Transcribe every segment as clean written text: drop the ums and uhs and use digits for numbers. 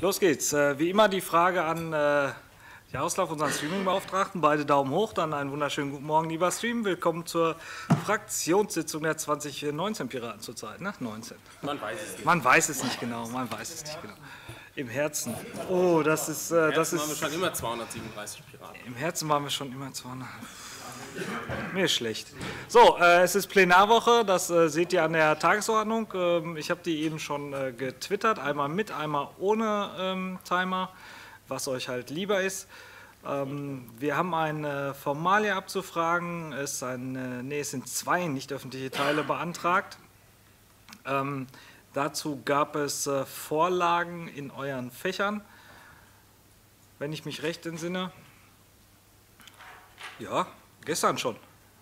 Los geht's. Wie immer die Frage an Jaroslav, unseren Streaming-Beauftragten. Beide Daumen hoch, dann einen wunderschönen guten Morgen, lieber Stream. Willkommen zur Fraktionssitzung der 2019 Piraten zurzeit, ne? 19. Man weiß es nicht. Man weiß es nicht genau, man weiß es nicht genau. Im Herzen. Oh, das ist... Im Herzen waren wir schon immer 237 Piraten. Im Herzen waren wir schon immer 200... Mir ist schlecht. So, es ist Plenarwoche, das seht ihr an der Tagesordnung. Ich habe die eben schon getwittert, einmal mit, einmal ohne Timer, was euch halt lieber ist. Wir haben eine Formalie abzufragen, es sind 2 nicht öffentliche Teile beantragt. Dazu gab es Vorlagen in euren Fächern, wenn ich mich recht entsinne. Ja. Gestern schon.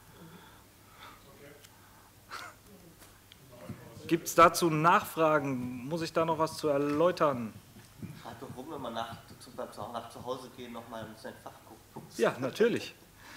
Gibt es dazu Nachfragen? Muss ich da noch was zu erläutern? Frag doch rum, wenn man nach zu Hause gehen, nochmal in sein Fach guckt. Ja, natürlich.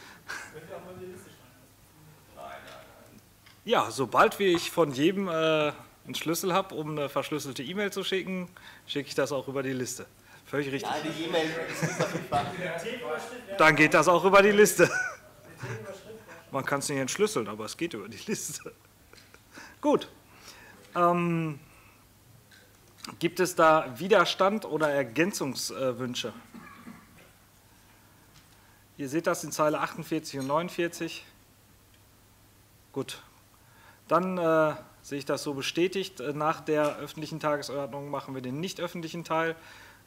Ja, sobald ich von jedem einen Schlüssel habe, um eine verschlüsselte E-Mail zu schicken, schicke ich das auch über die Liste. Völlig richtig. Ja, die E-Mail ist auf jeden Fall. Dann geht das auch über die Liste. Man kann es nicht entschlüsseln, aber es geht über die Liste. Gut. Gibt es da Widerstand oder Ergänzungswünsche? Ihr seht das in Zeile 48 und 49. Gut. Dann sehe ich das so bestätigt. Nach der öffentlichen Tagesordnung machen wir den nicht öffentlichen Teil.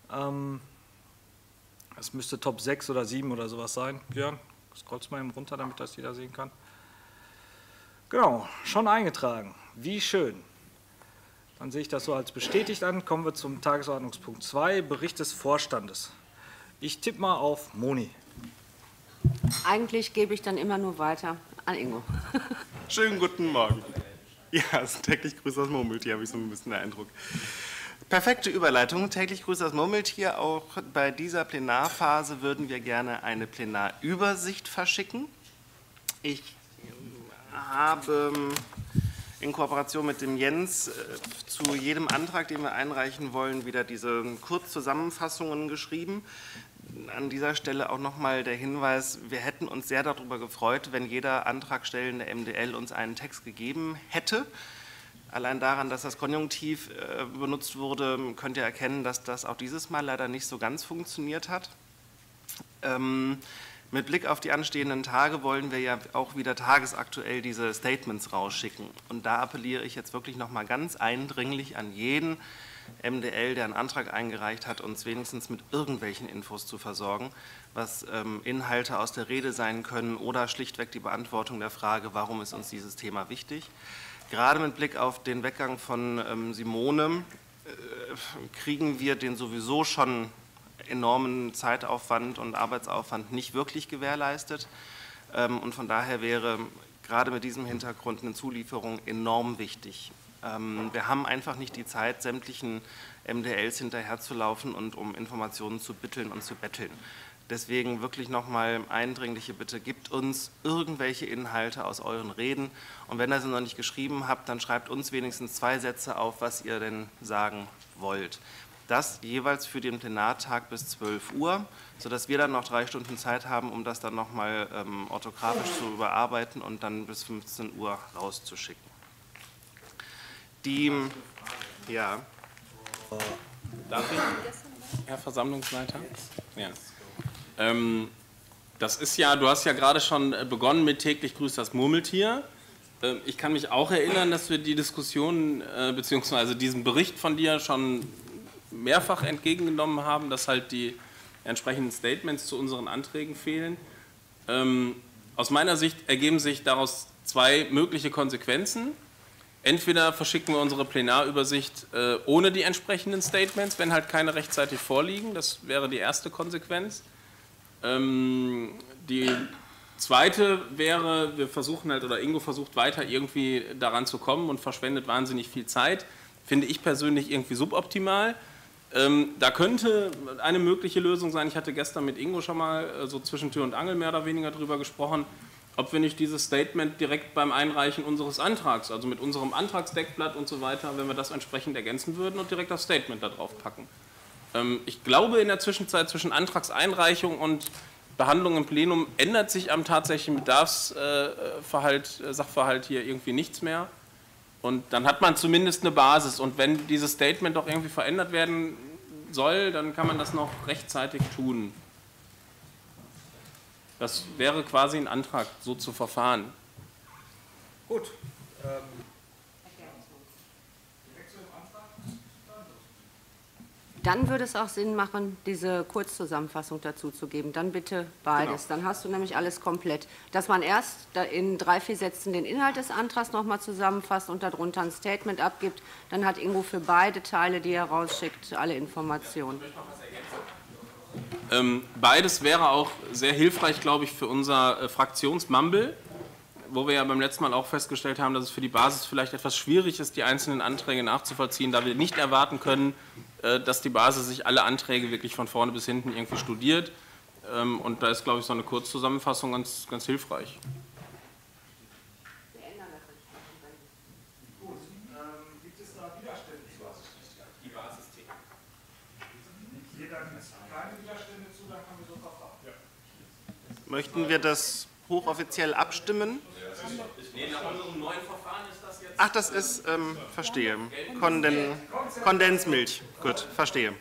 Es müsste Top 6 oder 7 oder sowas sein. Björn? Scrollst mal eben runter, damit das jeder sehen kann. Genau, schon eingetragen. Wie schön. Dann sehe ich das so als bestätigt an. Kommen wir zum Tagesordnungspunkt 2, Bericht des Vorstandes. Ich tippe mal auf Moni. Eigentlich gebe ich dann immer nur weiter an Ingo. Schönen guten Morgen. Ja, es ist täglich Grüß aus Murmeltier, habe ich so ein bisschen den Eindruck. Perfekte Überleitung. Täglich Grüß aus Murmeltier. Auch bei dieser Plenarphase würden wir gerne eine Plenarübersicht verschicken. Ich habe in Kooperation mit dem Jens zu jedem Antrag, den wir einreichen wollen, wieder diese Kurzzusammenfassungen geschrieben. An dieser Stelle auch nochmal der Hinweis, wir hätten uns sehr darüber gefreut, wenn jeder Antragstellende MDL uns einen Text gegeben hätte. Allein daran, dass das Konjunktiv benutzt wurde, könnt ihr erkennen, dass das auch dieses Mal leider nicht so ganz funktioniert hat. Mit Blick auf die anstehenden Tage wollen wir ja auch wieder tagesaktuell diese Statements rausschicken. Und da appelliere ich jetzt wirklich nochmal ganz eindringlich an jeden MDL, der einen Antrag eingereicht hat, uns wenigstens mit irgendwelchen Infos zu versorgen, was Inhalte aus der Rede sein können oder schlichtweg die Beantwortung der Frage, warum ist uns dieses Thema wichtig. Gerade mit Blick auf den Weggang von Simone kriegen wir den sowieso schon enormen Zeitaufwand und Arbeitsaufwand nicht wirklich gewährleistet. Und von daher wäre gerade mit diesem Hintergrund eine Zulieferung enorm wichtig. Wir haben einfach nicht die Zeit, sämtlichen MDLs hinterherzulaufen und um Informationen zu bitteln und zu betteln. Deswegen wirklich nochmal eindringliche Bitte, gebt uns irgendwelche Inhalte aus euren Reden. Und wenn ihr sie noch nicht geschrieben habt, dann schreibt uns wenigstens 2 Sätze auf, was ihr denn sagen wollt. Das jeweils für den Plenartag bis 12 Uhr, sodass wir dann noch 3 Stunden Zeit haben, um das dann nochmal orthografisch zu überarbeiten und dann bis 15 Uhr rauszuschicken. Ja. Darf ich, Herr Versammlungsleiter? Ja. Das ist ja, du hast ja gerade schon begonnen mit täglich grüßt das Murmeltier. Ich kann mich auch erinnern, dass wir die Diskussion bzw. diesen Bericht von dir schon mehrfach entgegengenommen haben, dass halt die entsprechenden Statements zu unseren Anträgen fehlen. Aus meiner Sicht ergeben sich daraus 2 mögliche Konsequenzen. Entweder verschicken wir unsere Plenarübersicht ohne die entsprechenden Statements, wenn halt keine rechtzeitig vorliegen. Das wäre die erste Konsequenz. Die zweite wäre, wir versuchen halt, oder Ingo versucht weiter irgendwie daran zu kommen und verschwendet wahnsinnig viel Zeit. Finde ich persönlich irgendwie suboptimal. Da könnte eine mögliche Lösung sein, ich hatte gestern mit Ingo schon mal so zwischen Tür und Angel mehr oder weniger drüber gesprochen, ob wir nicht dieses Statement direkt beim Einreichen unseres Antrags, also mit unserem Antragsdeckblatt und so weiter, wenn wir das entsprechend ergänzen würden und direkt das Statement da drauf packen. Ich glaube, in der Zwischenzeit zwischen Antragseinreichung und Behandlung im Plenum ändert sich am tatsächlichen Sachverhalt hier irgendwie nichts mehr. Und dann hat man zumindest eine Basis. Und wenn dieses Statement doch irgendwie verändert werden soll, dann kann man das noch rechtzeitig tun. Das wäre quasi ein Antrag, so zu verfahren. Gut. Dann würde es auch Sinn machen, diese Kurzzusammenfassung dazu zu geben. Dann bitte beides. Dann hast du nämlich alles komplett. Dass man erst in 3, 4 Sätzen den Inhalt des Antrags nochmal zusammenfasst und darunter ein Statement abgibt. Dann hat Ingo für beide Teile, die er rausschickt, alle Informationen. Beides wäre auch sehr hilfreich, glaube ich, für unser Fraktionsmumble, wo wir ja beim letzten Mal auch festgestellt haben, dass es für die Basis vielleicht etwas schwierig ist, die einzelnen Anträge nachzuvollziehen, da wir nicht erwarten können, dass die Basis sich alle Anträge wirklich von vorne bis hinten irgendwie studiert. Und da ist, glaube ich, so eine Kurzzusammenfassung ganz hilfreich. Gut. Gibt es da Widerstände zu? Die Basisthemen. Hier dann keine Widerstände zu, dann können wir so verfahren. Ja. Möchten wir das hochoffiziell abstimmen? Nee, nach unserem neuen Verfahren ist das jetzt... Ach, das ist, verstehe, Kondensmilch. Gut, verstehe.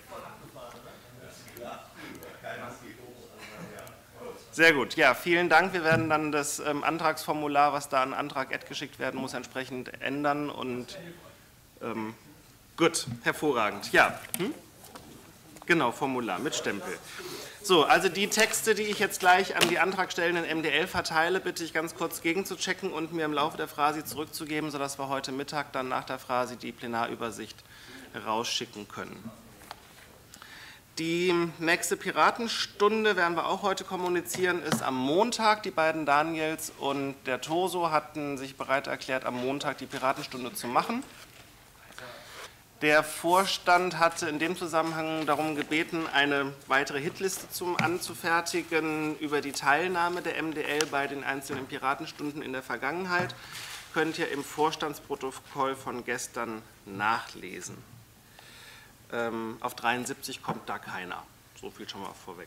Sehr gut, ja, vielen Dank. Wir werden dann das Antragsformular, was da an Antrag Ed geschickt werden muss, entsprechend ändern. Und gut, hervorragend. Ja, genau, Formular mit Stempel. So, also die Texte, die ich jetzt gleich an die antragstellenden MDL verteile, bitte ich ganz kurz gegenzuchecken und mir im Laufe der Frasi zurückzugeben, sodass wir heute Mittag dann nach der Frasi die Plenarübersicht rausschicken können. Die nächste Piratenstunde werden wir auch heute kommunizieren, ist am Montag. Die beiden Daniels und der Toso hatten sich bereit erklärt, am Montag die Piratenstunde zu machen. Der Vorstand hatte in dem Zusammenhang darum gebeten, eine weitere Hitliste anzufertigen über die Teilnahme der MDL bei den einzelnen Piratenstunden in der Vergangenheit. Könnt ihr im Vorstandsprotokoll von gestern nachlesen. Auf 73 kommt da keiner. So viel schon mal vorweg.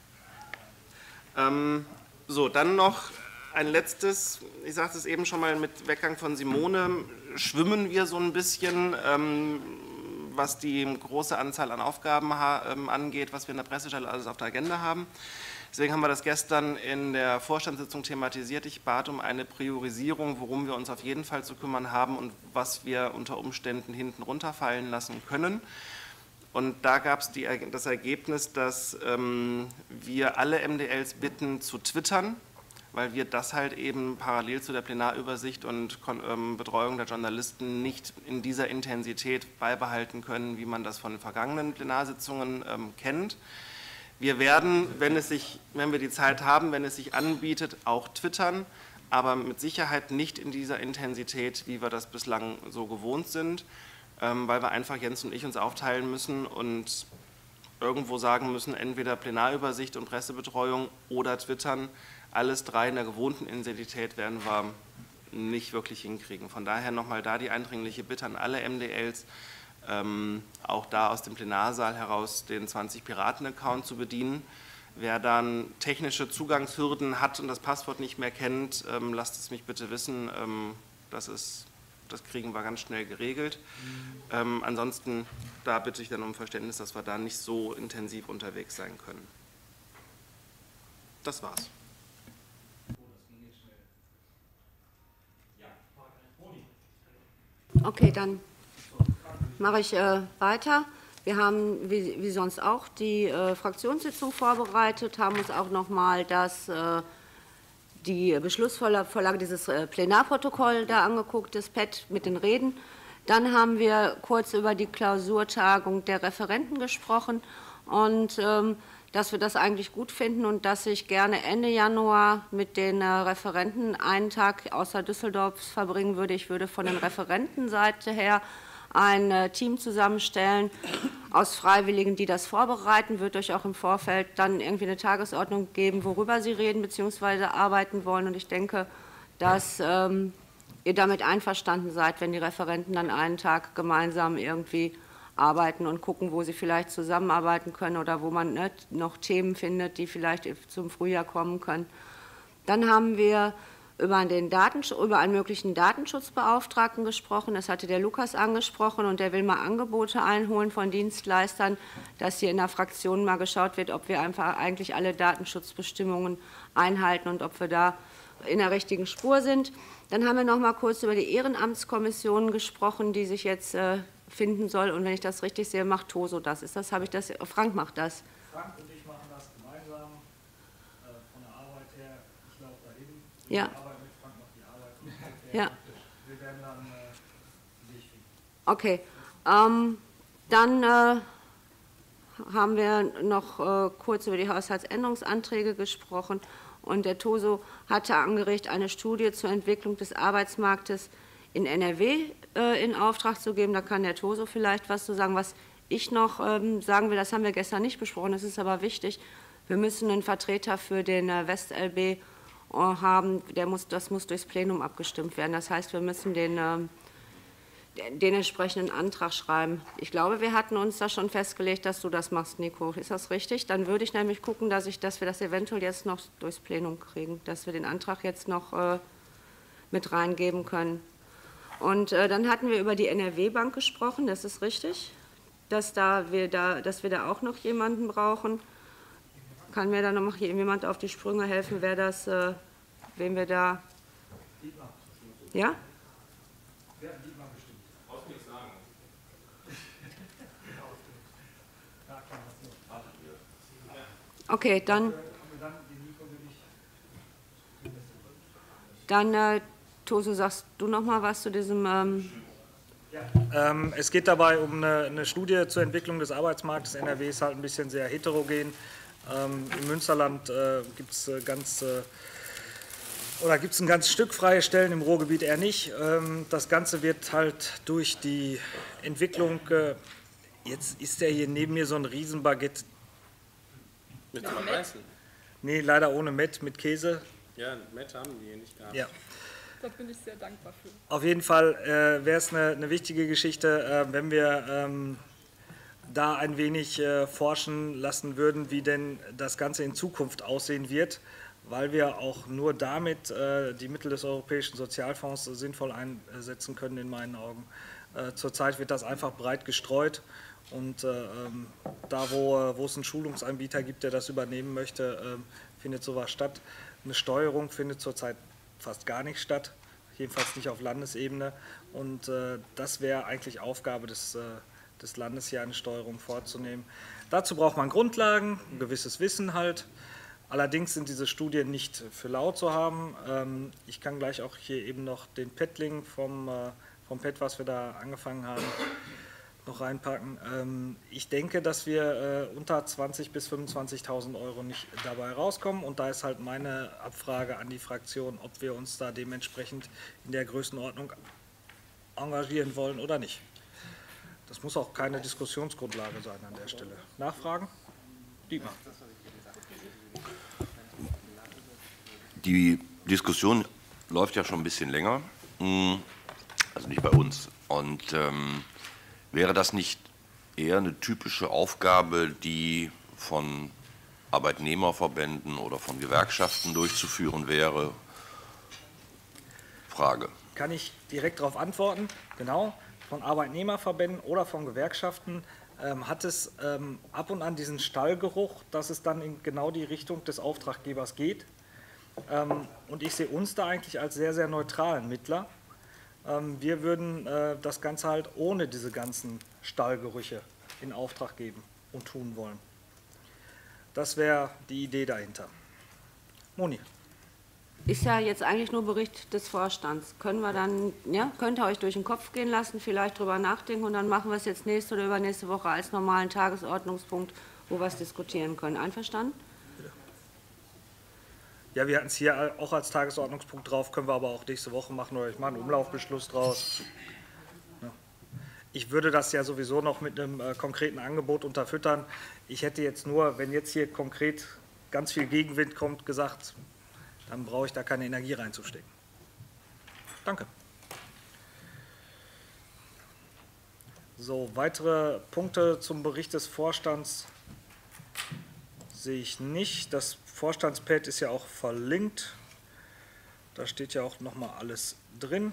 So, dann noch ein letztes, ich sagte es eben schon mal mit Weggang von Simone, schwimmen wir so ein bisschen, was die große Anzahl an Aufgaben angeht, was wir in der Pressestelle alles auf der Agenda haben. Deswegen haben wir das gestern in der Vorstandssitzung thematisiert. Ich bat um eine Priorisierung, worum wir uns auf jeden Fall zu kümmern haben und was wir unter Umständen hinten runterfallen lassen können. Und da gab es das Ergebnis, dass wir alle MDLs bitten zu twittern, weil wir das halt eben parallel zu der Plenarübersicht und Betreuung der Journalisten nicht in dieser Intensität beibehalten können, wie man das von den vergangenen Plenarsitzungen kennt. Wir werden, wenn wir die Zeit haben, wenn es sich anbietet, auch twittern, aber mit Sicherheit nicht in dieser Intensität, wie wir das bislang so gewohnt sind, weil wir einfach, Jens und ich, uns aufteilen müssen und irgendwo sagen müssen, entweder Plenarübersicht und Pressebetreuung oder twittern. Alles drei in der gewohnten Intensität werden wir nicht wirklich hinkriegen. Von daher nochmal da die eindringliche Bitte an alle MDLs, auch da aus dem Plenarsaal heraus den 20-Piraten-Account zu bedienen. Wer dann technische Zugangshürden hat und das Passwort nicht mehr kennt, lasst es mich bitte wissen. Das kriegen wir ganz schnell geregelt. Ansonsten, da bitte ich dann um Verständnis, dass wir da nicht so intensiv unterwegs sein können. Das war's. Okay, dann mache ich weiter. Wir haben, wie sonst auch, die Fraktionssitzung vorbereitet, haben uns auch nochmal die Beschlussvorlage, dieses Plenarprotokoll da angeguckt, das Pad mit den Reden. Dann haben wir kurz über die Klausurtagung der Referenten gesprochen und dass wir das eigentlich gut finden und dass ich gerne Ende Januar mit den Referenten einen Tag außer Düsseldorf verbringen würde. Ich würde von der Referentenseite her ein Team zusammenstellen aus Freiwilligen, die das vorbereiten, wird euch auch im Vorfeld dann irgendwie eine Tagesordnung geben, worüber sie reden bzw. arbeiten wollen. Und ich denke, dass ihr damit einverstanden seid, wenn die Referenten dann einen Tag gemeinsam irgendwie arbeiten und gucken, wo sie vielleicht zusammenarbeiten können oder wo man noch Themen findet, die vielleicht zum Frühjahr kommen können. Dann haben wir über einen möglichen Datenschutzbeauftragten gesprochen. Das hatte der Lukas angesprochen und der will mal Angebote einholen von Dienstleistern, dass hier in der Fraktion mal geschaut wird, ob wir einfach eigentlich alle Datenschutzbestimmungen einhalten und ob wir da in der richtigen Spur sind. Dann haben wir noch mal kurz über die Ehrenamtskommission gesprochen, die sich jetzt finden soll. Und wenn ich das richtig sehe, macht Toso das. Frank macht das. Frank und ich machen das gemeinsam von der Arbeit her. Ich laufe dahin. Ja. Arbeit mit Frank macht die Arbeit. Ja. Wir werden dann Weg finden. Okay. Dann haben wir noch kurz über die Haushaltsänderungsanträge gesprochen. Und der Toso hatte angeregt, eine Studie zur Entwicklung des Arbeitsmarktes in NRW in Auftrag zu geben. Da kann der Toso vielleicht was zu sagen. Was ich noch sagen will, das haben wir gestern nicht besprochen, das ist aber wichtig. Wir müssen einen Vertreter für den WestLB haben, das muss durchs Plenum abgestimmt werden. Das heißt, wir müssen den entsprechenden Antrag schreiben. Ich glaube, wir hatten uns da schon festgelegt, dass du das machst, Nico. Ist das richtig? Dann würde ich nämlich gucken, dass wir das eventuell jetzt noch durchs Plenum kriegen, dass wir den Antrag jetzt noch mit reingeben können. Und dann hatten wir über die NRW-Bank gesprochen, das ist richtig, dass wir da auch noch jemanden brauchen. Kann mir da noch jemand auf die Sprünge helfen, wen wir da... Ja? Okay, dann Toso, sagst du noch mal was zu diesem... Es geht dabei um eine Studie zur Entwicklung des Arbeitsmarktes. NRW ist halt ein bisschen sehr heterogen. Im Münsterland gibt es ein ganz Stück freie Stellen, im Ruhrgebiet eher nicht. Das Ganze wird halt durch die Entwicklung, jetzt ist ja hier neben mir so ein Riesenbaguette. Mit zwei Weißen? Nee, leider ohne Met, mit Käse. Ja, Met haben die hier nicht gehabt. Ja. Da bin ich sehr dankbar für. Auf jeden Fall wäre es eine wichtige Geschichte, wenn wir da ein wenig forschen lassen würden, wie denn das Ganze in Zukunft aussehen wird, weil wir auch nur damit die Mittel des Europäischen Sozialfonds sinnvoll einsetzen können, in meinen Augen. Zurzeit wird das einfach breit gestreut. Und da, wo es einen Schulungsanbieter gibt, der das übernehmen möchte, findet sowas statt. Eine Steuerung findet zurzeit fast gar nicht statt, jedenfalls nicht auf Landesebene. Und das wäre eigentlich Aufgabe des Landes, hier eine Steuerung vorzunehmen. Dazu braucht man Grundlagen, ein gewisses Wissen halt. Allerdings sind diese Studien nicht für lau zu haben. Ich kann gleich auch hier eben noch den PET-Link vom PET, was wir da angefangen haben, noch reinpacken. Ich denke, dass wir unter 20.000 bis 25.000 Euro nicht dabei rauskommen. Und da ist halt meine Abfrage an die Fraktion, ob wir uns da dementsprechend in der Größenordnung engagieren wollen oder nicht. Das muss auch keine Diskussionsgrundlage sein an der Stelle. Nachfragen? Dietmar. Die Diskussion läuft ja schon ein bisschen länger, also nicht bei uns. Und wäre das nicht eher eine typische Aufgabe, die von Arbeitnehmerverbänden oder von Gewerkschaften durchzuführen wäre? Frage. Kann ich direkt darauf antworten? Genau, von Arbeitnehmerverbänden oder von Gewerkschaften hat es ab und an diesen Stallgeruch, dass es dann in genau die Richtung des Auftraggebers geht. Und ich sehe uns da eigentlich als sehr, sehr neutralen Mittler. Wir würden das Ganze halt ohne diese ganzen Stallgerüche in Auftrag geben und tun wollen. Das wäre die Idee dahinter. Moni. Ist ja jetzt eigentlich nur Bericht des Vorstands. Können wir dann, ja, könnt ihr euch durch den Kopf gehen lassen, vielleicht drüber nachdenken und dann machen wir es jetzt nächste oder übernächste Woche als normalen Tagesordnungspunkt, wo wir es diskutieren können. Einverstanden? Ja, wir hatten es hier auch als Tagesordnungspunkt drauf, können wir aber auch nächste Woche machen oder ich mache einen Umlaufbeschluss draus. Ja. Ich würde das ja sowieso noch mit einem konkreten Angebot unterfüttern. Ich hätte jetzt nur, wenn jetzt hier konkret ganz viel Gegenwind kommt, gesagt, dann brauche ich da keine Energie reinzustecken. Danke. So, weitere Punkte zum Bericht des Vorstands sehe ich nicht. Das Vorstandspad ist ja auch verlinkt. Da steht ja auch nochmal alles drin.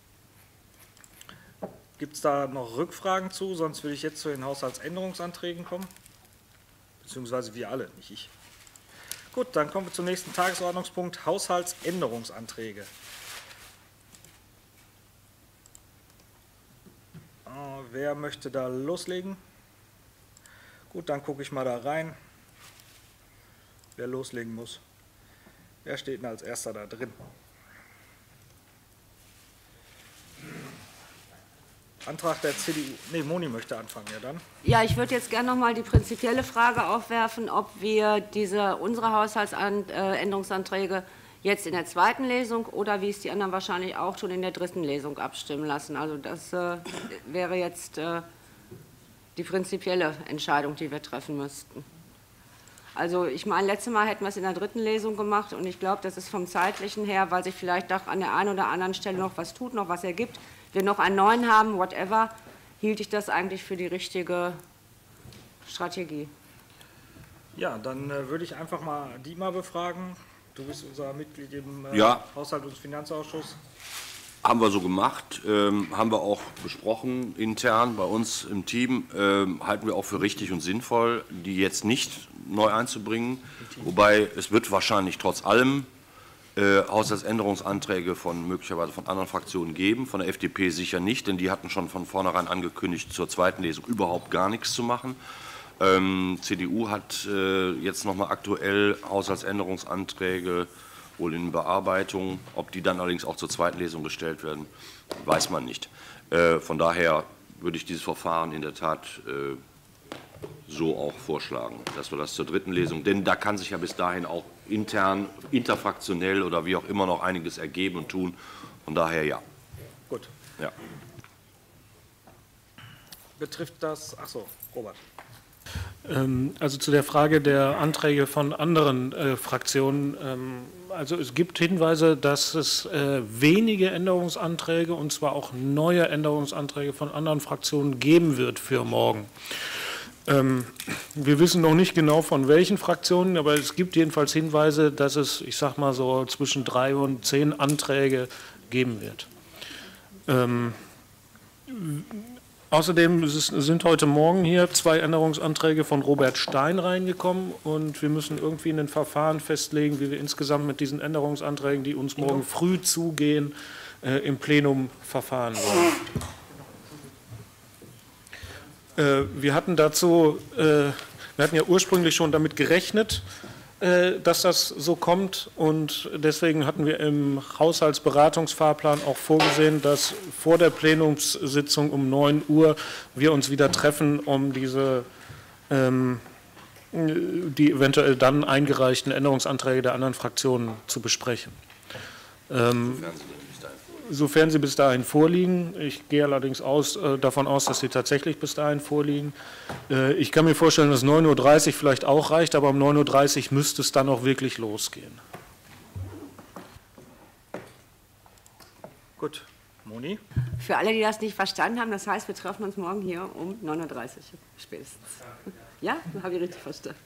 Gibt es da noch Rückfragen zu? Sonst würde ich jetzt zu den Haushaltsänderungsanträgen kommen. Beziehungsweise wir alle, nicht ich. Gut, dann kommen wir zum nächsten Tagesordnungspunkt, Haushaltsänderungsanträge. Wer möchte da loslegen? Gut, dann gucke ich mal da rein, wer loslegen muss. Wer steht denn als erster da drin? Antrag der CDU. Ne, Moni möchte anfangen, ja dann. Ja, ich würde jetzt gerne noch mal die prinzipielle Frage aufwerfen, ob wir unsere Haushaltsänderungsanträge jetzt in der zweiten Lesung oder wie es die anderen wahrscheinlich auch schon in der dritten Lesung abstimmen lassen. Also das wäre jetzt die prinzipielle Entscheidung, die wir treffen müssten. Also ich meine, letztes Mal hätten wir es in der dritten Lesung gemacht und ich glaube, das ist vom zeitlichen her, weil sich vielleicht doch an der einen oder anderen Stelle noch was tut, noch was ergibt, wir noch einen neuen haben, whatever, hielt ich das eigentlich für die richtige Strategie. Ja, dann würde ich einfach mal Dietmar befragen. Du bist unser Mitglied im Haushalt- und Finanzausschuss. Haben wir so gemacht, haben wir auch besprochen intern bei uns im Team, halten wir auch für richtig und sinnvoll, die jetzt nicht neu einzubringen. Wobei es wird wahrscheinlich trotz allem Haushaltsänderungsanträge möglicherweise von anderen Fraktionen geben, von der FDP sicher nicht, denn die hatten schon von vornherein angekündigt, zur zweiten Lesung überhaupt gar nichts zu machen. CDU hat jetzt nochmal aktuell Haushaltsänderungsanträge wohl in Bearbeitung. Ob die dann allerdings auch zur zweiten Lesung gestellt werden, weiß man nicht. Von daher würde ich dieses Verfahren in der Tat so auch vorschlagen, dass wir das zur dritten Lesung, denn da kann sich ja bis dahin auch intern, interfraktionell oder wie auch immer noch einiges ergeben und tun. Von daher ja. Gut. Ja. Betrifft das, achso, Robert. Also zu der Frage der Anträge von anderen Fraktionen. Also es gibt Hinweise, dass es wenige Änderungsanträge und zwar auch neue Änderungsanträge von anderen Fraktionen geben wird für morgen. Wir wissen noch nicht genau von welchen Fraktionen, aber es gibt jedenfalls Hinweise, dass es, ich sag mal so, zwischen 3 und 10 Anträge geben wird. Außerdem sind heute Morgen hier 2 Änderungsanträge von Robert Stein reingekommen und wir müssen irgendwie in den Verfahren festlegen, wie wir insgesamt mit diesen Änderungsanträgen, die uns morgen früh zugehen, im Plenum verfahren wollen. Wir hatten ja ursprünglich schon damit gerechnet, dass das so kommt und deswegen hatten wir im Haushaltsberatungsfahrplan auch vorgesehen, dass vor der Plenumssitzung um 9 Uhr wir uns wieder treffen, um die eventuell dann eingereichten Änderungsanträge der anderen Fraktionen zu besprechen. Sofern sie bis dahin vorliegen. Ich gehe allerdings davon aus, dass sie tatsächlich bis dahin vorliegen. Ich kann mir vorstellen, dass 9:30 Uhr vielleicht auch reicht, aber um 9:30 Uhr müsste es dann auch wirklich losgehen. Gut, Moni. Für alle, die das nicht verstanden haben, das heißt, wir treffen uns morgen hier um 9:30 Uhr spätestens. Ja, habe ich richtig verstanden.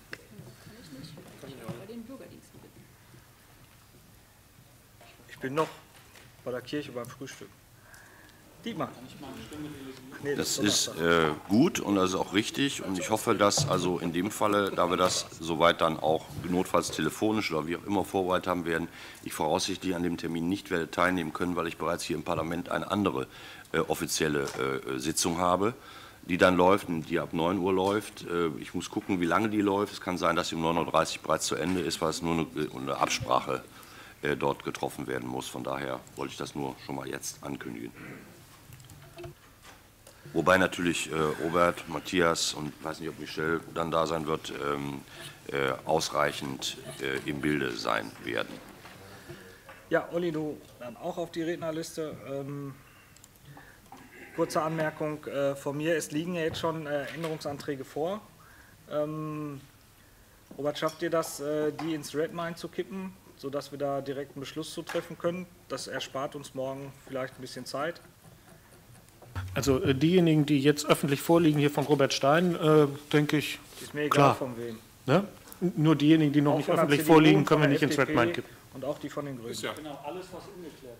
Ich bin noch bei der Kirche beim Frühstück. Dietmar. Nee, das ist gut und das ist auch richtig und ich hoffe, dass also in dem Falle, da wir das soweit dann auch notfalls telefonisch oder wie auch immer vorbereitet haben werden, ich voraussichtlich an dem Termin nicht werde teilnehmen können, weil ich bereits hier im Parlament eine andere offizielle Sitzung habe, die dann läuft und die ab 9 Uhr läuft. Ich muss gucken, wie lange die läuft. Es kann sein, dass sie um 9:30 Uhr bereits zu Ende ist, weil es nur eine Absprache dort getroffen werden muss. Von daher wollte ich das nur schon mal jetzt ankündigen. Wobei natürlich Robert, Matthias und ich weiß nicht, ob Michelle dann da sein wird, ausreichend im Bilde sein werden. Ja, Olli, du dann auch auf die Rednerliste. Kurze Anmerkung von mir, es liegen ja jetzt schon Änderungsanträge vor. Robert, schafft ihr das, die ins Redmine zu kippen, sodass wir da direkt einen Beschluss zu treffen können? Das erspart uns morgen vielleicht ein bisschen Zeit. Also diejenigen, die jetzt öffentlich vorliegen, hier von Robert Stein, denke ich, Ist mir egal klar. von wem. Ne? Nur diejenigen, die noch Auch nicht von der öffentlich CDU vorliegen, und können wir von nicht der ins FDP Red Mind kippen. Und auch die von den Grünen. Ja. Genau, alles, was ungeklärt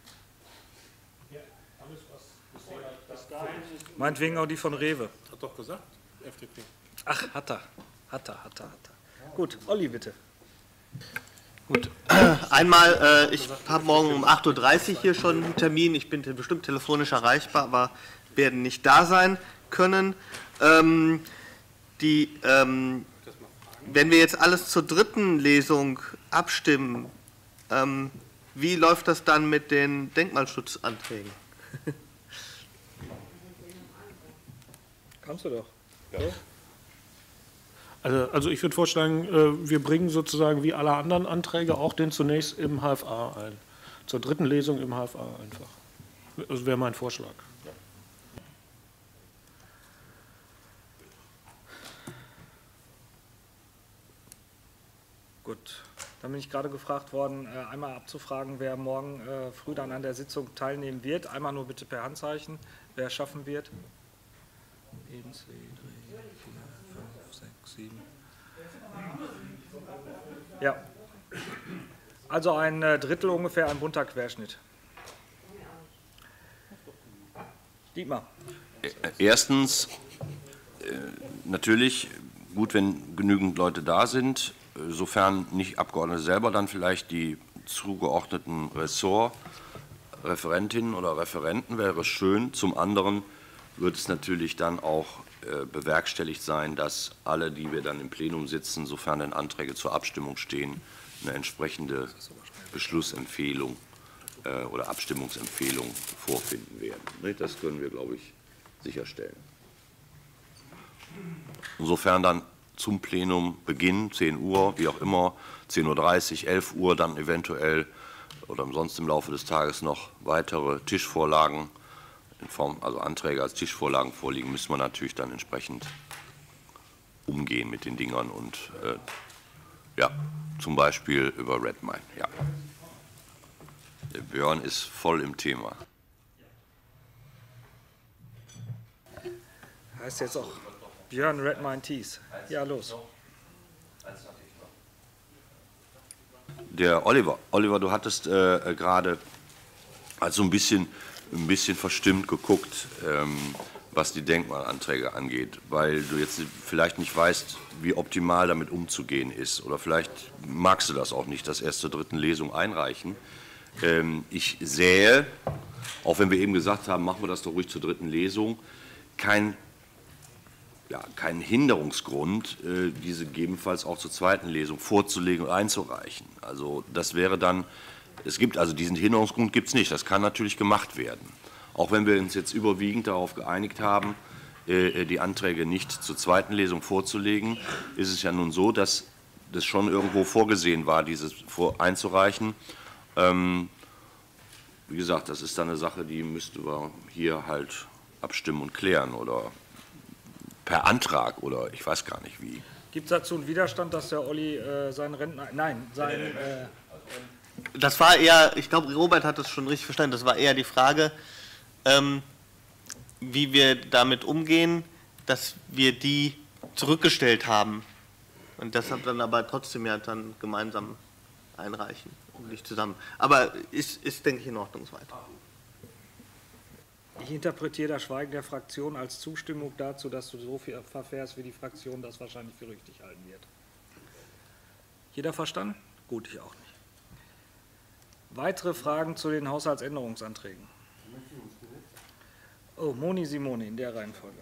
ist. Meinetwegen auch die von Rewe. Hat doch gesagt, FDP. Ach, hat er. Gut, Olli, bitte. Gut, einmal, ich habe morgen um 8:30 Uhr hier schon einen Termin. Ich bin bestimmt telefonisch erreichbar, aber werden nicht da sein können. Wenn wir jetzt alles zur dritten Lesung abstimmen, wie läuft das dann mit den Denkmalschutzanträgen? Kannst du doch. Also ich würde vorschlagen, wir bringen sozusagen wie alle anderen Anträge auch den zunächst im HFA ein. Zur dritten Lesung im HFA einfach. Das wäre mein Vorschlag. Gut, dann bin ich gerade gefragt worden, einmal abzufragen, wer morgen früh dann an der Sitzung teilnehmen wird. Einmal nur bitte per Handzeichen, wer es schaffen wird. 1, 2, 3, 4, 5, 6, 7. Ja, also ein Drittel ungefähr, ein bunter Querschnitt. Dietmar. Erstens, natürlich gut, wenn genügend Leute da sind, sofern nicht Abgeordnete selber, dann vielleicht die zugeordneten Ressortreferentinnen oder Referenten, wäre schön. Zum anderen wird es natürlich dann auch bewerkstelligt sein, dass alle, die wir dann im Plenum sitzen, sofern dann Anträge zur Abstimmung stehen, eine entsprechende Beschlussempfehlung oder Abstimmungsempfehlung vorfinden werden. Das können wir, glaube ich, sicherstellen. Insofern dann zum Plenum Beginn, 10 Uhr, wie auch immer, 10:30 Uhr, 11 Uhr, dann eventuell oder sonst im Laufe des Tages noch weitere Tischvorlagen in Form, also Anträge als Tischvorlagen vorliegen, müssen wir natürlich dann entsprechend umgehen mit den Dingern und ja, zum Beispiel über Redmine. Ja. Der Björn ist voll im Thema. Heißt jetzt auch Björn Redmine Thies. Ja, los. Der Oliver, du hattest gerade also ein bisschen verstimmt geguckt, was die Denkmalanträge angeht, weil du jetzt vielleicht nicht weißt, wie optimal damit umzugehen ist. Oder vielleicht magst du das auch nicht, das erst zur dritten Lesung einreichen. Ich sähe, auch wenn wir eben gesagt haben, machen wir das doch ruhig zur dritten Lesung, keinen Hinderungsgrund, diese gegebenenfalls auch zur zweiten Lesung vorzulegen und einzureichen. Also das wäre dann, es gibt also diesen Hinderungsgrund gibt es nicht, das kann natürlich gemacht werden. Auch wenn wir uns jetzt überwiegend darauf geeinigt haben, die Anträge nicht zur zweiten Lesung vorzulegen, ist es ja nun so, dass das schon irgendwo vorgesehen war, dieses einzureichen. Wie gesagt, das ist dann eine Sache, die müssten wir hier halt abstimmen und klären oder per Antrag oder ich weiß gar nicht wie. Gibt es dazu einen Widerstand, dass der Olli seinen Rentner... Nein, Das war eher, ich glaube, Robert hat das schon richtig verstanden, das war eher die Frage, wie wir damit umgehen, dass wir die zurückgestellt haben und deshalb dann aber trotzdem ja dann gemeinsam einreichen und nicht zusammen. Aber ist denke ich, in Ordnung soweit. Ich interpretiere das Schweigen der Fraktion als Zustimmung dazu, dass du so viel verfährst, wie die Fraktion das wahrscheinlich für richtig halten wird. Jeder verstanden? Gut, ich auch nicht. Weitere Fragen zu den Haushaltsänderungsanträgen? Oh, Moni Simone in der Reihenfolge.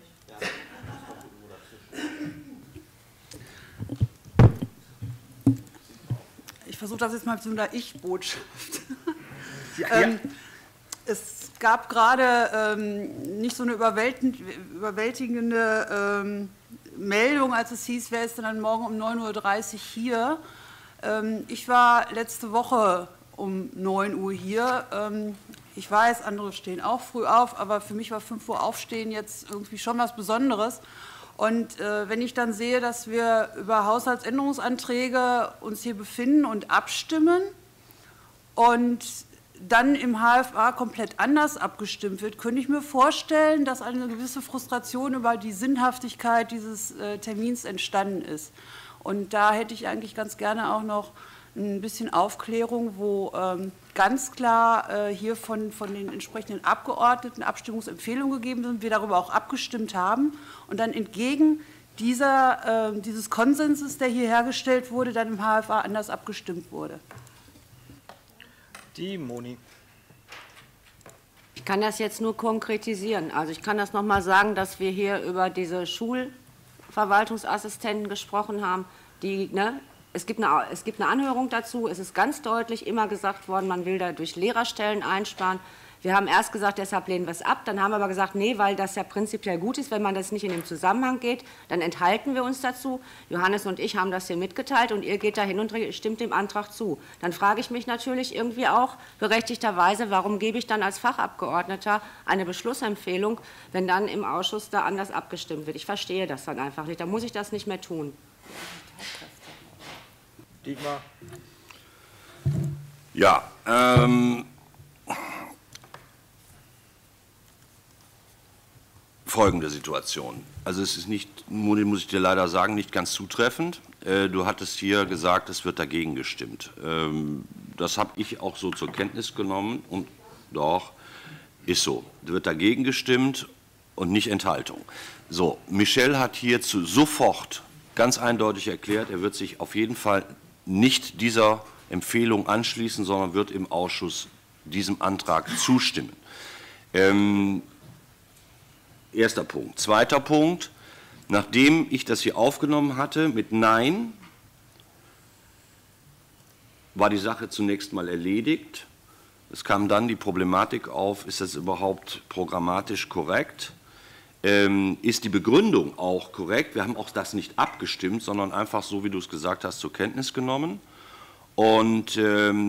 Ich versuche das jetzt mal zu einer Ich-Botschaft. Ja. Es gab gerade nicht so eine überwältigende Meldung, als es hieß, wer ist denn dann morgen um 9:30 Uhr hier. Ich war letzte Woche um 9 Uhr hier. Ich weiß, andere stehen auch früh auf, aber für mich war 5 Uhr Aufstehen jetzt irgendwie schon was Besonderes. Und wenn ich dann sehe, dass wir über Haushaltsänderungsanträge uns hier befinden und abstimmen und dann im HFA komplett anders abgestimmt wird, könnte ich mir vorstellen, dass eine gewisse Frustration über die Sinnhaftigkeit dieses Termins entstanden ist. Und da hätte ich eigentlich ganz gerne auch noch ein bisschen Aufklärung, wo ganz klar hier von den entsprechenden Abgeordneten Abstimmungsempfehlungen gegeben sind, wir darüber auch abgestimmt haben und dann entgegen dieses Konsenses, der hier hergestellt wurde, dann im HFA anders abgestimmt wurde. Die Moni. Ich kann das jetzt nur konkretisieren. Also ich kann das noch mal sagen, dass wir hier über diese Schulverwaltungsassistenten gesprochen haben, die, ne, es gibt eine Anhörung dazu, es ist ganz deutlich immer gesagt worden, man will da durch Lehrerstellen einsparen. Wir haben erst gesagt, deshalb lehnen wir es ab, dann haben wir aber gesagt, nee, weil das ja prinzipiell gut ist, wenn man das nicht in dem Zusammenhang geht, dann enthalten wir uns dazu. Johannes und ich haben das hier mitgeteilt und ihr geht da hin und stimmt dem Antrag zu. Dann frage ich mich natürlich irgendwie auch berechtigterweise, warum gebe ich dann als Fachabgeordneter eine Beschlussempfehlung, wenn dann im Ausschuss da anders abgestimmt wird. Ich verstehe das dann einfach nicht, da muss ich das nicht mehr tun. Dietmar. Ja, folgende Situation. Also es ist nicht, muss ich dir leider sagen, nicht ganz zutreffend. Du hattest hier gesagt, es wird dagegen gestimmt. Das habe ich auch so zur Kenntnis genommen und doch, ist so. Es wird dagegen gestimmt und nicht Enthaltung. So, Michel hat hierzu sofort ganz eindeutig erklärt, er wird sich auf jeden Fall nicht dieser Empfehlung anschließen, sondern wird im Ausschuss diesem Antrag zustimmen. Erster Punkt. Zweiter Punkt, nachdem ich das hier aufgenommen hatte mit Nein, war die Sache zunächst mal erledigt. Es kam dann die Problematik auf, ist das überhaupt programmatisch korrekt? Ist die Begründung auch korrekt? Wir haben auch das nicht abgestimmt, sondern einfach so, wie du es gesagt hast, zur Kenntnis genommen. Und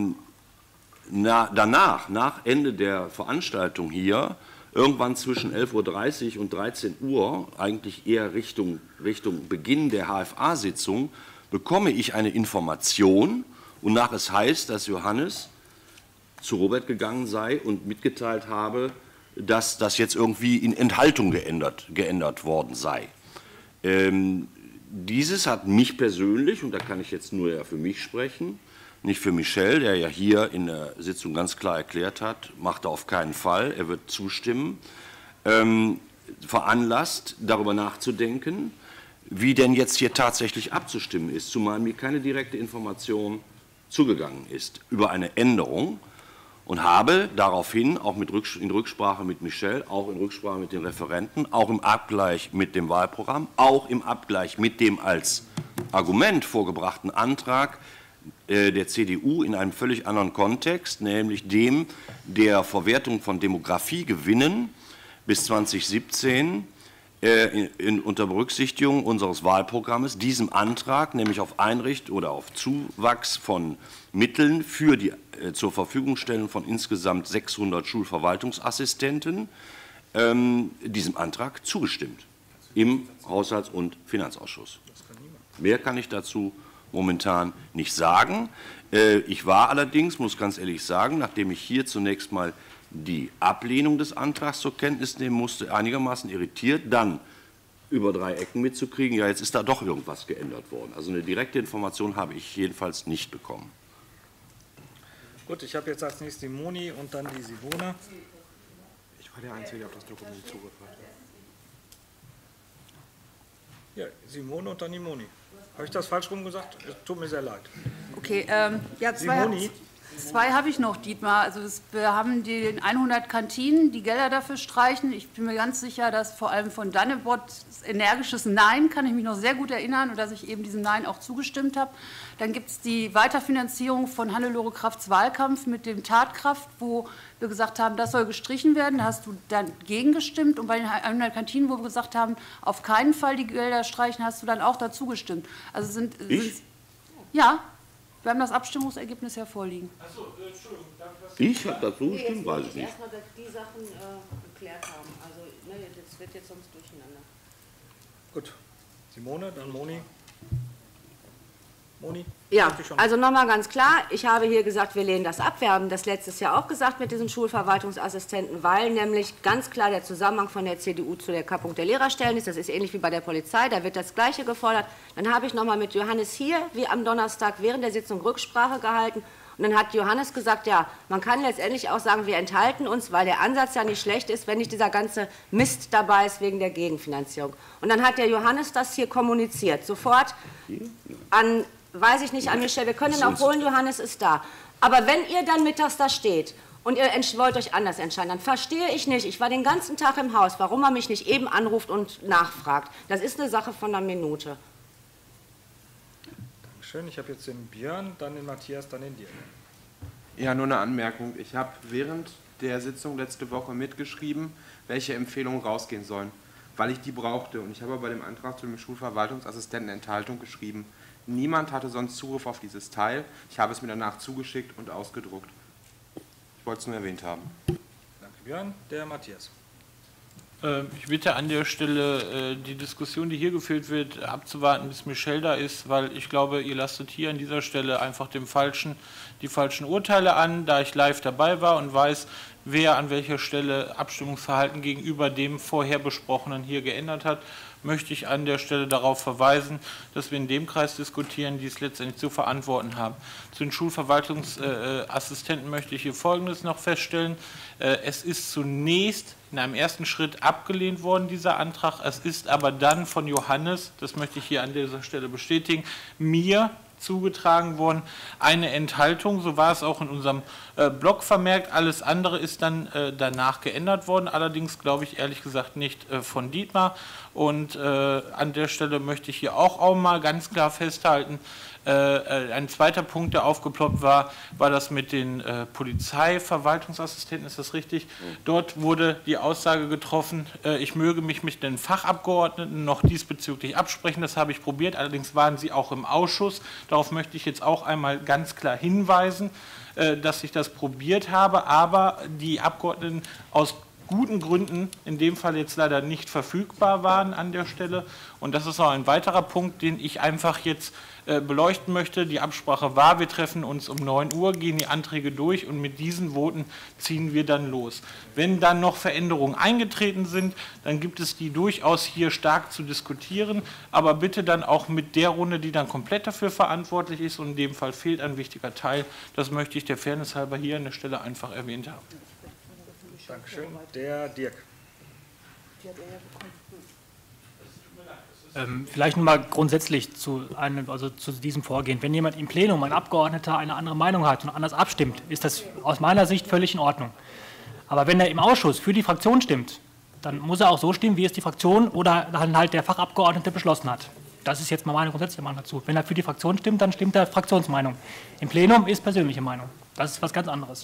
danach, nach Ende der Veranstaltung hier, irgendwann zwischen 11:30 Uhr und 13 Uhr, eigentlich eher Richtung Beginn der HFA-Sitzung, bekomme ich eine Information, wonach es heißt, dass Johannes zu Robert gegangen sei und mitgeteilt habe, dass das jetzt irgendwie in Enthaltung geändert worden sei. Dieses hat mich persönlich, und da kann ich jetzt nur ja für mich sprechen, nicht für Michel, der ja hier in der Sitzung ganz klar erklärt hat, macht er auf keinen Fall, er wird zustimmen, veranlasst, darüber nachzudenken, wie denn jetzt hier tatsächlich abzustimmen ist, zumal mir keine direkte Information zugegangen ist über eine Änderung und habe daraufhin auch in Rücksprache mit Michel, auch in Rücksprache mit den Referenten, auch im Abgleich mit dem Wahlprogramm, auch im Abgleich mit dem als Argument vorgebrachten Antrag der CDU in einem völlig anderen Kontext, nämlich dem der Verwertung von Demografiegewinnen bis 2017 unter Berücksichtigung unseres Wahlprogrammes, diesem Antrag, nämlich auf auf Zuwachs von Mitteln für die zur Verfügungstellung von insgesamt 600 Schulverwaltungsassistenten, diesem Antrag zugestimmt im Haushalts- und Finanzausschuss. Mehr kann ich dazu momentan nicht sagen. Ich war allerdings, muss ganz ehrlich sagen, nachdem ich hier zunächst mal die Ablehnung des Antrags zur Kenntnis nehmen musste, einigermaßen irritiert, dann über 3 Ecken mitzukriegen, ja, jetzt ist da doch irgendwas geändert worden. Also eine direkte Information habe ich jedenfalls nicht bekommen. Gut, ich habe jetzt als nächstes die Moni und dann die Simone. Ich war der Einzige, der auf das Dokument zugegriffen hat. Ja, Simone und dann die Moni. Habe ich das falsch rum gesagt? Es tut mir sehr leid. Okay, ja, zwei habe ich noch, Dietmar. Also wir haben den 100 Kantinen, die Gelder dafür streichen. Ich bin mir ganz sicher, dass vor allem von Dannebotts energisches Nein, kann ich mich noch sehr gut erinnern, und dass ich eben diesem Nein auch zugestimmt habe. Dann gibt es die Weiterfinanzierung von Hannelore Krafts Wahlkampf mit dem Tatkraft, wo wir gesagt haben, das soll gestrichen werden. Da hast du dann gegen gestimmt. Und bei den 100 Kantinen, wo wir gesagt haben, auf keinen Fall die Gelder streichen, hast du dann auch dazu gestimmt. Also ja. Wir haben das Abstimmungsergebnis ja vorliegen. Achso, Entschuldigung. Ich habe dazu gestimmt, weiß ich nicht. Erstmal die Sachen geklärt haben. Also, ne, das wird jetzt sonst durcheinander. Gut. Simone, dann Moni. Moni? Ja, also nochmal ganz klar, ich habe hier gesagt, wir lehnen das ab. Wir haben das letztes Jahr auch gesagt mit diesen Schulverwaltungsassistenten, weil nämlich ganz klar der Zusammenhang von der CDU zu der Kappung der Lehrerstellen ist. Das ist ähnlich wie bei der Polizei, da wird das Gleiche gefordert. Dann habe ich nochmal mit Johannes hier, wie am Donnerstag, während der Sitzung Rücksprache gehalten. Und dann hat Johannes gesagt, ja, man kann letztendlich auch sagen, wir enthalten uns, weil der Ansatz ja nicht schlecht ist, wenn nicht dieser ganze Mist dabei ist wegen der Gegenfinanzierung. Und dann hat der Johannes das hier kommuniziert, sofort an, weiß ich nicht, an Michelle, wir können ihn auch holen, Johannes ist da. Aber wenn ihr dann mittags da steht und ihr wollt euch anders entscheiden, dann verstehe ich nicht, ich war den ganzen Tag im Haus, warum er mich nicht eben anruft und nachfragt. Das ist eine Sache von einer Minute. Schön, ich habe jetzt den Björn, dann den Matthias, dann den Dirk. Ja, nur eine Anmerkung. Ich habe während der Sitzung letzte Woche mitgeschrieben, welche Empfehlungen rausgehen sollen, weil ich die brauchte. Und ich habe bei dem Antrag zu dem Schulverwaltungsassistenten Enthaltung geschrieben. Niemand hatte sonst Zugriff auf dieses Teil. Ich habe es mir danach zugeschickt und ausgedruckt. Ich wollte es nur erwähnt haben. Danke, Björn. Der Matthias. Ich bitte an der Stelle, die Diskussion, die hier geführt wird, abzuwarten, bis Michelle da ist, weil ich glaube, ihr lastet hier an dieser Stelle einfach die falschen Urteile an, da ich live dabei war und weiß, wer an welcher Stelle Abstimmungsverhalten gegenüber dem vorher besprochenen hier geändert hat, möchte ich an der Stelle darauf verweisen, dass wir in dem Kreis diskutieren, die es letztendlich zu verantworten haben. Zu den Schulverwaltungsassistenten möchte ich hier Folgendes noch feststellen. Es ist zunächst in einem ersten Schritt abgelehnt worden, dieser Antrag. Es ist aber dann von Johannes, das möchte ich hier an dieser Stelle bestätigen, mir zugetragen worden, eine Enthaltung, so war es auch in unserem Blog vermerkt, alles andere ist dann danach geändert worden, allerdings glaube ich ehrlich gesagt nicht von Dietmar und an der Stelle möchte ich hier auch mal ganz klar festhalten, ein zweiter Punkt, der aufgeploppt war, war das mit den Polizeiverwaltungsassistenten, ist das richtig? Dort wurde die Aussage getroffen, ich möge mich mit den Fachabgeordneten noch diesbezüglich absprechen, das habe ich probiert, allerdings waren sie auch im Ausschuss, darauf möchte ich jetzt auch einmal ganz klar hinweisen, dass ich das probiert habe, aber die Abgeordneten aus guten Gründen in dem Fall jetzt leider nicht verfügbar waren an der Stelle. Und das ist auch ein weiterer Punkt, den ich einfach jetzt beleuchten möchte. Die Absprache war, wir treffen uns um 9 Uhr, gehen die Anträge durch und mit diesen Voten ziehen wir dann los. Wenn dann noch Veränderungen eingetreten sind, dann gibt es die durchaus hier stark zu diskutieren, aber bitte dann auch mit der Runde, die dann komplett dafür verantwortlich ist und in dem Fall fehlt ein wichtiger Teil. Das möchte ich der Fairness halber hier an der Stelle einfach erwähnt haben. Dankeschön. Der Dirk. Vielleicht noch mal grundsätzlich zu diesem Vorgehen. Wenn jemand im Plenum, ein Abgeordneter, eine andere Meinung hat und anders abstimmt, ist das aus meiner Sicht völlig in Ordnung. Aber wenn er im Ausschuss für die Fraktion stimmt, dann muss er auch so stimmen, wie es die Fraktion oder dann halt der Fachabgeordnete beschlossen hat. Das ist jetzt mal meine grundsätzliche Meinung dazu. Wenn er für die Fraktion stimmt, dann stimmt er Fraktionsmeinung. Im Plenum ist persönliche Meinung. Das ist was ganz anderes.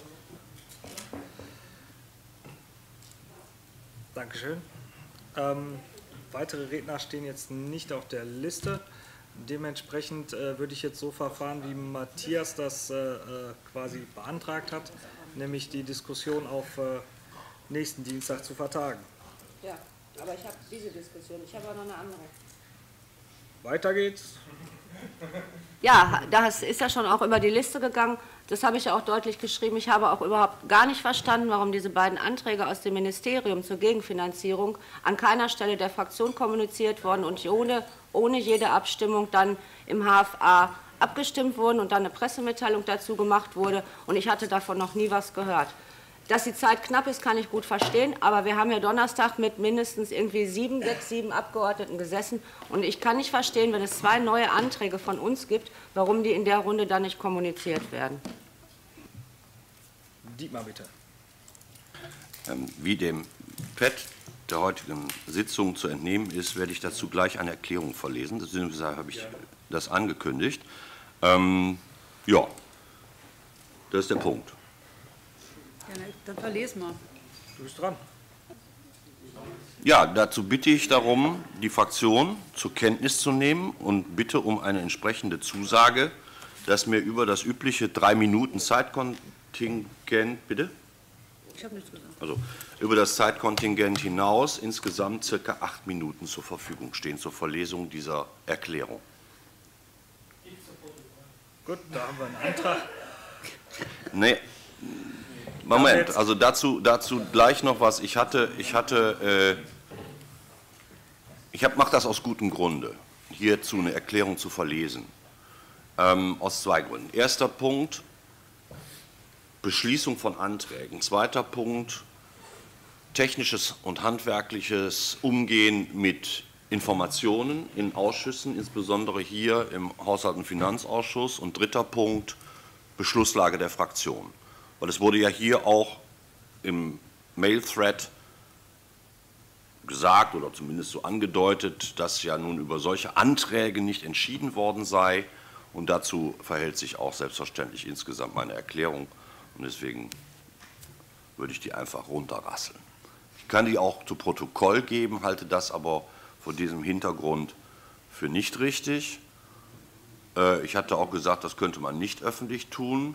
Dankeschön. Weitere Redner stehen jetzt nicht auf der Liste. Dementsprechend würde ich jetzt so verfahren, wie Matthias das quasi beantragt hat, nämlich die Diskussion auf nächsten Dienstag zu vertagen. Ja, aber ich habe diese Diskussion, ich habe auch noch eine andere. Weiter geht's. Ja, das ist ja schon auch über die Liste gegangen. Das habe ich ja auch deutlich geschrieben. Ich habe auch überhaupt gar nicht verstanden, warum diese beiden Anträge aus dem Ministerium zur Gegenfinanzierung an keiner Stelle der Fraktion kommuniziert wurden und ohne jede Abstimmung dann im HFA abgestimmt wurden und dann eine Pressemitteilung dazu gemacht wurde. Und ich hatte davon noch nie was gehört. Dass die Zeit knapp ist, kann ich gut verstehen, aber wir haben ja Donnerstag mit mindestens irgendwie 7 Abgeordneten gesessen und ich kann nicht verstehen, wenn es 2 neue Anträge von uns gibt, warum die in der Runde dann nicht kommuniziert werden. Dietmar, bitte. Wie dem Pad der heutigen Sitzung zu entnehmen ist, werde ich dazu gleich eine Erklärung verlesen. Deswegen habe ich das angekündigt. Ja, das ist der Punkt. Ja, dann verlesen wir. Du bist dran. Ja, dazu bitte ich darum, die Fraktion zur Kenntnis zu nehmen und bitte um eine entsprechende Zusage, dass mir über das übliche 3 Minuten Zeitkontingent, bitte? Ich habe nichts gesagt. Also über das Zeitkontingent hinaus insgesamt ca. 8 Minuten zur Verfügung stehen zur Verlesung dieser Erklärung. Gut, da haben wir einen Antrag. Nee, Moment, also dazu gleich noch was. Mache das aus gutem Grunde, hierzu eine Erklärung zu verlesen. Aus zwei Gründen. Erster Punkt, Beschließung von Anträgen. Zweiter Punkt, technisches und handwerkliches Umgehen mit Informationen in Ausschüssen, insbesondere hier im Haushalt- und Finanzausschuss. Und dritter Punkt, Beschlusslage der Fraktion. Weil es wurde ja hier auch im Mail-Thread gesagt oder zumindest so angedeutet, dass ja nun über solche Anträge nicht entschieden worden sei. Und dazu verhält sich auch selbstverständlich insgesamt meine Erklärung. Und deswegen würde ich die einfach runterrasseln. Ich kann die auch zu Protokoll geben, halte das aber vor diesem Hintergrund für nicht richtig. Ich hatte auch gesagt, das könnte man nicht öffentlich tun,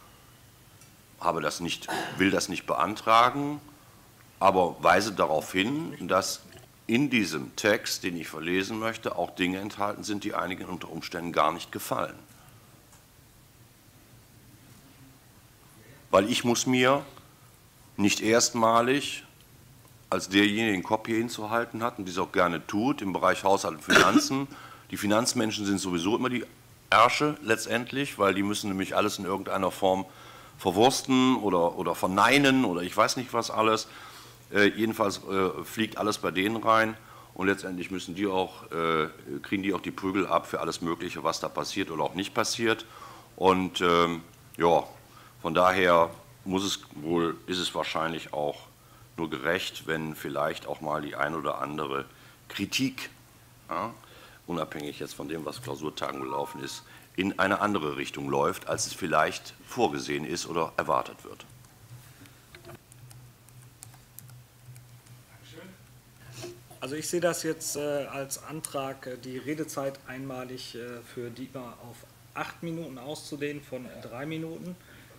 will das nicht beantragen, aber weise darauf hin, dass in diesem Text, den ich verlesen möchte, auch Dinge enthalten sind, die einigen unter Umständen gar nicht gefallen. Weil ich muss mir nicht erstmalig als derjenige den Kopf hier hinzuhalten hat und dies auch gerne tut, im Bereich Haushalt und Finanzen. Die Finanzmenschen sind sowieso immer die Ärsche letztendlich, weil die müssen nämlich alles in irgendeiner Form verwursten oder verneinen oder ich weiß nicht was alles. Jedenfalls fliegt alles bei denen rein und letztendlich müssen die auch, kriegen die auch die Prügel ab für alles Mögliche, was da passiert oder auch nicht passiert. Und ja, von daher ist es wahrscheinlich auch nur gerecht, wenn vielleicht auch mal die ein oder andere Kritik, ja, unabhängig jetzt von dem, was Klausurtagen gelaufen ist, in eine andere Richtung läuft, als es vielleicht vorgesehen ist oder erwartet wird. Also ich sehe das jetzt als Antrag, die Redezeit einmalig für Dietmar auf 8 Minuten auszudehnen von 3 Minuten.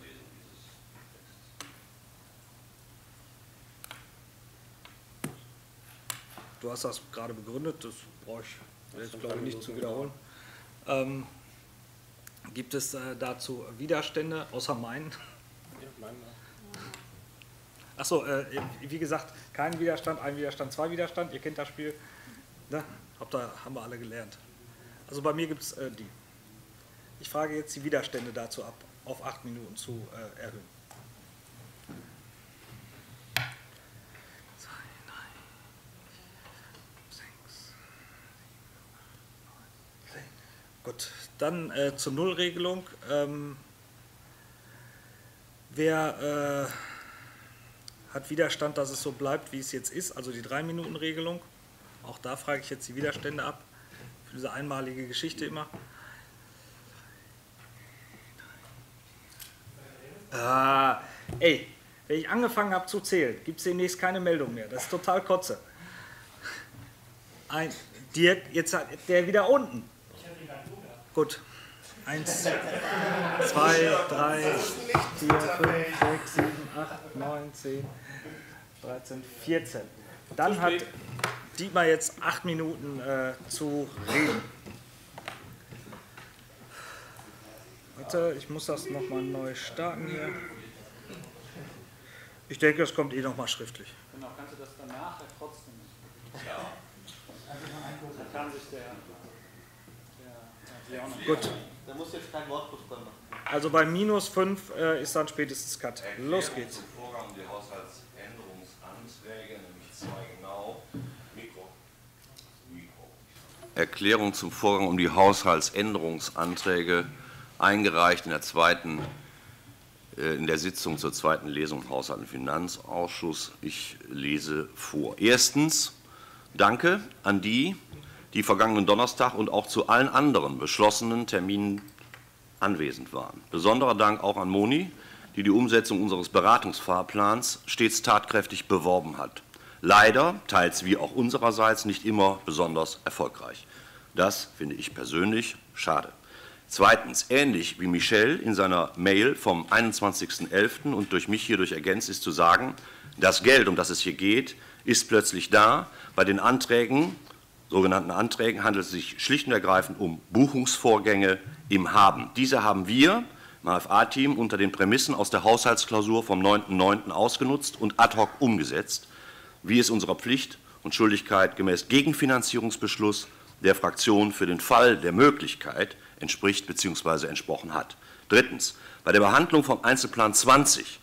Du hast das gerade begründet, das brauche ich jetzt, glaube ich, nicht zu wiederholen. Gibt es dazu Widerstände, außer meinen? Achso, wie gesagt, kein Widerstand, ein Widerstand, zwei Widerstand. Ihr kennt das Spiel, ne? Haben wir alle gelernt. Also bei mir gibt es die. Ich frage jetzt die Widerstände dazu ab, auf 8 Minuten zu erhöhen. Gut, dann zur Nullregelung. Wer hat Widerstand, dass es so bleibt, wie es jetzt ist, also die 3-Minuten-Regelung? Auch da frage ich jetzt die Widerstände ab, für diese einmalige Geschichte immer. Ey, wenn ich angefangen habe zu zählen, gibt es demnächst keine Meldung mehr. Das ist total Kotze. Dirk, jetzt hat der wieder unten. Gut. 1, 2, 3, 4, 5, 6, 7, 8, 9, 10, 13, 14. Dann hat Dietmar jetzt 8 Minuten zu reden. Warte, ich muss das nochmal neu starten hier. Ich denke, das kommt eh nochmal schriftlich. Genau, kannst du das danach trotzdem? Ja. Da kann sich der Gut. Da muss jetzt kein Wortfußball machen. Also bei -5 ist dann spätestens Cut. Los geht's. Zum Vorgang der Haushaltsänderungsanträge, nämlich 2 genau. Mikro. Erklärung zum Vorgang um die Haushaltsänderungsanträge, eingereicht in der Sitzung zur zweiten Lesung im Haushalt- und Finanzausschuss. Ich lese vor. Erstens, danke an die vergangenen Donnerstag und auch zu allen anderen beschlossenen Terminen anwesend waren. Besonderer Dank auch an Moni, die die Umsetzung unseres Beratungsfahrplans stets tatkräftig beworben hat. Leider, teils wie auch unsererseits, nicht immer besonders erfolgreich. Das finde ich persönlich schade. Zweitens, ähnlich wie Michel in seiner Mail vom 21.11. und durch mich hierdurch ergänzt ist zu sagen, das Geld, um das es hier geht, ist plötzlich da. Bei den Anträgen sogenannten Anträgen handelt es sich schlicht und ergreifend um Buchungsvorgänge im Haben. Diese haben wir im HFA-Team unter den Prämissen aus der Haushaltsklausur vom 9.9. ausgenutzt und ad hoc umgesetzt, wie es unserer Pflicht und Schuldigkeit gemäß Gegenfinanzierungsbeschluss der Fraktion für den Fall der Möglichkeit entspricht bzw. entsprochen hat. Drittens. Bei der Behandlung vom Einzelplan 20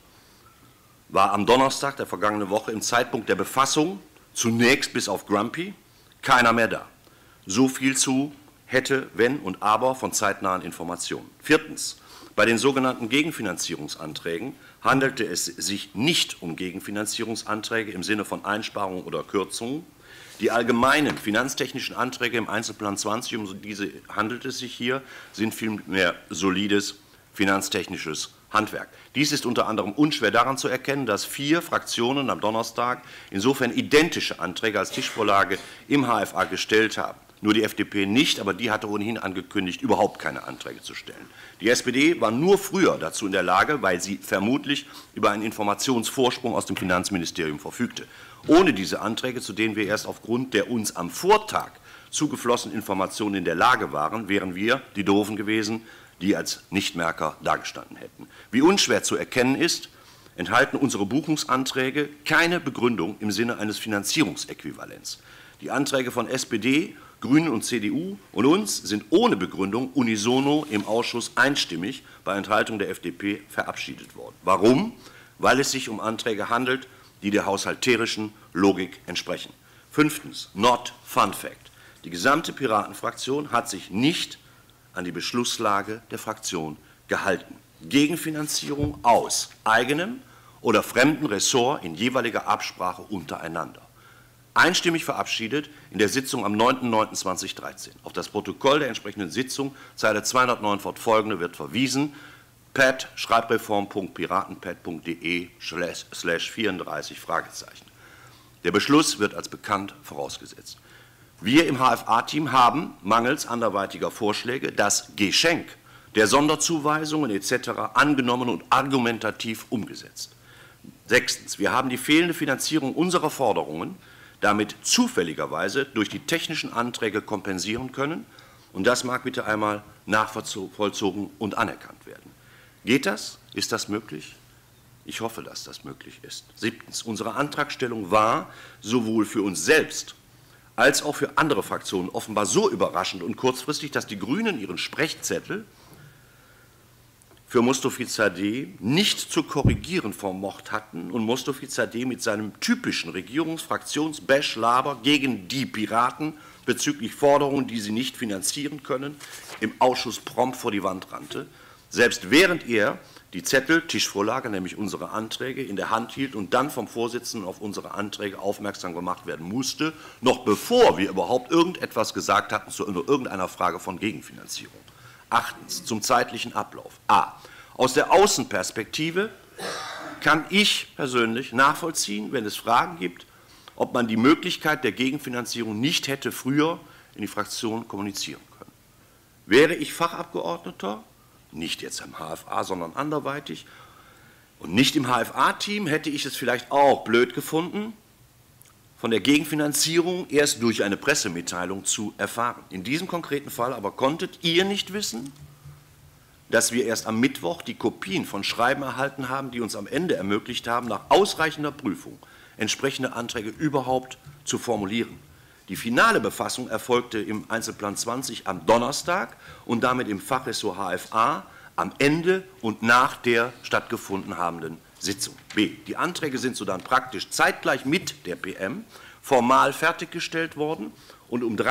war am Donnerstag der vergangenen Woche im Zeitpunkt der Befassung zunächst bis auf Grumpy keiner mehr da. So viel zu hätte, wenn und aber von zeitnahen Informationen. Viertens. Bei den sogenannten Gegenfinanzierungsanträgen handelte es sich nicht um Gegenfinanzierungsanträge im Sinne von Einsparungen oder Kürzungen. Die allgemeinen finanztechnischen Anträge im Einzelplan 20, um diese handelt es sich hier, sind vielmehr solides finanztechnisches Handwerk. Dies ist unter anderem unschwer daran zu erkennen, dass 4 Fraktionen am Donnerstag insofern identische Anträge als Tischvorlage im HFA gestellt haben. Nur die FDP nicht, aber die hatte ohnehin angekündigt, überhaupt keine Anträge zu stellen. Die SPD war nur früher dazu in der Lage, weil sie vermutlich über einen Informationsvorsprung aus dem Finanzministerium verfügte. Ohne diese Anträge, zu denen wir erst aufgrund der uns am Vortag zugeflossenen Informationen in der Lage waren, wären wir die Doofen gewesen, die als Nichtmerker dagestanden hätten. Wie unschwer zu erkennen ist, enthalten unsere Buchungsanträge keine Begründung im Sinne eines Finanzierungsäquivalents. Die Anträge von SPD, Grünen und CDU und uns sind ohne Begründung unisono im Ausschuss einstimmig bei Enthaltung der FDP verabschiedet worden. Warum? Weil es sich um Anträge handelt, die der haushalterischen Logik entsprechen. Fünftens, not fun fact. Die gesamte Piratenfraktion hat sich nicht an die Beschlusslage der Fraktion gehalten. Gegenfinanzierung aus eigenem oder fremdem Ressort in jeweiliger Absprache untereinander. Einstimmig verabschiedet in der Sitzung am 9.9.2013. Auf das Protokoll der entsprechenden Sitzung, Zeile 209 fortfolgende, wird verwiesen. Pad, schreibreform.piratenpad.de/34 Fragezeichen. Der Beschluss wird als bekannt vorausgesetzt. Wir im HFA-Team haben, mangels anderweitiger Vorschläge, das Geschenk der Sonderzuweisungen etc. angenommen und argumentativ umgesetzt. Sechstens. Wir haben die fehlende Finanzierung unserer Forderungen damit zufälligerweise durch die technischen Anträge kompensieren können, und das mag bitte einmal nachvollzogen und anerkannt werden. Geht das? Ist das möglich? Ich hoffe, dass das möglich ist. Siebtens. Unsere Antragstellung war sowohl für uns selbst als auch für andere Fraktionen offenbar so überraschend und kurzfristig, dass die Grünen ihren Sprechzettel für Mustafizadeh nicht zu korrigieren vermocht hatten und Mustafizadeh mit seinem typischen Regierungsfraktions-Bash-Laber gegen die Piraten bezüglich Forderungen, die sie nicht finanzieren können, im Ausschuss prompt vor die Wand rannte, selbst während er die Zettel, Tischvorlage, nämlich unsere Anträge, in der Hand hielt und dann vom Vorsitzenden auf unsere Anträge aufmerksam gemacht werden musste, noch bevor wir überhaupt irgendetwas gesagt hatten zu irgendeiner Frage von Gegenfinanzierung. Achtens, zum zeitlichen Ablauf. A. Aus der Außenperspektive kann ich persönlich nachvollziehen, wenn es Fragen gibt, ob man die Möglichkeit der Gegenfinanzierung nicht hätte früher in die Fraktion kommunizieren können. Wäre ich Fachabgeordneter, nicht jetzt im HFA, sondern anderweitig, und nicht im HFA-Team, hätte ich es vielleicht auch blöd gefunden, von der Gegenfinanzierung erst durch eine Pressemitteilung zu erfahren. In diesem konkreten Fall aber konntet ihr nicht wissen, dass wir erst am Mittwoch die Kopien von Schreiben erhalten haben, die uns am Ende ermöglicht haben, nach ausreichender Prüfung entsprechende Anträge überhaupt zu formulieren. Die finale Befassung erfolgte im Einzelplan 20 am Donnerstag und damit im Fachressort HFA am Ende und nach der stattgefunden habenden Sitzung. B. Die Anträge sind so dann praktisch zeitgleich mit der PM formal fertiggestellt worden und um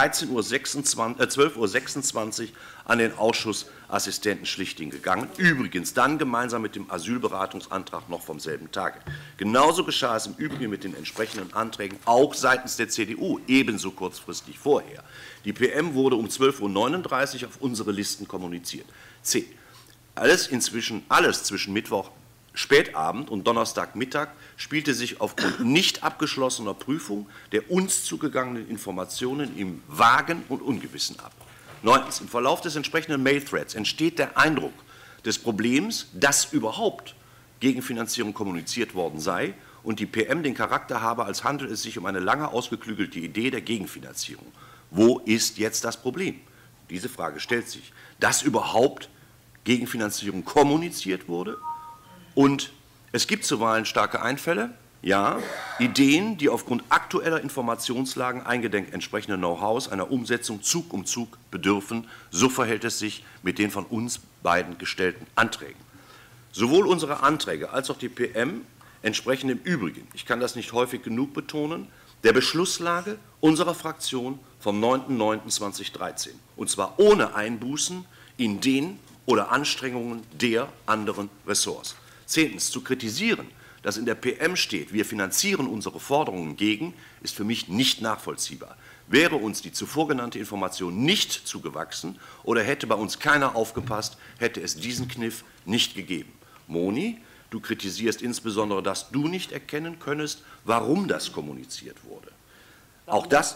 12.26 Uhr an den Ausschussassistenten Schlichting gegangen. Übrigens dann gemeinsam mit dem Asylberatungsantrag noch vom selben Tage. Genauso geschah es im Übrigen mit den entsprechenden Anträgen auch seitens der CDU, ebenso kurzfristig vorher. Die PM wurde um 12.39 Uhr auf unsere Listen kommuniziert. C. Alles zwischen Mittwoch Spätabend und Donnerstagmittag spielte sich aufgrund nicht abgeschlossener Prüfung der uns zugegangenen Informationen im Vagen und Ungewissen ab. 9. Im Verlauf des entsprechenden Mail-Threads entsteht der Eindruck des Problems, dass überhaupt Gegenfinanzierung kommuniziert worden sei und die PM den Charakter habe, als handelt es sich um eine lange ausgeklügelte Idee der Gegenfinanzierung. Wo ist jetzt das Problem? Diese Frage stellt sich. Dass überhaupt Gegenfinanzierung kommuniziert wurde und es gibt zuweilen starke Einfälle, ja, Ideen, die aufgrund aktueller Informationslagen eingedenk entsprechender Know-hows einer Umsetzung Zug um Zug bedürfen. So verhält es sich mit den von uns beiden gestellten Anträgen. Sowohl unsere Anträge als auch die PM entsprechen im Übrigen, ich kann das nicht häufig genug betonen, der Beschlusslage unserer Fraktion vom 9.9.2013, und zwar ohne Einbußen in den oder Anstrengungen der anderen Ressorts. 10. Zu kritisieren, dass in der PM steht, wir finanzieren unsere Forderungen gegen, ist für mich nicht nachvollziehbar. Wäre uns die zuvor genannte Information nicht zugewachsen oder hätte bei uns keiner aufgepasst, hätte es diesen Kniff nicht gegeben. Moni, du kritisierst insbesondere, dass du nicht erkennen könntest, warum das kommuniziert wurde. Auch das,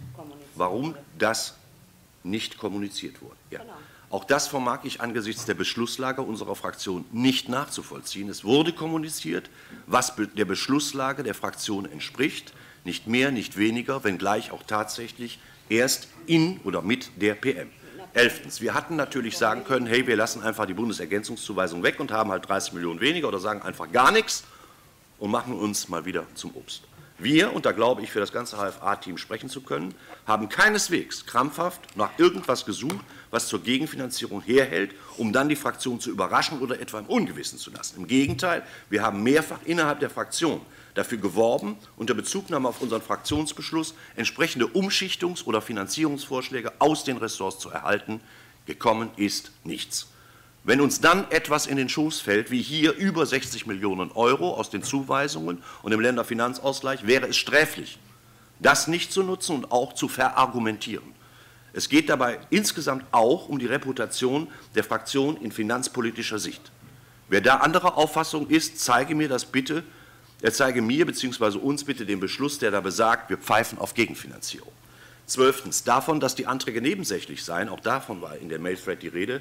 warum das nicht kommuniziert wurde. Ja. Genau. Auch das vermag ich angesichts der Beschlusslage unserer Fraktion nicht nachzuvollziehen. Es wurde kommuniziert, was der Beschlusslage der Fraktion entspricht, nicht mehr, nicht weniger, wenngleich auch tatsächlich erst in oder mit der PM. 11. Wir hatten natürlich sagen können, hey, wir lassen einfach die Bundesergänzungszuweisung weg und haben halt 30 Millionen weniger oder sagen einfach gar nichts und machen uns mal wieder zum Obst. Wir, und da glaube ich, für das ganze HFA-Team sprechen zu können, haben keineswegs krampfhaft nach irgendwas gesucht, was zur Gegenfinanzierung herhält, um dann die Fraktion zu überraschen oder etwa im Ungewissen zu lassen. Im Gegenteil, wir haben mehrfach innerhalb der Fraktion dafür geworben, unter Bezugnahme auf unseren Fraktionsbeschluss entsprechende Umschichtungs- oder Finanzierungsvorschläge aus den Ressorts zu erhalten. Gekommen ist nichts. Wenn uns dann etwas in den Schoß fällt, wie hier über 60 Millionen Euro aus den Zuweisungen und dem Länderfinanzausgleich, wäre es sträflich, das nicht zu nutzen und auch zu verargumentieren. Es geht dabei insgesamt auch um die Reputation der Fraktion in finanzpolitischer Sicht. Wer da anderer Auffassung ist, zeige mir das bitte, zeige mir bzw. uns bitte den Beschluss, der da besagt, wir pfeifen auf Gegenfinanzierung. 12. Davon, dass die Anträge nebensächlich seien, auch davon war in der Mail-Thread die Rede,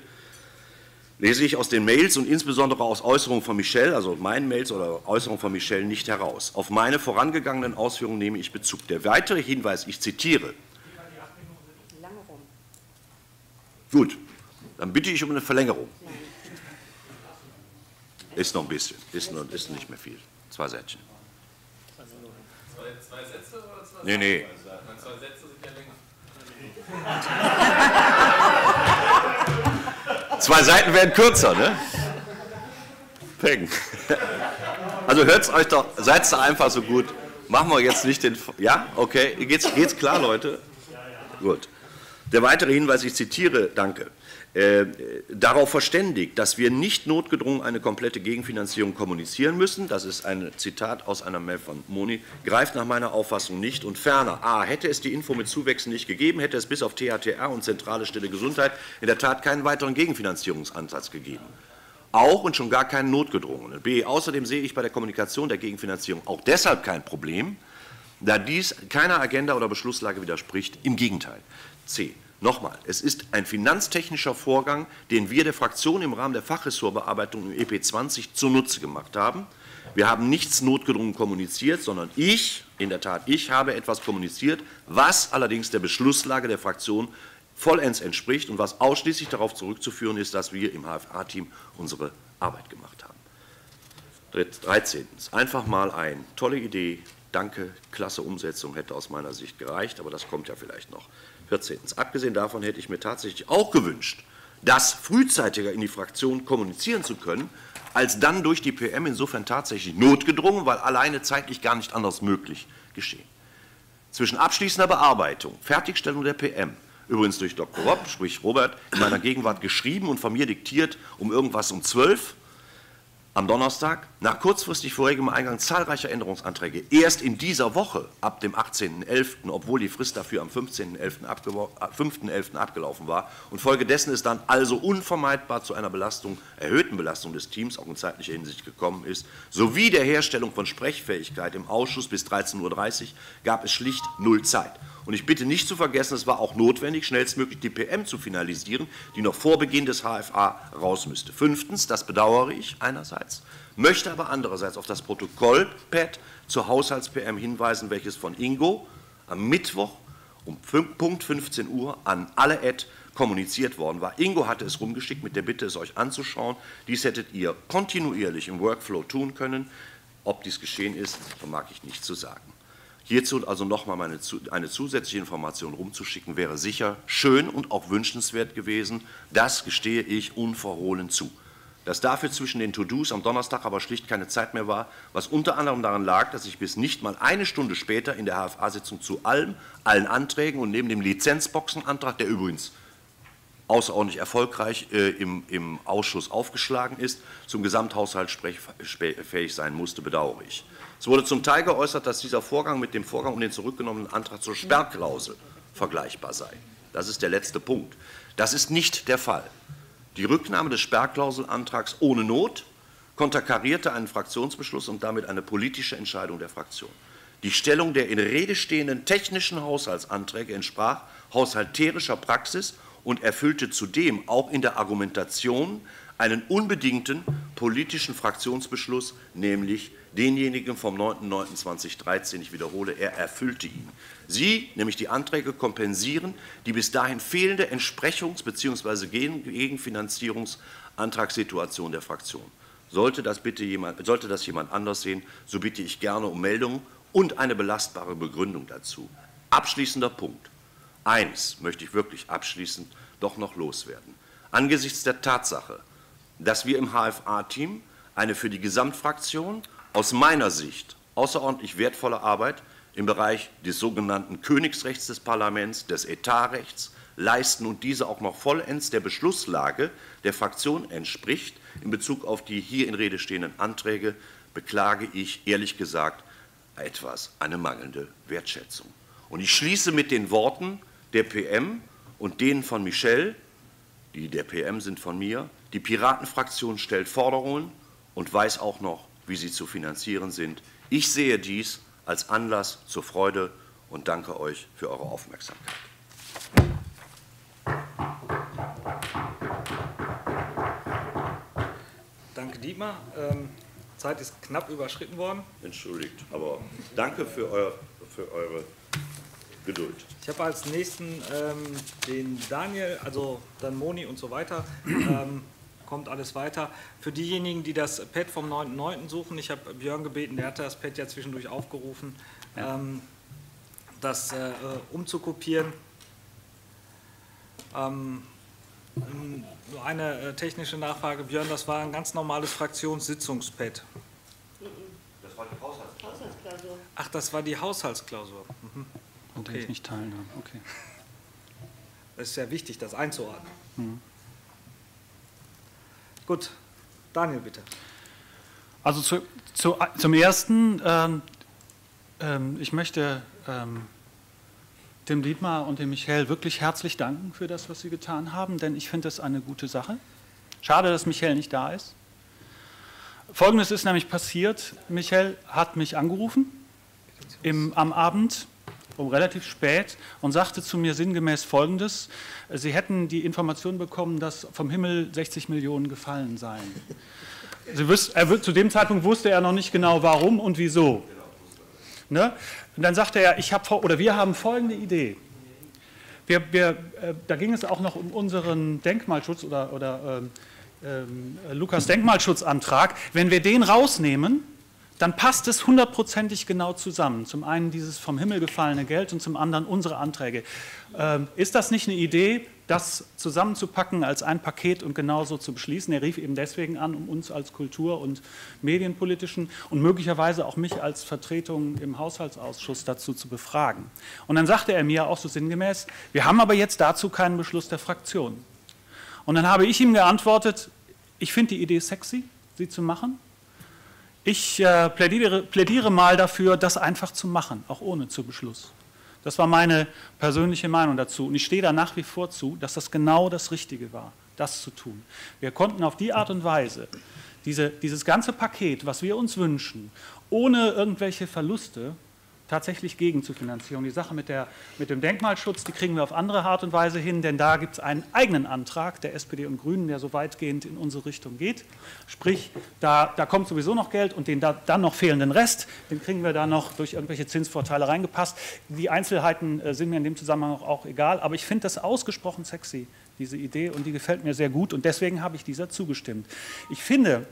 lese ich aus den Mails und insbesondere aus Äußerungen von Michel, also meinen Mails oder Äußerungen von Michel nicht heraus. Auf meine vorangegangenen Ausführungen nehme ich Bezug. Der weitere Hinweis, ich zitiere. Gut, dann bitte ich um eine Verlängerung. Ist noch ein bisschen, ist nicht mehr viel. 2 Sätze. Zwei Sätze oder 2 Sätze? Nee. 2 Sätze sind ja länger. 2 Seiten werden kürzer, ne? Peng. Also hört es euch doch, seid doch einfach so gut. Machen wir jetzt nicht den... Ja? Okay. Geht's klar, Leute? Gut. Der weitere Hinweis, ich zitiere, danke, darauf verständigt, dass wir nicht notgedrungen eine komplette Gegenfinanzierung kommunizieren müssen, das ist ein Zitat aus einer Mail von Moni, greift nach meiner Auffassung nicht und ferner, a, hätte es die Info mit Zuwächsen nicht gegeben, hätte es bis auf THTR und zentrale Stelle Gesundheit in der Tat keinen weiteren Gegenfinanzierungsansatz gegeben. Auch und schon gar keinen notgedrungenen. B, außerdem sehe ich bei der Kommunikation der Gegenfinanzierung auch deshalb kein Problem, da dies keiner Agenda oder Beschlusslage widerspricht, im Gegenteil. C. Nochmal, es ist ein finanztechnischer Vorgang, den wir der Fraktion im Rahmen der Fachressortbearbeitung im EP 20 zunutze gemacht haben. Wir haben nichts notgedrungen kommuniziert, sondern ich habe etwas kommuniziert, was allerdings der Beschlusslage der Fraktion vollends entspricht und was ausschließlich darauf zurückzuführen ist, dass wir im HFA-Team unsere Arbeit gemacht haben. 13. Einfach mal ein, tolle Idee, danke, klasse Umsetzung, hätte aus meiner Sicht gereicht, aber das kommt ja vielleicht noch. 14. Abgesehen davon hätte ich mir tatsächlich auch gewünscht, das frühzeitiger in die Fraktion kommunizieren zu können, als dann durch die PM insofern tatsächlich notgedrungen, weil alleine zeitlich gar nicht anders möglich geschehen. Zwischen abschließender Bearbeitung, Fertigstellung der PM, übrigens durch Dr. Robb, sprich Robert, in meiner Gegenwart geschrieben und von mir diktiert um irgendwas um 12 am Donnerstag, nach kurzfristig vorherigem Eingang zahlreicher Änderungsanträge, erst in dieser Woche, ab dem 18.11., obwohl die Frist dafür am 5.11. abgelaufen war, und folgedessen es dann also unvermeidbar zu einer erhöhten Belastung des Teams, auch in zeitlicher Hinsicht gekommen ist, sowie der Herstellung von Sprechfähigkeit im Ausschuss bis 13.30 Uhr, gab es schlicht null Zeit. Und ich bitte nicht zu vergessen, es war auch notwendig, schnellstmöglich die PM zu finalisieren, die noch vor Beginn des HFA raus müsste. 5. Das bedauere ich einerseits, möchte aber andererseits auf das Protokollpad zur Haushalts-PM hinweisen, welches von Ingo am Mittwoch um Punkt 15 Uhr an alle kommuniziert worden war. Ingo hatte es rumgeschickt mit der Bitte, es euch anzuschauen. Dies hättet ihr kontinuierlich im Workflow tun können. Ob dies geschehen ist, vermag ich nicht zu sagen. Hierzu also nochmal eine zusätzliche Information rumzuschicken, wäre sicher schön und auch wünschenswert gewesen. Das gestehe ich unverhohlen zu. Dass dafür zwischen den To-Dos am Donnerstag aber schlicht keine Zeit mehr war, was unter anderem daran lag, dass ich bis nicht mal eine Stunde später in der HFA-Sitzung zu allen Anträgen und neben dem Lizenzboxenantrag, der übrigens außerordentlich erfolgreich im Ausschuss aufgeschlagen ist, zum Gesamthaushalt fähig sein musste, bedauere ich. Es wurde zum Teil geäußert, dass dieser Vorgang mit dem Vorgang um den zurückgenommenen Antrag zur Sperrklausel vergleichbar sei. Das ist der letzte Punkt. Das ist nicht der Fall. Die Rücknahme des Sperrklauselantrags ohne Not konterkarierte einen Fraktionsbeschluss und damit eine politische Entscheidung der Fraktion. Die Stellung der in Rede stehenden technischen Haushaltsanträge entsprach haushalterischer Praxis und erfüllte zudem auch in der Argumentation einen unbedingten politischen Fraktionsbeschluss, nämlich denjenigen vom 9.09.2013. Ich wiederhole, er erfüllte ihn. Sie, nämlich die Anträge, kompensieren die bis dahin fehlende Entsprechungs- bzw. Gegenfinanzierungsantragssituation der Fraktion. Sollte das jemand anders sehen, so bitte ich gerne um Meldung und eine belastbare Begründung dazu. Abschließender Punkt. Eins möchte ich wirklich abschließend doch noch loswerden. Angesichts der Tatsache, dass wir im HFA-Team eine für die Gesamtfraktion aus meiner Sicht außerordentlich wertvolle Arbeit im Bereich des sogenannten Königsrechts des Parlaments, des Etatrechts leisten und diese auch noch vollends der Beschlusslage der Fraktion entspricht, in Bezug auf die hier in Rede stehenden Anträge, beklage ich ehrlich gesagt eine mangelnde Wertschätzung. Und ich schließe mit den Worten der PM und denen von Michel, die der PM sind von mir. Die Piratenfraktion stellt Forderungen und weiß auch noch, wie sie zu finanzieren sind. Ich sehe dies als Anlass zur Freude und danke euch für eure Aufmerksamkeit. Danke, Dietmar. Zeit ist knapp überschritten worden. Entschuldigt, aber danke für eure Geduld. Ich habe als nächsten den Daniel, also dann Moni und so weiter. Kommt alles weiter. Für diejenigen, die das Pad vom 9.9. suchen, ich habe Björn gebeten, der hatte das Pad ja zwischendurch aufgerufen, das umzukopieren. Nur eine technische Nachfrage, Björn, das war ein ganz normales Fraktionssitzungspad. Das war die Haushaltsklausur. Ach, das war die Haushaltsklausur. Mhm. Und okay. Ich nicht teilnehmen. Okay. Das ist ja wichtig, das einzuordnen. Mhm. Gut, Daniel, bitte. Also zum Ersten, ich möchte dem Dietmar und dem Michael wirklich herzlich danken für das, was sie getan haben, denn ich finde das eine gute Sache. Schade, dass Michael nicht da ist. Folgendes ist nämlich passiert. Michael hat mich angerufen am Abend, relativ spät, und sagte zu mir sinngemäß Folgendes: Sie hätten die Information bekommen, dass vom Himmel 60 Millionen gefallen seien. Zu dem Zeitpunkt wusste er noch nicht genau, warum und wieso. Ne? Und dann sagte er, wir haben folgende Idee. Da ging es auch noch um unseren Denkmalschutz oder Lukas Denkmalschutzantrag. Wenn wir den rausnehmen, dann passt es 100%ig genau zusammen. Zum einen dieses vom Himmel gefallene Geld und zum anderen unsere Anträge. Ist das nicht eine Idee, das zusammenzupacken als ein Paket und genauso zu beschließen? Er rief eben deswegen an, um uns als Kultur- und Medienpolitischen und möglicherweise auch mich als Vertretung im Haushaltsausschuss dazu zu befragen. Und dann sagte er mir auch so sinngemäß, wir haben aber jetzt dazu keinen Beschluss der Fraktion. Und dann habe ich ihm geantwortet, ich finde die Idee sexy, sie zu machen. Ich plädiere mal dafür, das einfach zu machen, auch ohne zu Beschluss. Das war meine persönliche Meinung dazu. Und ich stehe da nach wie vor zu, dass das genau das Richtige war, das zu tun. Wir konnten auf die Art und Weise dieses ganze Paket, was wir uns wünschen, ohne irgendwelche Verluste tatsächlich gegen zu finanzieren. Die Sache mit dem Denkmalschutz, die kriegen wir auf andere Art und Weise hin, denn da gibt es einen eigenen Antrag der SPD und Grünen, der so weitgehend in unsere Richtung geht. Sprich, da kommt sowieso noch Geld und den dann noch fehlenden Rest, den kriegen wir da noch durch irgendwelche Zinsvorteile reingepasst. Die Einzelheiten sind mir in dem Zusammenhang auch egal, aber ich finde das ausgesprochen sexy, diese Idee, und die gefällt mir sehr gut und deswegen habe ich dieser zugestimmt. Ich finde,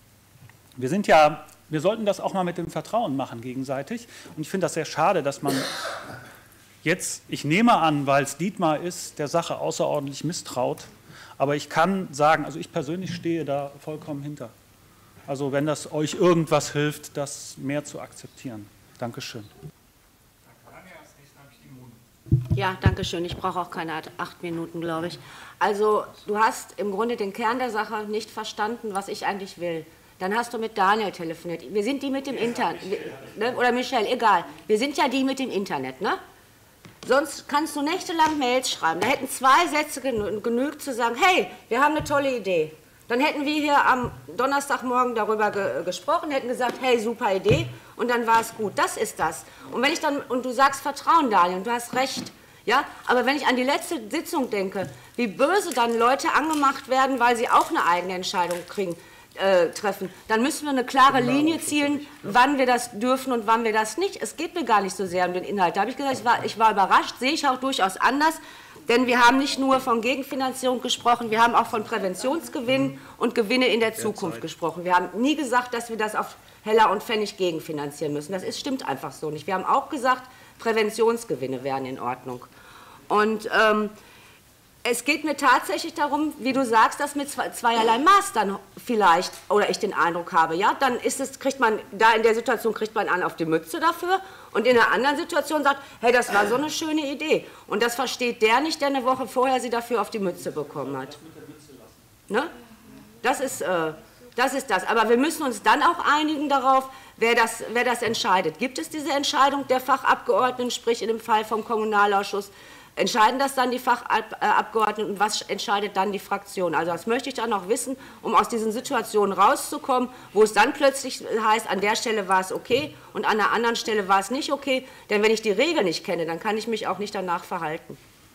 wir sollten das auch mal mit dem Vertrauen machen gegenseitig. Und ich finde das sehr schade, dass man jetzt, ich nehme an, weil es Dietmar ist, der Sache außerordentlich misstraut. Aber ich kann sagen, also ich persönlich stehe da vollkommen hinter. Also wenn das euch irgendwas hilft, das mehr zu akzeptieren. Dankeschön. Ja, danke schön. Ich brauche auch keine 8 Minuten, glaube ich. Also du hast im Grunde den Kern der Sache nicht verstanden, was ich eigentlich will. Dann hast du mit Daniel telefoniert. Wir sind die mit dem Internet, ne? Oder Michelle, egal. Wir sind ja die mit dem Internet, ne? Sonst kannst du nächtelang Mails schreiben. Da hätten 2 Sätze genügt zu sagen, hey, wir haben eine tolle Idee. Dann hätten wir hier am Donnerstagmorgen darüber gesprochen, hätten gesagt, hey, super Idee, und dann war es gut. Das ist das. Und wenn ich dann, und du sagst Vertrauen, Daniel, und du hast recht, ja, aber wenn ich an die letzte Sitzung denke, wie böse dann Leute angemacht werden, weil sie auch eine eigene Entscheidung treffen, dann müssen wir eine klare Linie ziehen, wann wir das dürfen und wann wir das nicht. Es geht mir gar nicht so sehr um den Inhalt. Da habe ich gesagt, ich war überrascht, sehe ich auch durchaus anders, denn wir haben nicht nur von Gegenfinanzierung gesprochen, wir haben auch von Präventionsgewinnen und Gewinne in der Zukunft gesprochen. Wir haben nie gesagt, dass wir das auf Heller und Pfennig gegenfinanzieren müssen. Das stimmt einfach so nicht. Wir haben auch gesagt, Präventionsgewinne wären in Ordnung. Und es geht mir tatsächlich darum, wie du sagst, dass mit zweierlei Maß dann vielleicht, oder ich den Eindruck habe, ja, dann kriegt man, da in der Situation kriegt man einen auf die Mütze dafür und in einer anderen Situation sagt, hey, das war so eine schöne Idee. Und das versteht der nicht, der eine Woche vorher sie dafür auf die Mütze bekommen hat. Ne? Das ist das. Aber wir müssen uns dann auch einigen darauf, wer das entscheidet. Gibt es diese Entscheidung der Fachabgeordneten, sprich in dem Fall vom Kommunalausschuss? Entscheiden das dann die Fachabgeordneten und was entscheidet dann die Fraktion? Also das möchte ich dann noch wissen, um aus diesen Situationen rauszukommen, wo es dann plötzlich heißt, an der Stelle war es okay und an der anderen Stelle war es nicht okay. Denn wenn ich die Regel nicht kenne, dann kann ich mich auch nicht danach verhalten.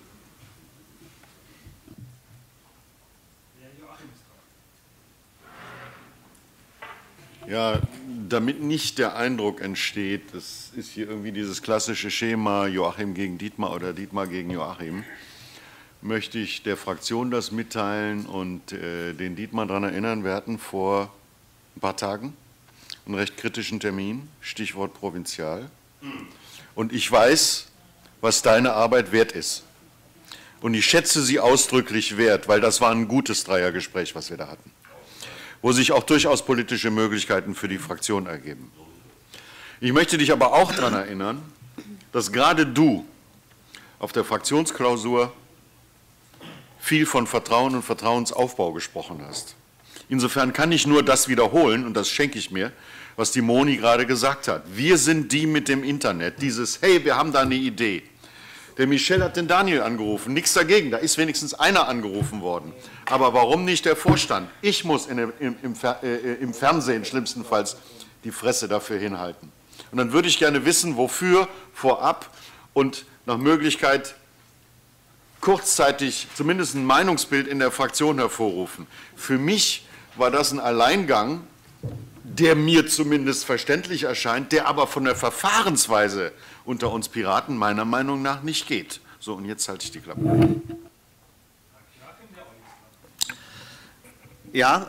Ja, damit nicht der Eindruck entsteht, das ist hier irgendwie dieses klassische Schema Joachim gegen Dietmar oder Dietmar gegen Joachim, möchte ich der Fraktion das mitteilen und den Dietmar daran erinnern, wir hatten vor ein paar Tagen einen recht kritischen Termin, Stichwort Provinzial. Und ich weiß, was deine Arbeit wert ist. Und ich schätze sie ausdrücklich wert, weil das war ein gutes Dreiergespräch, was wir da hatten, wo sich auch durchaus politische Möglichkeiten für die Fraktion ergeben. Ich möchte dich aber auch daran erinnern, dass gerade du auf der Fraktionsklausur viel von Vertrauen und Vertrauensaufbau gesprochen hast. Insofern kann ich nur das wiederholen, und das schenke ich mir, was die Moni gerade gesagt hat. Wir sind die mit dem Internet, dieses, hey, wir haben da eine Idee. Der Michel hat den Daniel angerufen, nichts dagegen, da ist wenigstens einer angerufen worden. Aber warum nicht der Vorstand? Ich muss im Fernsehen schlimmstenfalls die Fresse dafür hinhalten. Und dann würde ich gerne wissen, wofür vorab und nach Möglichkeit kurzzeitig zumindest ein Meinungsbild in der Fraktion hervorrufen. Für mich war das ein Alleingang, der mir zumindest verständlich erscheint, der aber von der Verfahrensweise unter uns Piraten meiner Meinung nach nicht geht. So, und jetzt halte ich die Klappe. Ja,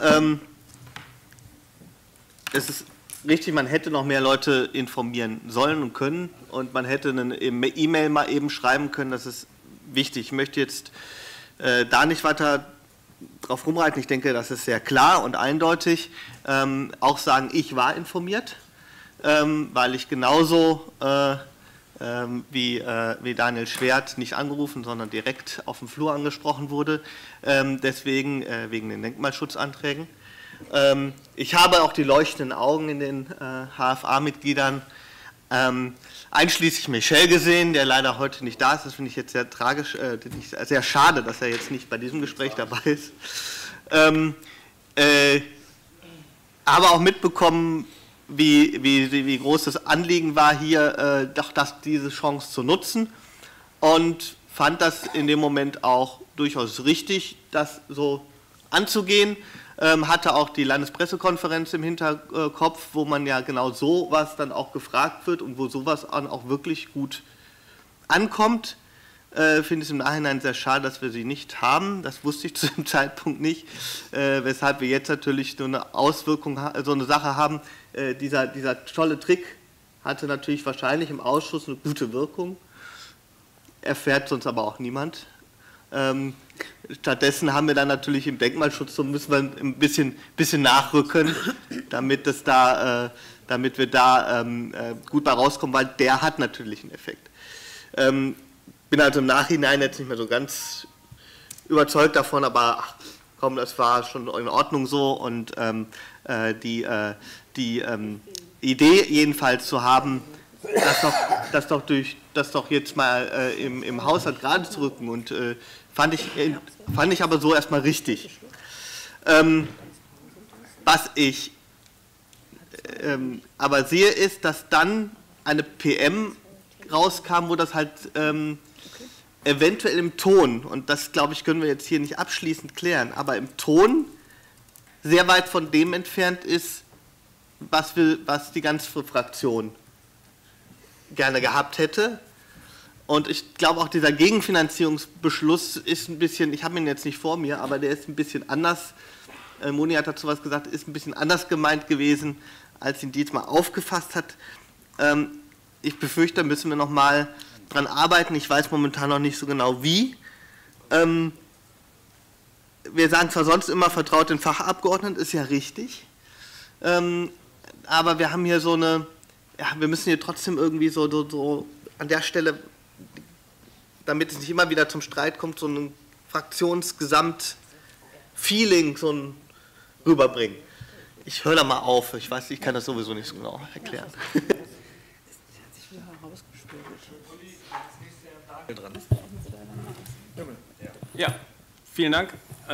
es ist richtig, man hätte noch mehr Leute informieren sollen und können und man hätte eine E-Mail mal eben schreiben können, das ist wichtig. Ich möchte jetzt da nicht weiter drauf rumreiten, ich denke, das ist sehr klar und eindeutig. Auch sagen, ich war informiert, weil ich genauso wie Daniel Schwert nicht angerufen, sondern direkt auf dem Flur angesprochen wurde, deswegen wegen den Denkmalschutzanträgen. Ich habe auch die leuchtenden Augen in den HFA-Mitgliedern, einschließlich Michel gesehen, der leider heute nicht da ist. Das finde ich jetzt sehr tragisch, sehr schade, dass er jetzt nicht bei diesem Gespräch dabei ist. Aber auch mitbekommen, wie groß das Anliegen war, hier doch diese Chance zu nutzen und fand das in dem Moment auch durchaus richtig, das so anzugehen. Hatte auch die Landespressekonferenz im Hinterkopf, wo man ja genau sowas dann auch gefragt wird und wo sowas dann auch wirklich gut ankommt. Finde es im Nachhinein sehr schade, dass wir sie nicht haben. Das wusste ich zu dem Zeitpunkt nicht, weshalb wir jetzt natürlich so eine Auswirkung, so eine Sache haben. Dieser tolle Trick hatte natürlich wahrscheinlich im Ausschuss eine gute Wirkung, erfährt sonst aber auch niemand. Stattdessen haben wir dann natürlich im Denkmalschutz, so müssen wir ein bisschen nachrücken, damit wir da gut bei rauskommen, weil der hat natürlich einen Effekt. Bin also im Nachhinein jetzt nicht mehr so ganz überzeugt davon, aber ach, komm, das war schon in Ordnung so und die Idee jedenfalls zu haben, das doch jetzt mal im Haushalt gerade zu rücken und fand ich aber so erstmal richtig. Was ich aber sehe, ist, dass dann eine PM rauskam, wo das halt eventuell im Ton, und das glaube ich können wir jetzt hier nicht abschließend klären, aber im Ton sehr weit von dem entfernt ist, was die ganze Fraktion gerne gehabt hätte. Und ich glaube auch dieser Gegenfinanzierungsbeschluss ist ein bisschen, ich habe ihn jetzt nicht vor mir, aber der ist ein bisschen anders, Moni hat dazu was gesagt, ist ein bisschen anders gemeint gewesen, als ihn Dietmar aufgefasst hat. Ich befürchte, da müssen wir noch mal dran arbeiten. Ich weiß momentan noch nicht so genau wie. Wir sagen zwar sonst immer, vertraut den Fachabgeordneten, ist ja richtig. Aber wir haben hier so eine, ja, wir müssen hier trotzdem irgendwie so an der Stelle, damit es nicht immer wieder zum Streit kommt, so ein Fraktionsgesamt-Feeling rüberbringen. Ich höre da mal auf, ich weiß, ich kann das sowieso nicht so genau erklären. Ja, vielen Dank.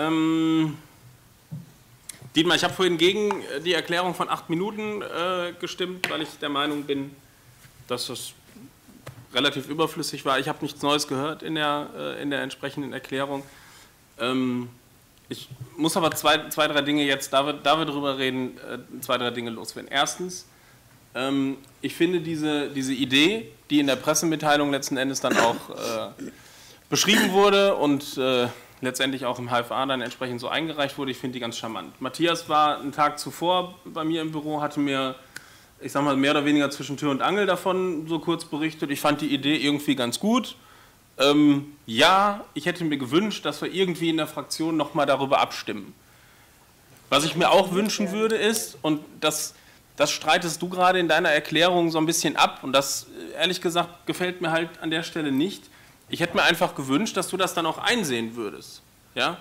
Dietmar, ich habe vorhin gegen die Erklärung von 8 Minuten gestimmt, weil ich der Meinung bin, dass das relativ überflüssig war. Ich habe nichts Neues gehört in der entsprechenden Erklärung. Ich muss aber zwei, drei Dinge jetzt, da wir darüber reden, 2, 3 Dinge loswerden. Erstens, ich finde diese Idee, die in der Pressemitteilung letzten Endes dann auch beschrieben wurde und letztendlich auch im HFA dann entsprechend so eingereicht wurde, ich finde die ganz charmant. Matthias war einen Tag zuvor bei mir im Büro, hatte mir, ich sag mal, mehr oder weniger zwischen Tür und Angel davon so kurz berichtet. Ich fand die Idee irgendwie ganz gut. Ja, ich hätte mir gewünscht, dass wir irgendwie in der Fraktion nochmal darüber abstimmen. Was ich mir auch wünschen würde ist, und das streitest du gerade in deiner Erklärung so ein bisschen ab, und das, ehrlich gesagt, gefällt mir halt an der Stelle nicht. Ich hätte mir einfach gewünscht, dass du das dann auch einsehen würdest. Ja?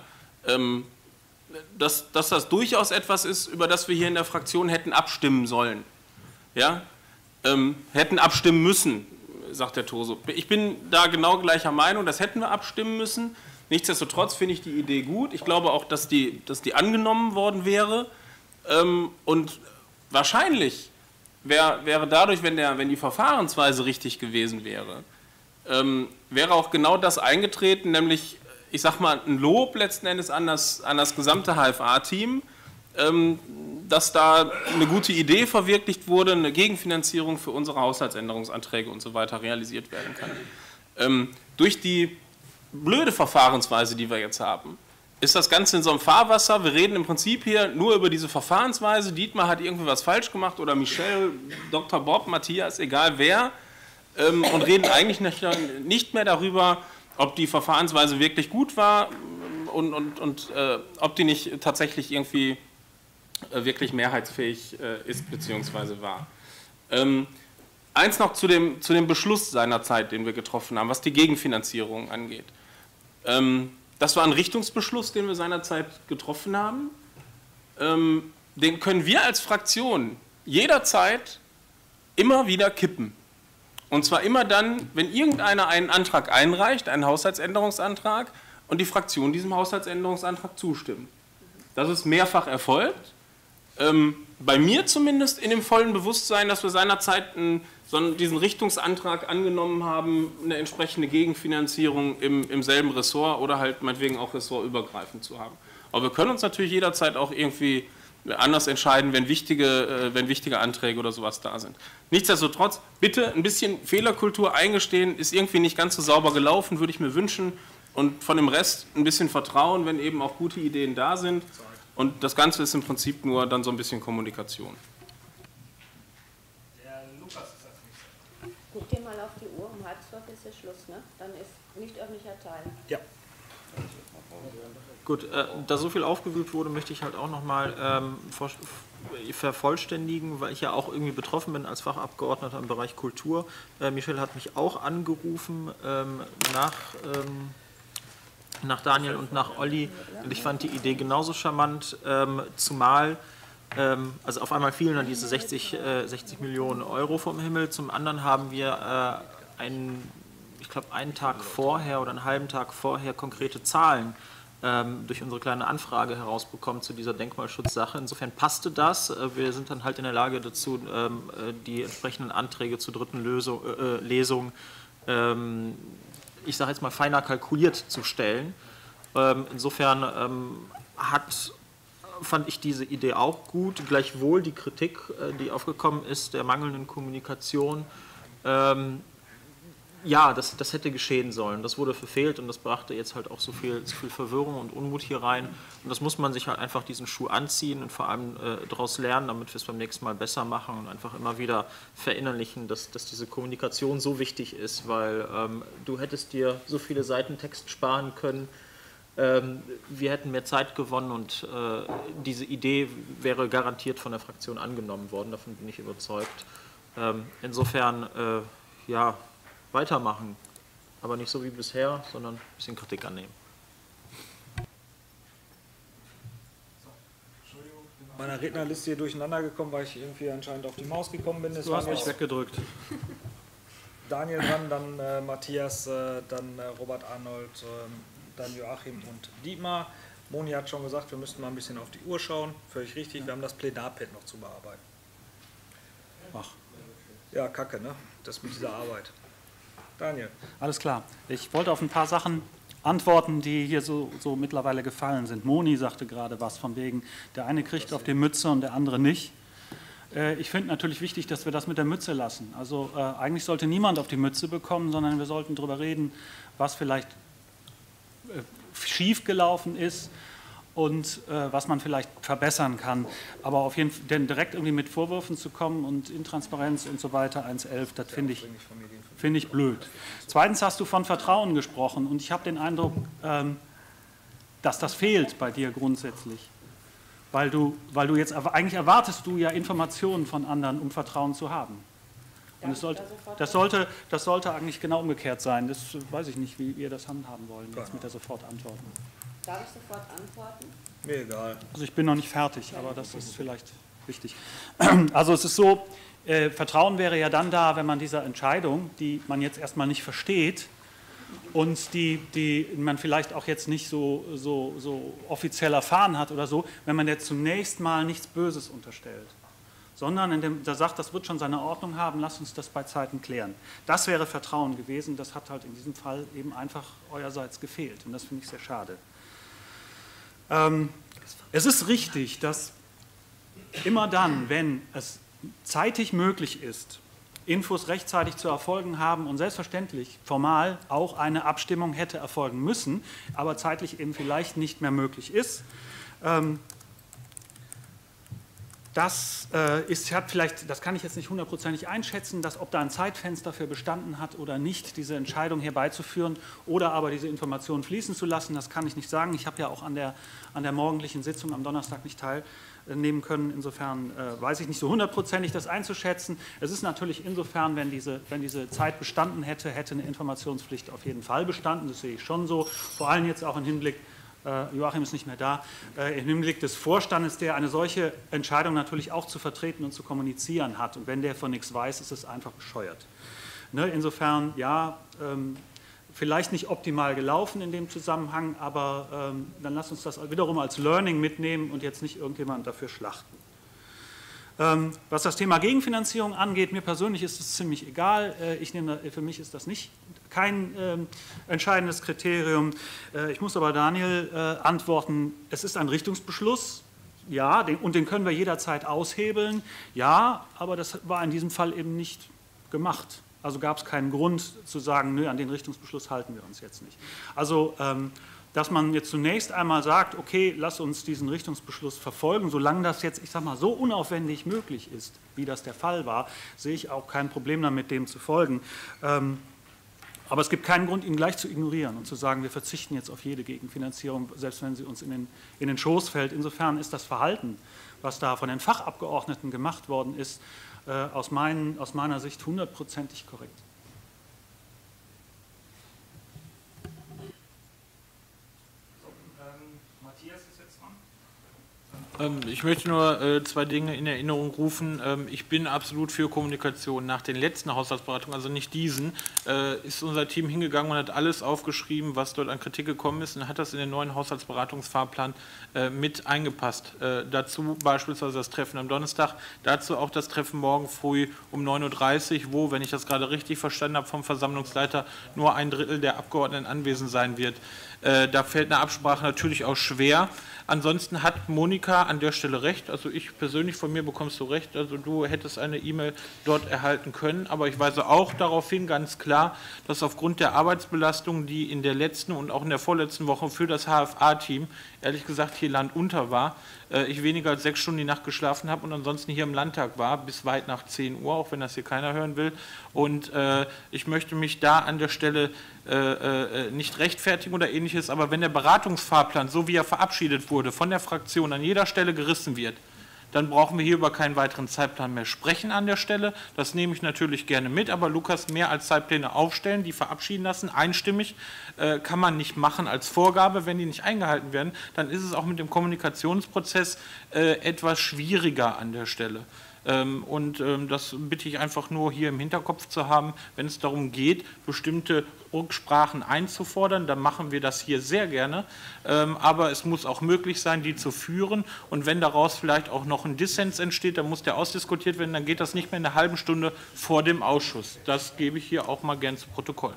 Dass das durchaus etwas ist, über das wir hier in der Fraktion hätten abstimmen sollen. Ja? Hätten abstimmen müssen, sagt der Toso. Ich bin da genau gleicher Meinung, das hätten wir abstimmen müssen. Nichtsdestotrotz finde ich die Idee gut. Ich glaube auch, dass die angenommen worden wäre. Und wahrscheinlich wäre dadurch, wenn die Verfahrensweise richtig gewesen wäre, wäre auch genau das eingetreten, nämlich, ich sag mal, ein Lob letzten Endes an das gesamte HFA-Team, dass da eine gute Idee verwirklicht wurde, eine Gegenfinanzierung für unsere Haushaltsänderungsanträge und so weiter realisiert werden kann. Durch die blöde Verfahrensweise, die wir jetzt haben, ist das Ganze in so einem Fahrwasser. Wir reden im Prinzip hier nur über diese Verfahrensweise. Dietmar hat irgendwie was falsch gemacht oder Michelle, Dr. Bob, Matthias, egal wer, und reden eigentlich nicht mehr darüber, ob die Verfahrensweise wirklich gut war und ob die nicht tatsächlich irgendwie wirklich mehrheitsfähig ist bzw. war. Eins noch zu dem Beschluss seinerzeit, den wir getroffen haben, was die Gegenfinanzierung angeht. Das war ein Richtungsbeschluss, den wir seinerzeit getroffen haben. Den können wir als Fraktion jederzeit immer wieder kippen. Und zwar immer dann, wenn irgendeiner einen Antrag einreicht, einen Haushaltsänderungsantrag, und die Fraktion diesem Haushaltsänderungsantrag zustimmt. Das ist mehrfach erfolgt. bei mir zumindest in dem vollen Bewusstsein, dass wir seinerzeit diesen Richtungsantrag angenommen haben, eine entsprechende Gegenfinanzierung im selben Ressort oder halt meinetwegen auch ressortübergreifend zu haben. Aber wir können uns natürlich jederzeit auch irgendwie anders entscheiden, wenn wichtige Anträge oder sowas da sind. Nichtsdestotrotz, bitte ein bisschen Fehlerkultur eingestehen, ist irgendwie nicht ganz so sauber gelaufen, würde ich mir wünschen. Und von dem Rest ein bisschen Vertrauen, wenn eben auch gute Ideen da sind. Und das Ganze ist im Prinzip nur dann so ein bisschen Kommunikation. Der Lukas ist als nächster. Guck dir mal auf die Uhr, um 11:30 ist ja Schluss, ne? Dann ist nicht öffentlicher Teil. Ja. Gut, da so viel aufgewühlt wurde, möchte ich halt auch nochmal vervollständigen, weil ich ja auch irgendwie betroffen bin als Fachabgeordneter im Bereich Kultur. Michel hat mich auch angerufen nach Daniel und nach Olli, und ich fand die Idee genauso charmant, zumal also auf einmal fielen dann diese 60 Millionen Euro vom Himmel, zum anderen haben wir ich glaube einen Tag vorher oder einen halben Tag vorher konkrete Zahlen durch unsere kleine Anfrage herausbekommen zu dieser Denkmalschutzsache. Insofern passte das. Wir sind dann halt in der Lage dazu, die entsprechenden Anträge zur dritten Lesung ich sage jetzt mal, feiner kalkuliert zu stellen. Insofern fand ich diese Idee auch gut. Gleichwohl die Kritik, die aufgekommen ist, der mangelnden Kommunikation, ja, das hätte geschehen sollen. Das wurde verfehlt und das brachte jetzt halt auch so viel Verwirrung und Unmut hier rein. Und das muss man sich halt einfach diesen Schuh anziehen und vor allem daraus lernen, damit wir es beim nächsten Mal besser machen und einfach immer wieder verinnerlichen, dass diese Kommunikation so wichtig ist, weil du hättest dir so viele Seiten Text sparen können. Wir hätten mehr Zeit gewonnen und diese Idee wäre garantiert von der Fraktion angenommen worden. Davon bin ich überzeugt. Insofern, ja, weitermachen, aber nicht so wie bisher, sondern ein bisschen Kritik annehmen. Entschuldigung, ich bin mit meiner Rednerliste hier durcheinander gekommen, weil ich irgendwie anscheinend auf die Maus gekommen bin. Du hast mich weggedrückt. Daniel dran, dann Matthias, dann Robert Arnold, dann Joachim und Dietmar. Moni hat schon gesagt, wir müssten mal ein bisschen auf die Uhr schauen. Völlig richtig, wir haben das Plenarpad noch zu bearbeiten. Ach. Ja, kacke, ne? Das mit dieser Arbeit. Daniel. Alles klar. Ich wollte auf ein paar Sachen antworten, die hier so mittlerweile gefallen sind. Moni sagte gerade was von wegen, der eine kriegt auf die Mütze und der andere nicht. Ich finde natürlich wichtig, dass wir das mit der Mütze lassen. Also eigentlich sollte niemand auf die Mütze bekommen, sondern wir sollten darüber reden, was vielleicht schief gelaufen ist und was man vielleicht verbessern kann. Aber auf jeden Fall, denn direkt irgendwie mit Vorwürfen zu kommen und Intransparenz und so weiter, 1.11, das finde ich blöd. Zweitens hast du von Vertrauen gesprochen und ich habe den Eindruck, dass das fehlt bei dir grundsätzlich. Weil du jetzt, eigentlich erwartest du ja Informationen von anderen, um Vertrauen zu haben. Und das sollte eigentlich genau umgekehrt sein. Das weiß ich nicht, wie ihr das handhaben wollen, jetzt mit der Sofortantworten. Darf ich sofort antworten? Mir egal. Also ich bin noch nicht fertig, aber das ist vielleicht wichtig. Also es ist so, Vertrauen wäre ja dann da, wenn man dieser Entscheidung, die man jetzt erstmal nicht versteht und die man vielleicht auch jetzt nicht so offiziell erfahren hat oder so, wenn man der zunächst mal nichts Böses unterstellt, sondern da sagt, das wird schon seine Ordnung haben, lasst uns das bei Zeiten klären. Das wäre Vertrauen gewesen, das hat halt in diesem Fall eben einfach eurerseits gefehlt und das finde ich sehr schade. Es ist richtig, dass immer dann, wenn es zeitig möglich ist, Infos rechtzeitig zu erfolgen haben und selbstverständlich formal auch eine Abstimmung hätte erfolgen müssen, aber zeitlich eben vielleicht nicht mehr möglich ist. Das kann ich jetzt nicht hundertprozentig einschätzen, ob da ein Zeitfenster für bestanden hat oder nicht, diese Entscheidung herbeizuführen oder aber diese Informationen fließen zu lassen, das kann ich nicht sagen. Ich habe ja auch an der morgendlichen Sitzung am Donnerstag nicht teilnehmen können. Insofern weiß ich nicht so hundertprozentig das einzuschätzen. Es ist natürlich insofern, wenn diese Zeit bestanden hätte eine Informationspflicht auf jeden Fall bestanden. Das sehe ich schon so, vor allem jetzt auch im Hinblick, Joachim ist nicht mehr da, im Hinblick des Vorstandes, der eine solche Entscheidung natürlich auch zu vertreten und zu kommunizieren hat. Und wenn der von nichts weiß, ist es einfach bescheuert. Ne, insofern, ja, vielleicht nicht optimal gelaufen in dem Zusammenhang, aber dann lasst uns das wiederum als Learning mitnehmen und jetzt nicht irgendjemand dafür schlachten. Was das Thema Gegenfinanzierung angeht, mir persönlich ist es ziemlich egal. Für mich ist das kein entscheidendes Kriterium. Ich muss aber Daniel antworten, es ist ein Richtungsbeschluss. Ja, und den können wir jederzeit aushebeln. Ja, aber das war in diesem Fall eben nicht gemacht. Also gab es keinen Grund zu sagen, nö, an den Richtungsbeschluss halten wir uns jetzt nicht. Also, dass man jetzt zunächst einmal sagt, okay, lass uns diesen Richtungsbeschluss verfolgen, solange das jetzt, ich sag mal, so unaufwendig möglich ist, wie das der Fall war, sehe ich auch kein Problem damit, dem zu folgen. Aber es gibt keinen Grund, ihn gleich zu ignorieren und zu sagen, wir verzichten jetzt auf jede Gegenfinanzierung, selbst wenn sie uns in den Schoß fällt. Insofern ist das Verhalten, was da von den Fachabgeordneten gemacht worden ist, aus meiner Sicht 100%ig korrekt. Ich möchte nur zwei Dinge in Erinnerung rufen. Ich bin absolut für Kommunikation. Nach den letzten Haushaltsberatungen, also nicht diesen, ist unser Team hingegangen und hat alles aufgeschrieben, was dort an Kritik gekommen ist, und hat das in den neuen Haushaltsberatungsfahrplan mit eingepasst. Dazu beispielsweise das Treffen am Donnerstag, dazu auch das Treffen morgen früh um 9:30 Uhr, wo, wenn ich das gerade richtig verstanden habe, vom Versammlungsleiter nur 1/3 der Abgeordneten anwesend sein wird. Da fällt eine Absprache natürlich auch schwer. Ansonsten hat Monika an der Stelle recht. Also ich persönlich, von mir bekommst du recht. Also du hättest eine E-Mail dort erhalten können. Aber ich weise auch darauf hin, ganz klar, dass aufgrund der Arbeitsbelastung, die in der letzten und auch in der vorletzten Woche für das HFA-Team, ehrlich gesagt, hier landunter war, ich weniger als 6 Stunden die Nacht geschlafen habe und ansonsten hier im Landtag war, bis weit nach 10 Uhr, auch wenn das hier keiner hören will. Und ich möchte mich da an der Stelle nicht rechtfertigen oder Ähnliches, aber wenn der Beratungsfahrplan, so wie er verabschiedet wurde, von der Fraktion an jeder Stelle gerissen wird, dann brauchen wir hier über keinen weiteren Zeitplan mehr sprechen an der Stelle. Das nehme ich natürlich gerne mit, aber Lukas, mehr als Zeitpläne aufstellen, die verabschieden lassen, einstimmig, kann man nicht machen als Vorgabe. Wenn die nicht eingehalten werden, dann ist es auch mit dem Kommunikationsprozess etwas schwieriger an der Stelle. Das bitte ich einfach nur hier im Hinterkopf zu haben, wenn es darum geht, bestimmte Rücksprachen einzufordern, dann machen wir das hier sehr gerne, aber es muss auch möglich sein, die zu führen, und wenn daraus vielleicht auch noch ein Dissens entsteht, dann muss der ausdiskutiert werden, dann geht das nicht mehr in einer halben Stunde vor dem Ausschuss. Das gebe ich hier auch mal gern zu Protokoll.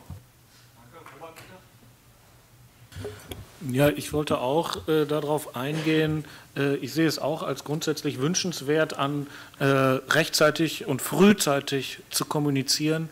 Ja, ich wollte auch darauf eingehen. Ich sehe es auch als grundsätzlich wünschenswert an, rechtzeitig und frühzeitig zu kommunizieren.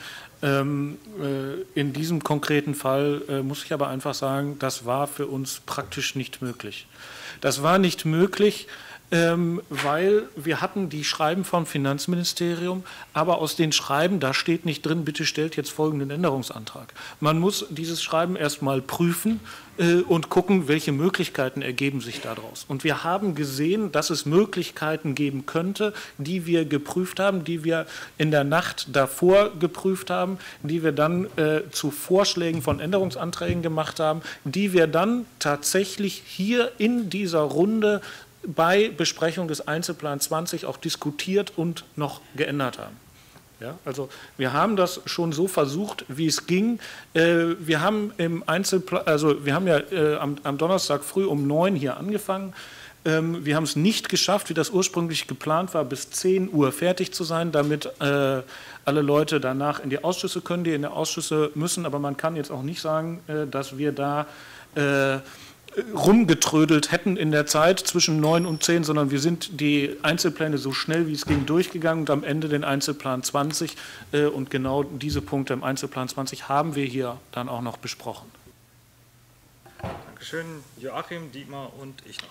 In diesem konkreten Fall muss ich aber einfach sagen, das war für uns praktisch nicht möglich. Das war nicht möglich, weil wir hatten die Schreiben vom Finanzministerium, aber aus den Schreiben, da steht nicht drin, bitte stellt jetzt folgenden Änderungsantrag. Man muss dieses Schreiben erstmal prüfen und gucken, welche Möglichkeiten ergeben sich daraus. Und wir haben gesehen, dass es Möglichkeiten geben könnte, die wir geprüft haben, die wir in der Nacht davor geprüft haben, die wir dann zu Vorschlägen von Änderungsanträgen gemacht haben, die wir dann tatsächlich hier in dieser Runde bei Besprechung des Einzelplans 20 auch diskutiert und noch geändert haben. Ja, also wir haben das schon so versucht, wie es ging. Wir haben im Einzelplan, also wir haben ja am Donnerstag früh um 9 hier angefangen. Wir haben es nicht geschafft, wie das ursprünglich geplant war, bis 10 Uhr fertig zu sein, damit alle Leute danach in die Ausschüsse können, die in die Ausschüsse müssen. Aber man kann jetzt auch nicht sagen, dass wir da rumgetrödelt hätten in der Zeit zwischen 9 und 10, sondern wir sind die Einzelpläne so schnell wie es ging durchgegangen und am Ende den Einzelplan 20 und genau diese Punkte im Einzelplan 20 haben wir hier dann auch noch besprochen. Dankeschön. Joachim, Dietmar und ich noch.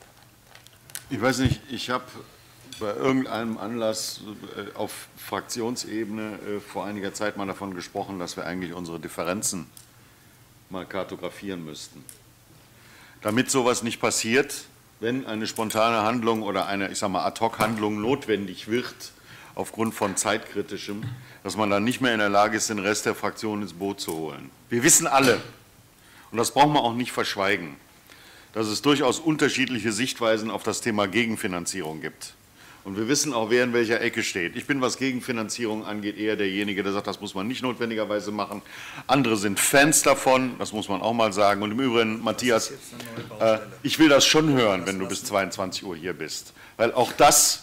Ich weiß nicht, ich habe bei irgendeinem Anlass auf Fraktionsebene vor einiger Zeit mal davon gesprochen, dass wir eigentlich unsere Differenzen mal kartografieren müssten. Damit sowas nicht passiert, wenn eine spontane Handlung oder eine, ich sage mal, Ad-hoc-Handlung notwendig wird, aufgrund von Zeitkritischem, dass man dann nicht mehr in der Lage ist, den Rest der Fraktion ins Boot zu holen. Wir wissen alle, und das brauchen wir auch nicht verschweigen, dass es durchaus unterschiedliche Sichtweisen auf das Thema Gegenfinanzierung gibt. Und wir wissen auch, wer in welcher Ecke steht. Ich bin, was Gegenfinanzierung angeht, eher derjenige, der sagt, das muss man nicht notwendigerweise machen. Andere sind Fans davon, das muss man auch mal sagen. Und im Übrigen, Matthias, ich will das schon hören, wenn du bis 22 Uhr hier bist. Weil auch das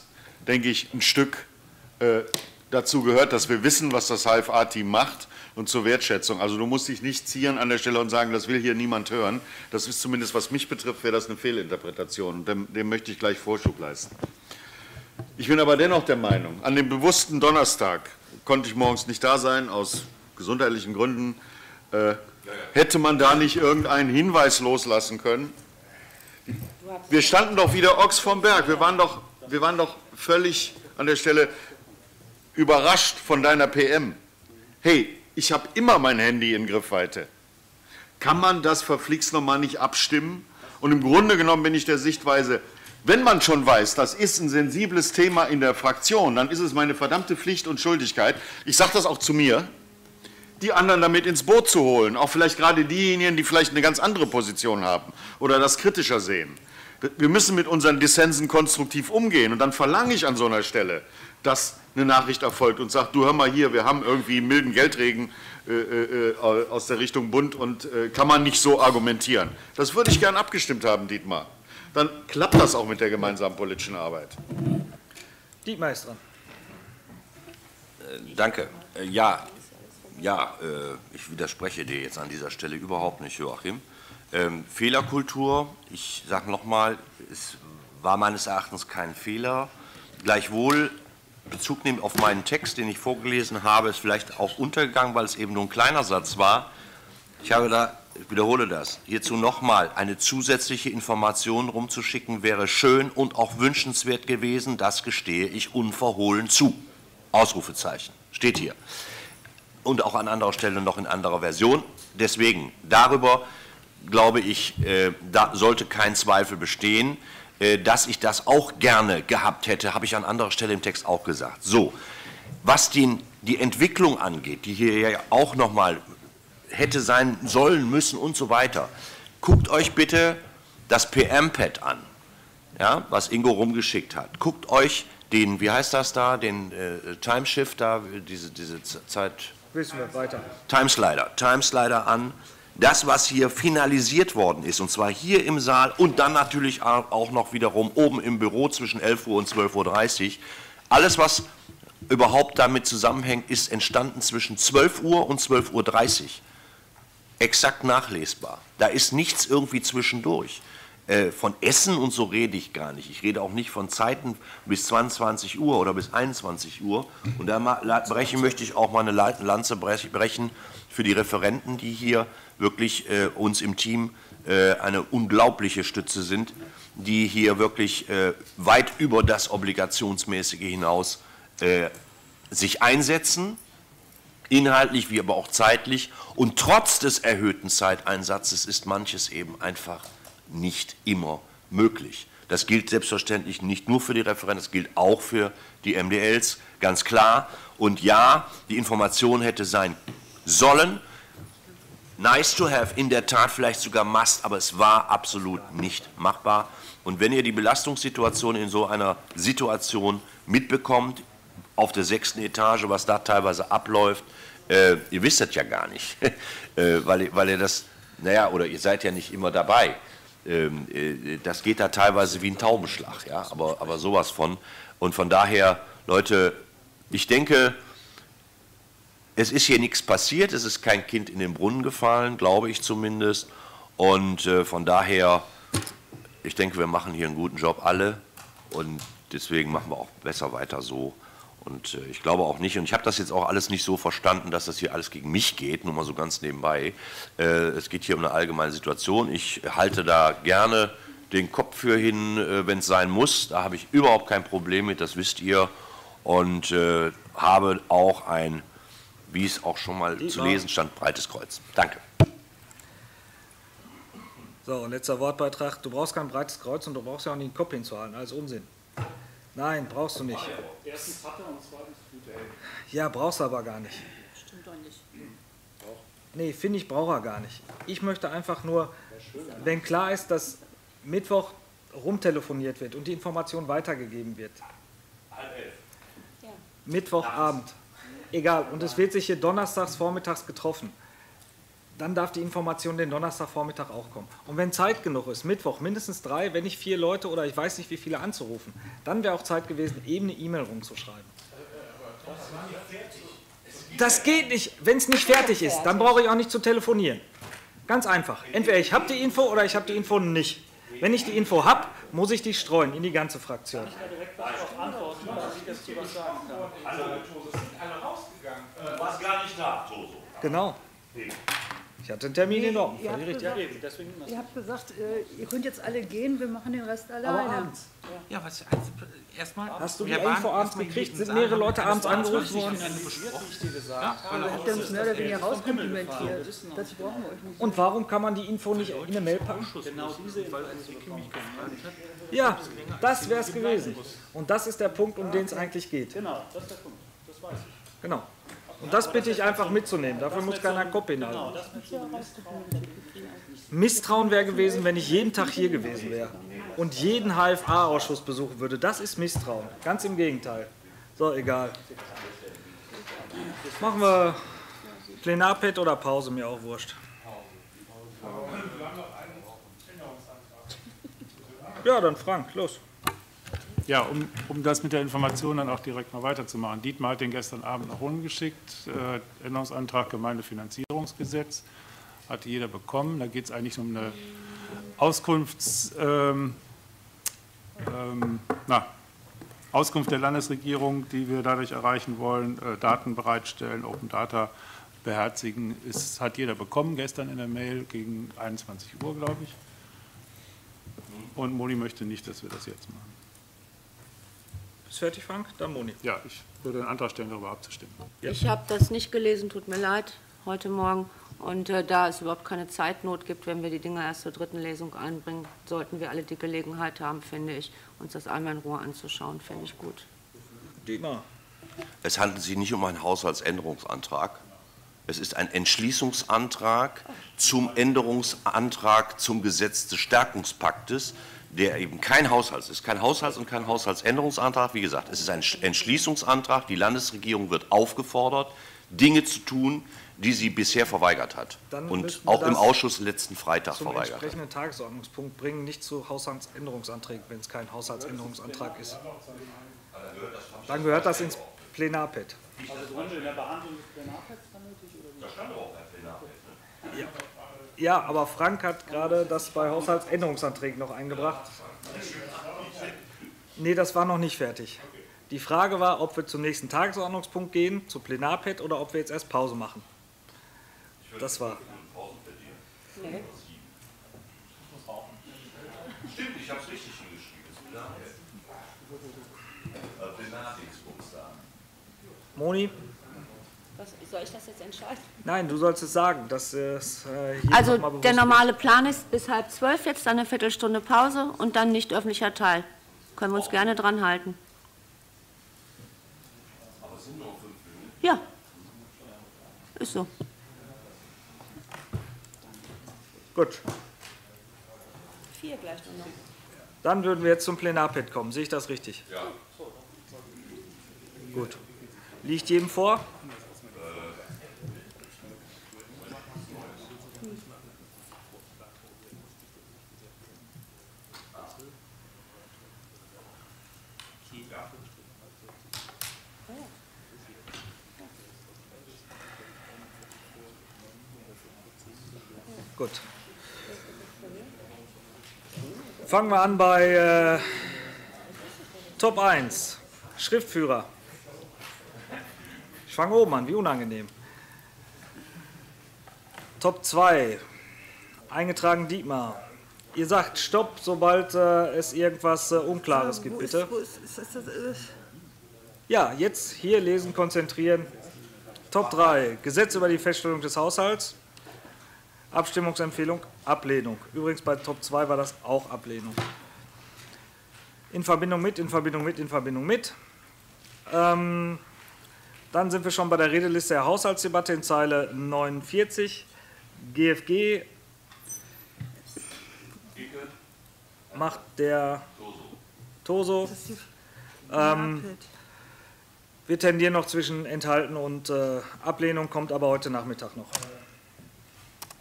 denke ich, ein Stück dazu gehört, dass wir wissen, was das HFA-Team macht und zur Wertschätzung. Also du musst dich nicht zieren an der Stelle und sagen, das will hier niemand hören. Das ist zumindest, was mich betrifft, wäre das eine Fehlinterpretation. Dem möchte ich gleich Vorschub leisten. Ich bin aber dennoch der Meinung, an dem bewussten Donnerstag konnte ich morgens nicht da sein, aus gesundheitlichen Gründen, hätte man da nicht irgendeinen Hinweis loslassen können? Wir standen doch wieder Ochs vom Berg. Wir waren doch völlig an der Stelle überrascht von deiner PM. Hey, ich habe immer mein Handy in Griffweite. Kann man das verflixt nochmal nicht abstimmen? Und im Grunde genommen bin ich der Sichtweise, wenn man schon weiß, das ist ein sensibles Thema in der Fraktion, dann ist es meine verdammte Pflicht und Schuldigkeit, ich sage das auch zu mir, die anderen damit ins Boot zu holen, auch vielleicht gerade diejenigen, die vielleicht eine ganz andere Position haben oder das kritischer sehen. Wir müssen mit unseren Dissensen konstruktiv umgehen und dann verlange ich an so einer Stelle, dass eine Nachricht erfolgt und sagt, du hör mal hier, wir haben irgendwie einen milden Geldregen aus der Richtung Bund und kann man nicht so argumentieren. Das würde ich gern abgestimmt haben, Dietmar. Dann klappt das auch mit der gemeinsamen politischen Arbeit. Dietmar ist dran. Danke. Ich widerspreche dir jetzt an dieser Stelle überhaupt nicht, Joachim. Fehlerkultur, ich sage nochmal, es war meines Erachtens kein Fehler. Gleichwohl, Bezug nehmen auf meinen Text, den ich vorgelesen habe, ist vielleicht auch untergegangen, weil es eben nur ein kleiner Satz war. Ich wiederhole das, hierzu nochmal, eine zusätzliche Information rumzuschicken wäre schön und auch wünschenswert gewesen, das gestehe ich unverhohlen zu. Ausrufezeichen, steht hier. Und auch an anderer Stelle noch in anderer Version. Deswegen, darüber glaube ich, da sollte kein Zweifel bestehen. Dass ich das auch gerne gehabt hätte, habe ich an anderer Stelle im Text auch gesagt. So, was die Entwicklung angeht, die hier ja auch nochmal hätte sein sollen, müssen und so weiter, guckt euch bitte das PM-Pad an, ja, was Ingo rumgeschickt hat. Guckt euch den, wie heißt das da, den Timeshift da, diese Zeit... Wissen wir weiter. Timeslider an. Das, was hier finalisiert worden ist, und zwar hier im Saal und dann natürlich auch noch wiederum oben im Büro zwischen 11 Uhr und 12.30 Uhr, alles, was überhaupt damit zusammenhängt, ist entstanden zwischen 12 Uhr und 12.30 Uhr. Exakt nachlesbar. Da ist nichts irgendwie zwischendurch. Von Essen und so rede ich gar nicht. Ich rede auch nicht von Zeiten bis 22 Uhr oder bis 21 Uhr. Und da möchte ich auch mal eine Lanze brechen für die Referenten, die hier wirklich uns im Team eine unglaubliche Stütze sind, die hier wirklich weit über das Obligationsmäßige hinaus sich einsetzen, inhaltlich wie aber auch zeitlich. Und trotz des erhöhten Zeiteinsatzes ist manches eben einfach nicht immer möglich. Das gilt selbstverständlich nicht nur für die Referenten, das gilt auch für die MDLs, ganz klar. Und ja, die Information hätte sein sollen, nice to have, in der Tat vielleicht sogar must, aber es war absolut nicht machbar. Und wenn ihr die Belastungssituation in so einer Situation mitbekommt, auf der 6. Etage, was da teilweise abläuft, ihr wisst das ja gar nicht, weil ihr das, naja, oder ihr seid ja nicht immer dabei. Das geht da teilweise wie ein Taubenschlag, ja, aber sowas von. Und von daher, Leute, ich denke, es ist hier nichts passiert, es ist kein Kind in den Brunnen gefallen, glaube ich zumindest. Und von daher, ich denke, wir machen hier einen guten Job alle und deswegen machen wir auch besser weiter so. Und ich glaube auch nicht, und ich habe das jetzt auch alles nicht so verstanden, dass das hier alles gegen mich geht, nur mal so ganz nebenbei. Es geht hier um eine allgemeine Situation. Ich halte da gerne den Kopf für hin, wenn es sein muss. Da habe ich überhaupt kein Problem mit, das wisst ihr. Und habe auch ein, wie es auch schon mal zu lesen stand, breites Kreuz. Danke. So, letzter Wortbeitrag. Du brauchst kein breites Kreuz und du brauchst ja auch nicht den Kopf hinzuhalten. Alles Unsinn. Nein, brauchst du nicht. Erstens hat er und zweitens tut er. Ja, brauchst du aber gar nicht. Stimmt doch nicht. Nee, finde ich, braucht er gar nicht. Ich möchte einfach nur, wenn klar ist, dass Mittwoch rumtelefoniert wird und die Information weitergegeben wird. 10:30. Ja. Mittwochabend. Egal. Und es wird sich hier donnerstags vormittags getroffen. dann darf die Information den Donnerstagvormittag auch kommen. Und wenn Zeit genug ist, Mittwoch mindestens 3, wenn nicht 4 Leute oder ich weiß nicht wie viele anzurufen, dann wäre auch Zeit gewesen, eben eine E-Mail rumzuschreiben. Das geht nicht. Wenn es nicht fertig ist, dann brauche ich auch nicht zu telefonieren. Ganz einfach. Entweder ich habe die Info oder ich habe die Info nicht. Wenn ich die Info habe, muss ich die streuen in die ganze Fraktion. Ich kann direkt darauf antworten, was ich dazu was sagen kann. Also, Toso, sind alle rausgegangen. Du warst gar nicht da, Toso. Genau. Ich hatte einen Termin in Ordnung. Ihr habt gesagt, ihr könnt jetzt alle gehen, wir machen den Rest alleine. abends. Ja, was erstmal. Hast du die Info abends gekriegt? Sind mehrere Leute abends angerufen worden? Aber habt ihr uns mehr oder weniger rauskomplimentiert? Das brauchen wir euch nicht. Und warum kann man die Info nicht in eine Mail packen? Genau diese Info, die mich gefragt hat. Ja, das wäre es gewesen. Und das ist der Punkt, um den es eigentlich geht. Genau, das ist der Punkt. Das weiß ich. Genau. Und das bitte ich einfach mitzunehmen. Dafür muss keiner Kopf hinhalten. Misstrauen wäre gewesen, wenn ich jeden Tag hier gewesen wäre und jeden HFA-Ausschuss besuchen würde. Das ist Misstrauen. Ganz im Gegenteil. So, egal. Machen wir Plenarpad oder Pause, mir auch wurscht. Ja, dann Frank, los. Ja, um das mit der Information dann auch direkt mal weiterzumachen. Dietmar hat den gestern Abend nach unten geschickt. Änderungsantrag Gemeindefinanzierungsgesetz. Hat jeder bekommen. Da geht es eigentlich um eine Auskunft der Landesregierung, die wir dadurch erreichen wollen. Daten bereitstellen, Open Data beherzigen. Hat jeder bekommen gestern in der Mail gegen 21 Uhr, glaube ich. Und Moni möchte nicht, dass wir das jetzt machen. Ist fertig, Frank? Dann Moni. Ja, ich würde einen Antrag stellen, darüber abzustimmen. Ja. Ich habe das nicht gelesen, tut mir leid, heute Morgen. Und da es überhaupt keine Zeitnot gibt, wenn wir die Dinge erst zur dritten Lesung einbringen, sollten wir alle die Gelegenheit haben, finde ich, uns das einmal in Ruhe anzuschauen, finde ich gut. Dietmar. Es handelt sich nicht um einen Haushaltsänderungsantrag. Es ist ein Entschließungsantrag zum Änderungsantrag zum Gesetz des Stärkungspaktes, der eben kein Haushalts ist, kein Haushalts- und kein Haushaltsänderungsantrag. Wie gesagt, es ist ein Entschließungsantrag. Die Landesregierung wird aufgefordert, Dinge zu tun, die sie bisher verweigert hat Dann und auch im Ausschuss letzten Freitag zum verweigert hat. entsprechenden Tagesordnungspunkt bringen, nicht zu Haushaltsänderungsanträgen, wenn es kein Haushaltsänderungsantrag ist. Dann gehört das ins Plenarpad. Also Gründe in der Behandlung des Plenarpads nötig oder wie? Da stand aber auch kein Plenarpad. Ja. Ja, aber Frank hat gerade das bei Haushaltsänderungsanträgen noch eingebracht. Nee, das war noch nicht fertig. Die Frage war, ob wir zum nächsten Tagesordnungspunkt gehen, zu Plenarpad, oder ob wir jetzt erst Pause machen. Das war. Nee. Stimmt, ich habe es richtig hingeschrieben. Plenardingsbums da. Moni? Soll ich das jetzt entscheiden? Nein, du sollst es sagen. Dass, es, hier Also noch mal bewusst der normale Plan ist bis 11:30, jetzt dann eine Viertelstunde Pause und dann nicht öffentlicher Teil. Können wir uns gerne dran halten. Aber es sind nur 5 Minuten. Ja, ist so. Gut, 4 gleich nur noch. dann würden wir jetzt zum Plenarpad kommen. Sehe ich das richtig? Ja. Gut. Liegt jedem vor? Gut. Fangen wir an bei Top 1, Schriftführer. Ich fange oben an, wie unangenehm. Top 2, eingetragen Dietmar. Ihr sagt Stopp, sobald es irgendwas Unklares gibt, bitte. Ja, jetzt hier lesen, konzentrieren. Top 3, Gesetz über die Feststellung des Haushalts. Abstimmungsempfehlung, Ablehnung. Übrigens bei Top 2 war das auch Ablehnung. In Verbindung mit, in Verbindung mit, in Verbindung mit. Dann sind wir schon bei der Redeliste der Haushaltsdebatte in Zeile 49. GFG macht der Toso. Wir tendieren noch zwischen Enthalten und Ablehnung, kommt aber heute Nachmittag noch.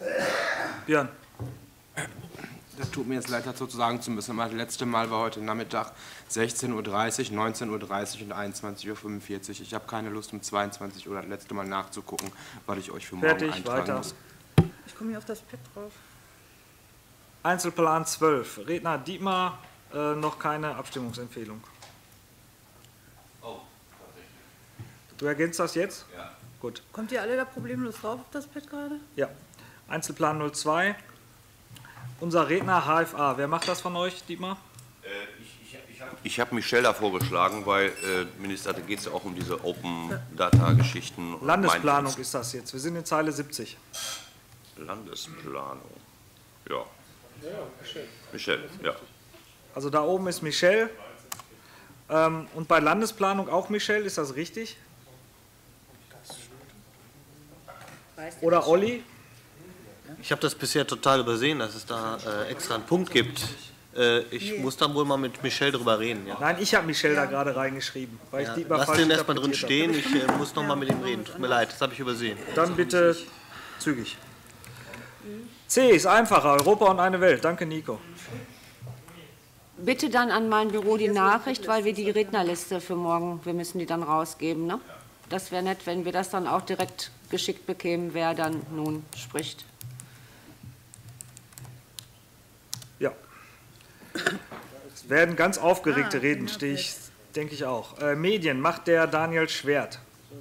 Björn. Das tut mir jetzt leid, dazu sagen zu müssen. Das letzte Mal war heute Nachmittag 16:30 Uhr, 19:30 Uhr und 21:45 Uhr. Ich habe keine Lust, um 22 Uhr das letzte Mal nachzugucken, was ich euch für morgen Fertig, eintragen weiter. muss. Ich komme hier auf das Pad drauf. Einzelplan 12. Redner Dietmar, noch keine Abstimmungsempfehlung. Oh, Du ergänzt das jetzt? Ja. Gut. Kommt ihr alle da problemlos drauf auf das Pad gerade? Ja. Einzelplan 02. Unser Redner HFA. Wer macht das von euch, Dietmar? Ich habe Michelle da vorgeschlagen, weil, Minister, da geht es ja auch um diese Open-Data-Geschichten. Landesplanung ist das jetzt. Wir sind in Zeile 70. Landesplanung. Ja. Michelle, ja. Also da oben ist Michelle. Und bei Landesplanung auch Michelle, ist das richtig? Oder Olli? Ich habe das bisher total übersehen, dass es da extra einen Punkt gibt. Ich muss dann wohl mal mit Michelle drüber reden. Ja. Nein, ich habe Michelle da gerade reingeschrieben. Weil ich Dietmar Lass falsch den erstmal drin interpretiert stehen, habe. ich muss noch mal mit ihm reden. Tut mir leid, das habe ich übersehen. Dann bitte zügig. C ist einfacher, Europa und eine Welt. Danke, Nico. Bitte dann an mein Büro die Nachricht, weil wir die Rednerliste für morgen, wir müssen die dann rausgeben. Ne? Das wäre nett, wenn wir das dann auch direkt geschickt bekämen, wer dann nun spricht. Ja. Es werden ganz aufgeregte Reden, denke ich auch. Medien macht der Daniel Schwert.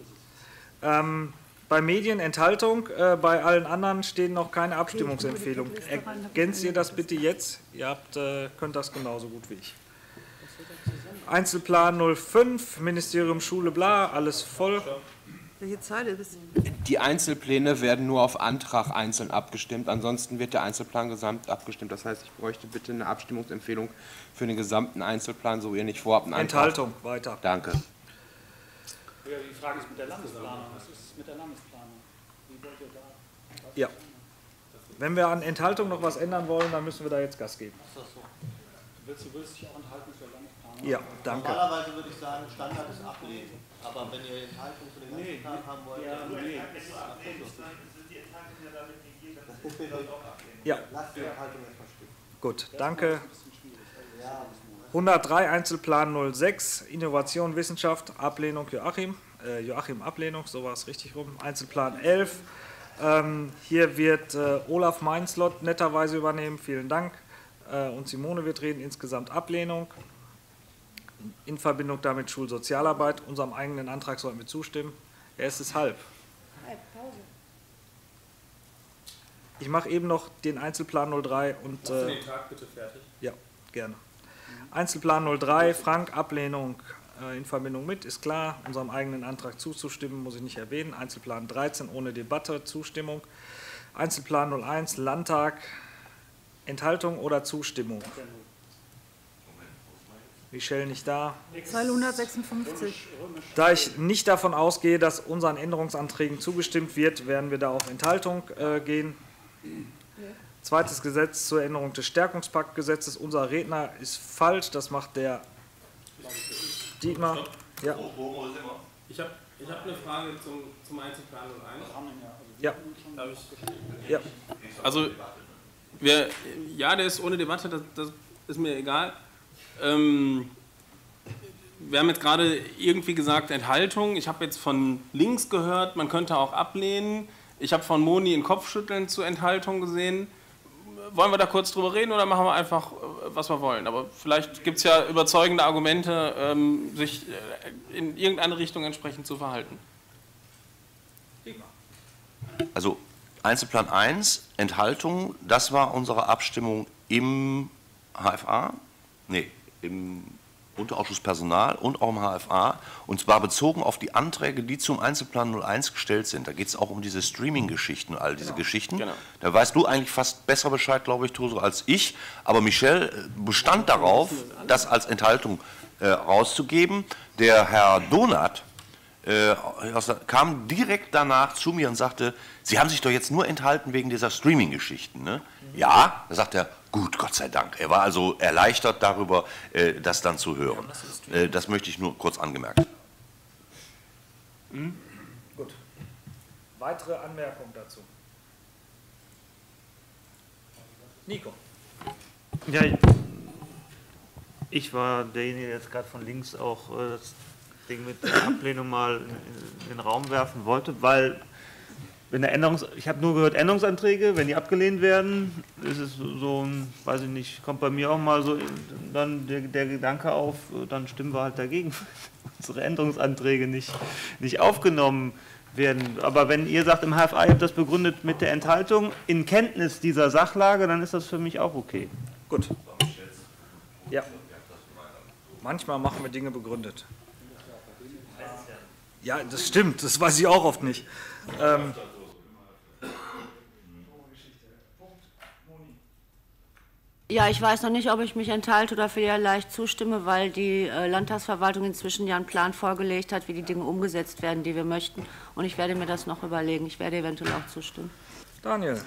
Bei Medien Enthaltung, bei allen anderen stehen noch keine Abstimmungsempfehlungen. Ergänzt ihr das bitte jetzt? Ihr könnt das genauso gut wie ich. Einzelplan 05, Ministerium Schule, bla, alles voll. Welche Zeile ist Die Einzelpläne werden nur auf Antrag einzeln abgestimmt, ansonsten wird der Einzelplan gesamt abgestimmt. Das heißt, ich bräuchte bitte eine Abstimmungsempfehlung für den gesamten Einzelplan, so ihr nicht vorhabt, einen Antrag. Enthaltung, weiter. Danke. Die Frage ist mit der Landesplanung. Was ist mit der Landesplanung? Wie wollt ihr da? Ja. Wenn wir an Enthaltung noch was ändern wollen, dann müssen wir da jetzt Gas geben. Du willst dich auch enthalten für Landesplanung? Ja, danke. Normalerweise würde ich sagen, Standard ist ablehnen. Aber wenn ihr Enthaltung für den ganzen Plan haben wollt, dann ist es Ablehnung. Ja. Lasst die Enthaltung erstmal stehen. Gut, danke. 103 Einzelplan 06, Innovation, Wissenschaft, Ablehnung Joachim. Joachim Ablehnung, so war es richtig rum. Einzelplan 11. Hier wird Olaf Meinslott netterweise übernehmen, vielen Dank. Und Simone wird reden, insgesamt Ablehnung. In Verbindung damit Schulsozialarbeit. Unserem eigenen Antrag sollten wir zustimmen. Es ist halb. Pause. Ich mache eben noch den Einzelplan 03 und. Machst du den Tag bitte fertig? Ja, gerne. Einzelplan 03, Frank, Ablehnung in Verbindung mit, ist klar. Unserem eigenen Antrag zuzustimmen, muss ich nicht erwähnen. Einzelplan 13 ohne Debatte, Zustimmung. Einzelplan 01, Landtag, Enthaltung oder Zustimmung? Michelle nicht da. Zeile 156. Da ich nicht davon ausgehe, dass unseren Änderungsanträgen zugestimmt wird, werden wir da auf Enthaltung gehen. Zweites Gesetz zur Änderung des Stärkungspaktgesetzes. Unser Redner ist falsch, das macht der Dietmar. Ja. Ich hab eine Frage zum Einzelplan 01. Ja. Ja. Also, der ist ohne Debatte, das ist mir egal. Wir haben jetzt gerade irgendwie gesagt Enthaltung. Ich habe jetzt von links gehört, man könnte auch ablehnen. Ich habe von Moni ein Kopfschütteln zur Enthaltung gesehen. Wollen wir da kurz drüber reden oder machen wir einfach, was wir wollen? Aber vielleicht gibt es ja überzeugende Argumente, sich in irgendeine Richtung entsprechend zu verhalten. Also Einzelplan 1, Enthaltung, das war unsere Abstimmung im HFA, nee, im Unterausschuss Personal und auch im HFA, und zwar bezogen auf die Anträge, die zum Einzelplan 01 gestellt sind. Da geht es auch um diese Streaming-Geschichten und all diese Geschichten. Genau. Da weißt du eigentlich fast besser Bescheid, glaube ich, Toso, als ich. Aber Michelle bestand darauf, das als Enthaltung rauszugeben. Der Herr Donath kam direkt danach zu mir und sagte, Sie haben sich doch jetzt nur enthalten wegen dieser Streaming-Geschichten, ne? Ja, da sagt er, gut, Gott sei Dank. Er war also erleichtert darüber, das dann zu hören. Das möchte ich nur kurz angemerkt haben. Gut. Weitere Anmerkungen dazu? Nico. Ja, ich war derjenige, der jetzt gerade von links auch das Ding mit der Ablehnung mal in den Raum werfen wollte, weil wenn ich habe nur gehört Änderungsanträge, wenn die abgelehnt werden, ist es so, weiß ich nicht, kommt bei mir auch mal so dann der Gedanke auf, dann stimmen wir halt dagegen, unsere Änderungsanträge nicht aufgenommen werden. Aber wenn ihr sagt, im HFA, ihr habt das begründet mit der Enthaltung in Kenntnis dieser Sachlage, dann ist das für mich auch okay. Gut. Ja. Manchmal machen wir Dinge begründet. Ja, das stimmt, das weiß ich auch oft nicht. Ja, ich weiß noch nicht, ob ich mich enthalte oder vielleicht zustimme, weil die Landtagsverwaltung inzwischen ja einen Plan vorgelegt hat, wie die Dinge umgesetzt werden, die wir möchten. Und ich werde mir das noch überlegen. Ich werde eventuell auch zustimmen. Daniel.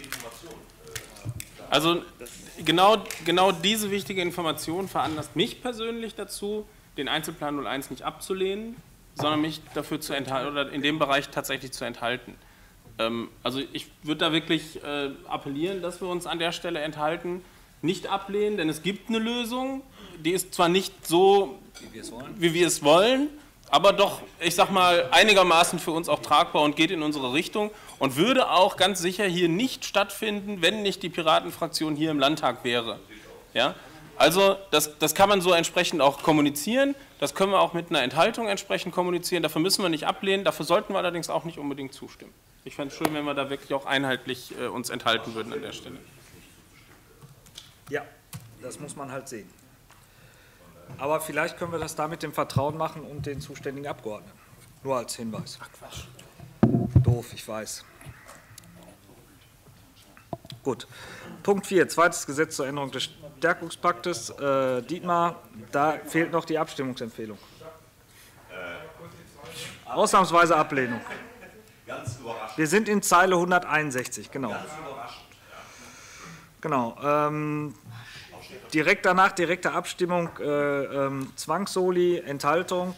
Also genau diese wichtige Information veranlasst mich persönlich dazu, den Einzelplan 01 nicht abzulehnen, sondern mich dafür zu enthalten oder in dem Bereich tatsächlich zu enthalten. Also ich würde da wirklich appellieren, dass wir uns an der Stelle enthalten, nicht ablehnen, denn es gibt eine Lösung, die ist zwar nicht so, wie wir es wollen, aber doch, ich sag mal, einigermaßen für uns auch tragbar und geht in unsere Richtung und würde auch ganz sicher hier nicht stattfinden, wenn nicht die Piratenfraktion hier im Landtag wäre. Ja? Also das kann man so entsprechend auch kommunizieren, das können wir auch mit einer Enthaltung entsprechend kommunizieren, dafür müssen wir nicht ablehnen, dafür sollten wir allerdings auch nicht unbedingt zustimmen. Ich fände es schön, wenn wir da wirklich auch einheitlich uns enthalten würden an der Stelle. Ja, das muss man halt sehen. Aber vielleicht können wir das da mit dem Vertrauen machen und den zuständigen Abgeordneten. Nur als Hinweis. Ach Quatsch. Doof, ich weiß. Gut. Punkt 4, zweites Gesetz zur Änderung des Stärkungspaktes. Dietmar, da fehlt noch die Abstimmungsempfehlung. Ausnahmsweise Ablehnung. Ganz überraschend. Wir sind in Zeile 161, genau. Ganz überraschend. Genau. Direkt danach, direkte Abstimmung, Zwangssoli, Enthaltung.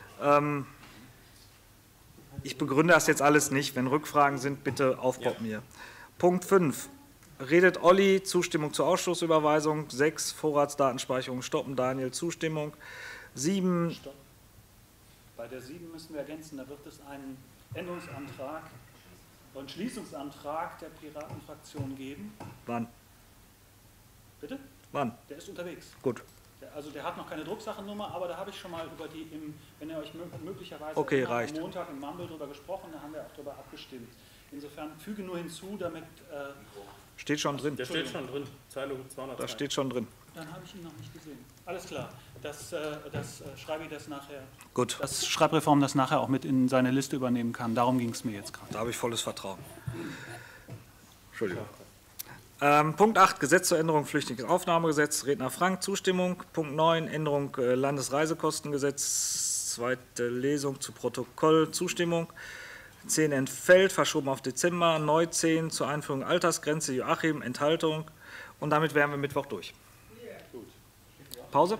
Ich begründe das jetzt alles nicht. Wenn Rückfragen sind, bitte aufpoppen mir. Punkt 5. Redet Olli, Zustimmung zur Ausschussüberweisung. 6. Vorratsdatenspeicherung stoppen. Daniel, Zustimmung. 7. Stopp. Bei der 7 müssen wir ergänzen, da wird es einen Änderungsantrag, einen Entschließungsantrag der Piratenfraktion geben. Wann? Bitte? Wann? Der ist unterwegs. Gut. Also der hat noch keine Drucksachennummer, aber da habe ich schon mal über die, wenn ihr euch möglicherweise okay, am Montag im Mumble darüber gesprochen, da haben wir auch darüber abgestimmt. Insofern füge nur hinzu, damit... steht schon drin. Der steht schon drin, Zeile 200. Da steht schon drin. Dann habe ich ihn noch nicht gesehen. Alles klar, das schreibe ich das nachher. Gut. Das Schreibreform das nachher auch mit in seine Liste übernehmen kann. Darum ging es mir jetzt gerade. Da habe ich volles Vertrauen. Entschuldigung. Punkt 8, Gesetz zur Änderung Flüchtlingsaufnahmegesetz, Redner Frank, Zustimmung. Punkt 9, Änderung Landesreisekostengesetz, zweite Lesung zu Protokoll, Zustimmung. 10 entfällt, verschoben auf Dezember, neu 10 zur Einführung Altersgrenze, Joachim, Enthaltung. Und damit wären wir Mittwoch durch. Pause?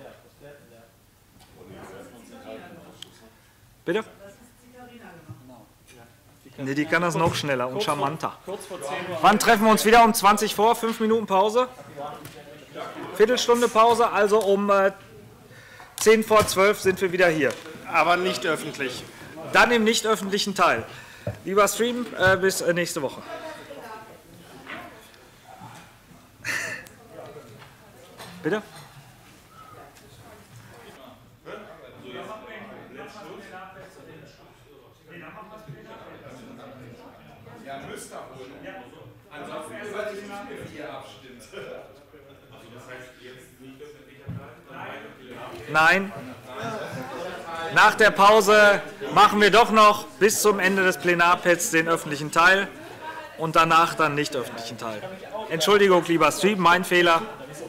Bitte? Nee, die kann das noch schneller und charmanter. Wann treffen wir uns wieder? Um 20 vor, 5 Minuten Pause? Viertelstunde Pause, also um 10 vor 12 sind wir wieder hier. Aber nicht öffentlich. Dann im nicht öffentlichen Teil. Lieber Stream, bis nächste Woche. Bitte? Ja, müsst ihr wohl. Ansonsten weiß ich nicht, wie ihr abstimmt. Also das heißt jetzt nicht öffentlicher Teil? Nein. Nach der Pause machen wir doch noch bis zum Ende des Plenarpads den öffentlichen Teil und danach dann nicht öffentlichen Teil. Entschuldigung, lieber Stream, mein Fehler.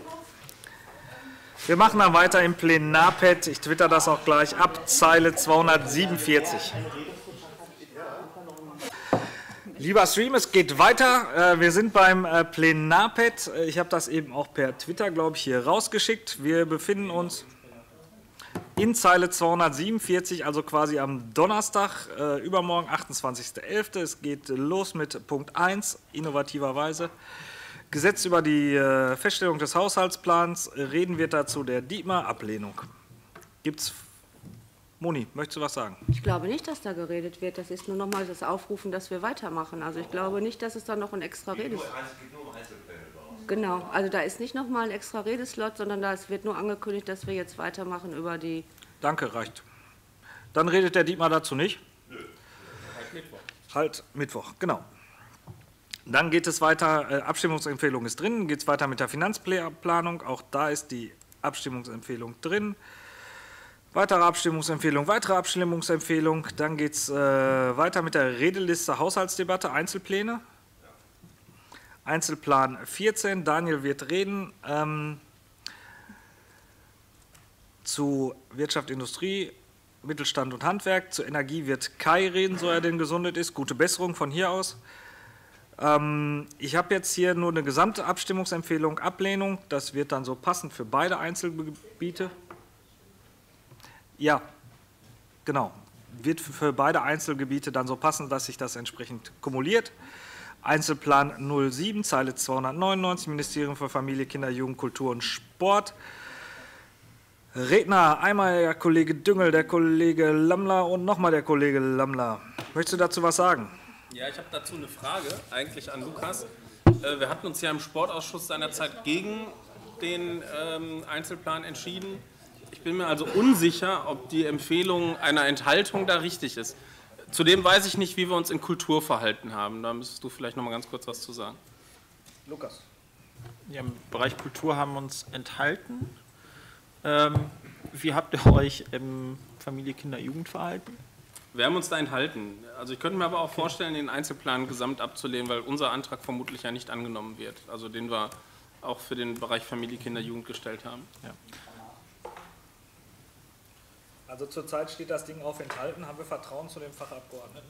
Wir machen dann weiter im Plenarpad. Ich twitter das auch gleich ab Zeile 247. Lieber Stream, es geht weiter. Wir sind beim Plenarpad. Ich habe das eben auch per Twitter, glaube ich, hier rausgeschickt. Wir befinden uns in Zeile 247, also quasi am Donnerstag, übermorgen, 28.11. Es geht los mit Punkt 1, innovativerweise. Gesetz über die Feststellung des Haushaltsplans. Reden wird dazu der Dietmar. Ablehnung. Gibt's? Moni, möchtest du was sagen? Ich glaube nicht, dass da geredet wird. Das ist nur nochmal das Aufrufen, dass wir weitermachen. Also ich glaube nicht, dass es da noch ein extra Redes... Genau, also da ist nicht nochmal ein extra Redeslot, sondern da wird nur angekündigt, dass wir jetzt weitermachen über die... Danke, reicht. Dann redet der Dietmar dazu nicht? Nö. Halt Mittwoch. Halt Mittwoch, genau. Dann geht es weiter, Abstimmungsempfehlung ist drin, geht es weiter mit der Finanzplanung, auch da ist die Abstimmungsempfehlung drin. Weitere Abstimmungsempfehlung, dann geht es weiter mit der Redeliste Haushaltsdebatte, Einzelpläne. Einzelplan 14, Daniel wird reden zu Wirtschaft, Industrie, Mittelstand und Handwerk. Zu Energie wird Kai reden, so er denn gesundet ist. Gute Besserung von hier aus. Ich habe jetzt hier nur eine gesamte Abstimmungsempfehlung, Ablehnung. Das wird dann so passen für beide Einzelgebiete. Ja, genau. Wird für beide Einzelgebiete dann so passen, dass sich das entsprechend kumuliert. Einzelplan 07, Zeile 299, Ministerium für Familie, Kinder, Jugend, Kultur und Sport. Redner, einmal der Kollege Düngel, der Kollege Lammler und nochmal der Kollege Lammler. Möchtest du dazu was sagen? Ja, ich habe dazu eine Frage, eigentlich an Lukas. Wir hatten uns ja im Sportausschuss seinerzeit gegen den Einzelplan entschieden. Ich bin mir also unsicher, ob die Empfehlung einer Enthaltung da richtig ist. Zudem weiß ich nicht, wie wir uns in Kultur verhalten haben. Da müsstest du vielleicht noch mal ganz kurz was zu sagen. Lukas. Ja, im Bereich Kultur haben wir uns enthalten. Wie habt ihr euch im Familie, Kinder, Jugend verhalten? Wir haben uns da enthalten. Also ich könnte mir aber auch vorstellen, den Einzelplan gesamt abzulehnen, weil unser Antrag vermutlich ja nicht angenommen wird. Also den wir auch für den Bereich Familie, Kinder, Jugend gestellt haben. Ja. Also zurzeit steht das Ding auf Enthalten. Haben wir Vertrauen zu dem Fachabgeordneten?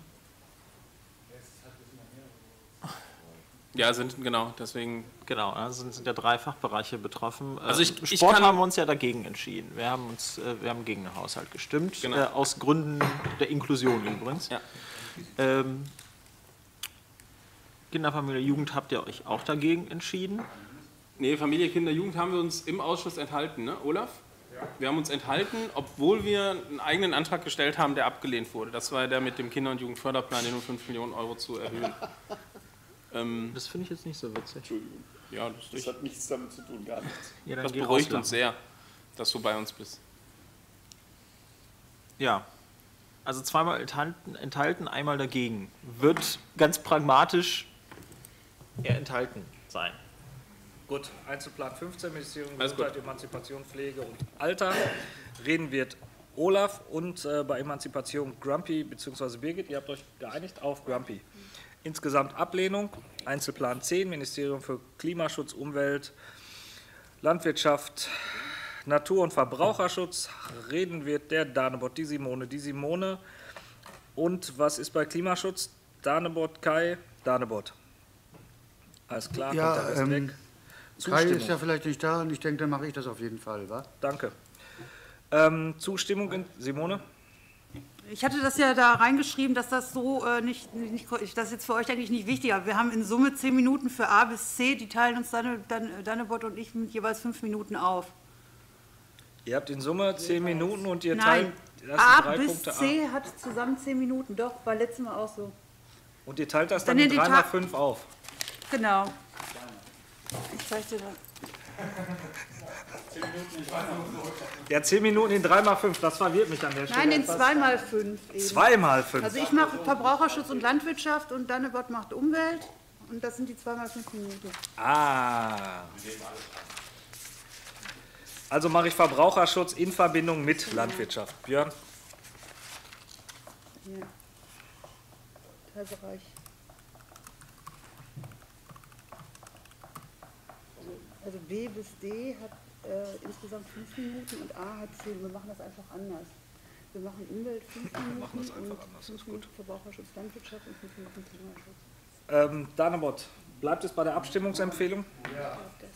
Ja, genau, deswegen. Genau, also sind ja 3 Fachbereiche betroffen. Also Sport haben wir uns ja dagegen entschieden. Wir haben gegen den Haushalt gestimmt, genau. Aus Gründen der Inklusion übrigens. Ja. Kinder, Familie, Jugend habt ihr euch auch dagegen entschieden? Nee, Familie, Kinder, Jugend haben wir uns im Ausschuss enthalten, ne, Olaf? Ja. Wir haben uns enthalten, obwohl wir einen eigenen Antrag gestellt haben, der abgelehnt wurde. Das war der mit dem Kinder- und Jugendförderplan, den um 5 Millionen Euro zu erhöhen. Das finde ich jetzt nicht so witzig. Entschuldigung. Ja, das hat nichts damit zu tun, gar nichts. Ja, das beruhigt uns sehr, dass du bei uns bist. Ja, also zweimal enthalten, einmal dagegen. Wird ganz pragmatisch eher enthalten sein. Gut, Einzelplan 15, Ministerium Gesundheit, Emanzipation, Pflege und Alter. Reden wird Olaf und bei Emanzipation Grumpy bzw. Birgit. Ihr habt euch geeinigt auf Grumpy. Insgesamt Ablehnung. Einzelplan 10, Ministerium für Klimaschutz, Umwelt, Landwirtschaft, Natur- und Verbraucherschutz. Reden wird der Danebot, die Simone. Und was ist bei Klimaschutz? Danebot, Kai, Danebot. Alles klar, ja, kommt der Rest weg. Kai ist ja vielleicht nicht da und ich denke, dann mache ich das auf jeden Fall, wa? Danke. Zustimmung in Simone? Ich hatte das ja da reingeschrieben, dass das so das ist jetzt für euch eigentlich nicht wichtig, aber wir haben in Summe 10 Minuten für A bis C, die teilen uns Danebot und ich mit jeweils 5 Minuten auf. Ihr habt in Summe 10 Minuten und ihr Nein, teilt A 3 bis Punkte C hat zusammen 10 Minuten, doch, war letztes Mal auch so. Und ihr teilt das dann in 3 mal 5 auf? Genau. Ich zeige dir das. Ja, 10 Minuten in 3 mal 5, das verwirrt mich an der Stelle. Nein, in 2 mal 5. 2 mal 5. Also ich mache Verbraucherschutz und Landwirtschaft und Danebot macht Umwelt und das sind die 2 mal 5 Minuten. Ah. Also mache ich Verbraucherschutz in Verbindung mit Landwirtschaft. Björn? Ja. Teilbereich. Also B bis D hat insgesamt 5 Minuten und A hat 10. Wir machen das einfach anders. Wir machen Umwelt 5 Minuten und 5 Minuten Verbraucherschutz, Landwirtschaft und 5 Minuten Klimaschutz. Danebot, bleibt es bei der Abstimmungsempfehlung? Ja.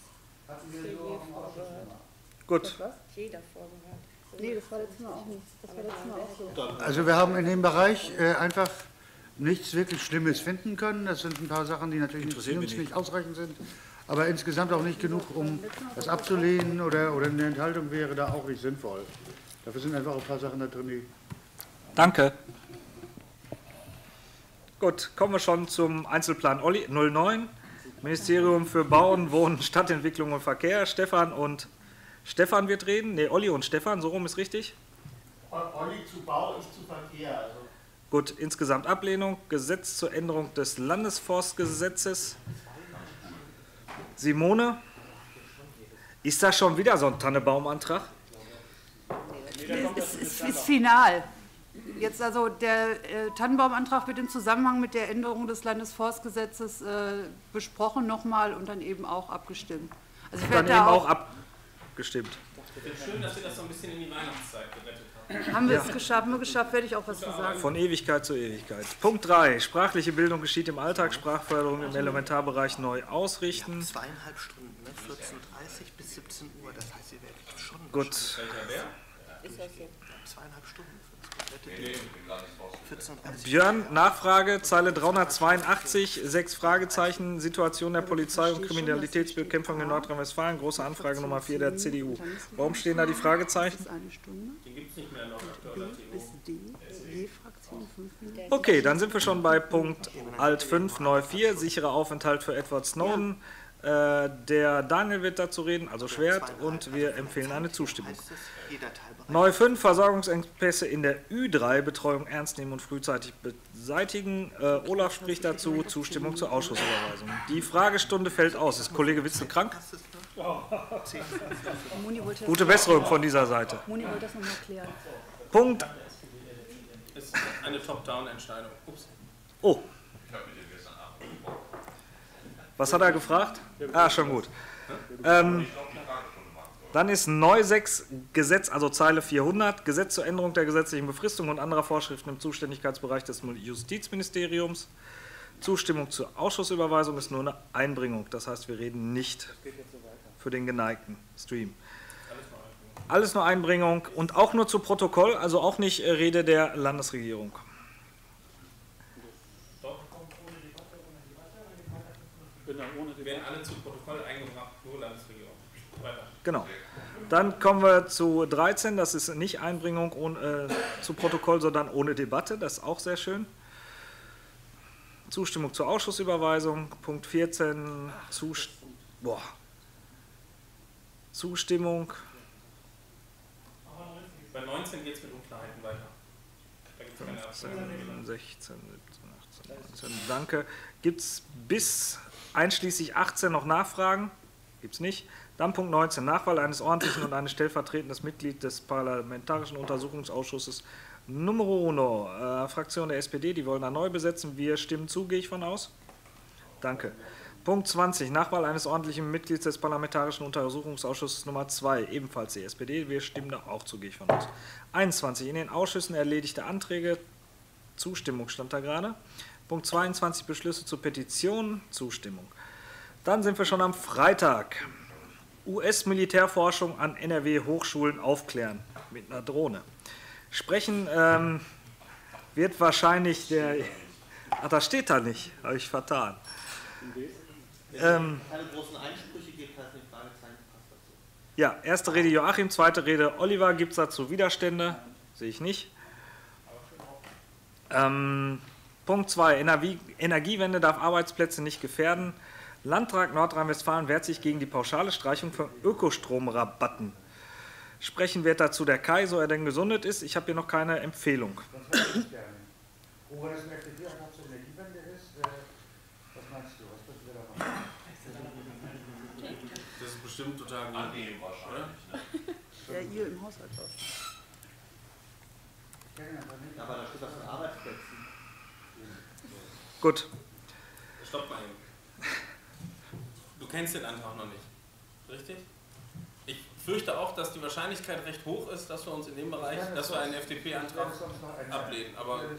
Gut. Jeder vorgehört. Nee, das war letztes Mal auch nicht. Das war letztes Mal auch so. Also wir haben in dem Bereich einfach nichts wirklich Schlimmes finden können. Das sind ein paar Sachen, die natürlich für uns nicht ausreichend sind. aber insgesamt auch nicht genug, um das abzulehnen oder eine Enthaltung wäre da auch nicht sinnvoll. Dafür sind einfach auch ein paar Sachen da drin, die... Danke. Gut, kommen wir schon zum Einzelplan Olli 09, Ministerium für Bauen, Wohnen, Stadtentwicklung und Verkehr. Stefan wird reden. Ne, Olli und Stefan, so rum ist richtig. Olli zu Bau, ich zu Verkehr. Also. Gut, insgesamt Ablehnung. Gesetz zur Änderung des Landesforstgesetzes. Simone, ist das schon wieder so ein Tannebaumantrag? Es ist final. Jetzt also der Tannenbaumantrag wird im Zusammenhang mit der Änderung des Landesforstgesetzes besprochen nochmal und dann eben auch abgestimmt. Also ich werde da auch abgestimmt. Schön, dass Sie das so ein bisschen in die Weihnachtszeit gerettet haben. Haben wir es geschafft, werde ich auch was zu sagen. Von Ewigkeit zu Ewigkeit. Punkt 3. Sprachliche Bildung geschieht im Alltag, Sprachförderung im Elementarbereich neu ausrichten. 2,5 Stunden, ne? 14:30 bis 17 Uhr, das heißt, Sie werden schon... Gut. Ist das so? 2,5 Stunden. Björn, Nachfrage, Zeile 382, 6 Fragezeichen, Situation der Polizei und Kriminalitätsbekämpfung in Nordrhein-Westfalen, große Anfrage Nummer 4 der CDU. Warum stehen da die Fragezeichen? Die gibt es nicht mehr noch aktuell. Okay, dann sind wir schon bei Punkt Alt 5, Neu 4, sicherer Aufenthalt für Edward Snowden. Der Daniel wird dazu reden, also Schwert, und wir empfehlen eine Zustimmung. Neu 5, Versorgungsengpässe in der Ü3, Betreuung ernst nehmen und frühzeitig beseitigen. Olaf spricht dazu, Zustimmung zur Ausschussüberweisung. Die Fragestunde fällt aus. Ist Kollege Witzel krank? Gute Besserung von dieser Seite. Moni wollte das nochmal klären. Punkt. Ist eine Top-Down-Entscheidung. Ups. Oh. Was hat er gefragt? Ah, schon gut. Dann ist neu 6 Gesetz, also Zeile 400, Gesetz zur Änderung der gesetzlichen Befristung und anderer Vorschriften im Zuständigkeitsbereich des Justizministeriums. Zustimmung zur Ausschussüberweisung ist nur eine Einbringung. Das heißt, wir reden nicht für den geneigten Stream. Alles nur Einbringung und auch nur zu Protokoll, also auch nicht Rede der Landesregierung. Werden alle zu Protokoll eingebracht, nur Landesregierung. Weiter. Genau. Dann kommen wir zu 13, das ist nicht Einbringung zu Protokoll, sondern ohne Debatte, das ist auch sehr schön. Zustimmung zur Ausschussüberweisung, Punkt 14, Zustimmung. Bei 19 geht es mit Unklarheiten weiter. Da gibt's keine 16, 17, 18, 19, danke. Gibt es bis einschließlich 18 noch Nachfragen? Gibt es nicht. Dann Punkt 19, Nachwahl eines ordentlichen und eines stellvertretenden Mitglieds des Parlamentarischen Untersuchungsausschusses Nummer 1, Fraktion der SPD, die wollen da neu besetzen. Wir stimmen zu, gehe ich von aus. Danke. Punkt 20, Nachwahl eines ordentlichen Mitglieds des Parlamentarischen Untersuchungsausschusses Nummer 2, ebenfalls die SPD, wir stimmen da auch zu, gehe ich von aus. 21, in den Ausschüssen erledigte Anträge, Zustimmung stand da gerade. Punkt 22, Beschlüsse zur Petition, Zustimmung. Dann sind wir schon am Freitag. US-Militärforschung an NRW-Hochschulen aufklären mit einer Drohne. Sprechen wird wahrscheinlich der... Ach, das steht da nicht, habe ich vertan. Keine großen Einsprüche gibt, heißt die Fragezeichen passt dazu. Ja, erste Rede Joachim, zweite Rede Oliver. Gibt es dazu Widerstände? Sehe ich nicht. Punkt 2, Energiewende darf Arbeitsplätze nicht gefährden. Landtag Nordrhein-Westfalen wehrt sich gegen die pauschale Streichung von Ökostromrabatten. Sprechen wird dazu der Kai, so er denn gesundet ist. Ich habe hier noch keine Empfehlung. Wo das im FDP-Antrag zur Energiewende ist, was meinst du? Was dürfen wir da machen? Das ist bestimmt total gut. Annehmen wahrscheinlich. Ja, ihr im Haushalt auch. Aber da steht was von Arbeitsplätzen. Gut. Stopp mal eben. Du kennst den Antrag noch nicht, richtig? Ich fürchte auch, dass die Wahrscheinlichkeit recht hoch ist, dass wir uns in dem Bereich, dass wir einen FDP-Antrag ablehnen.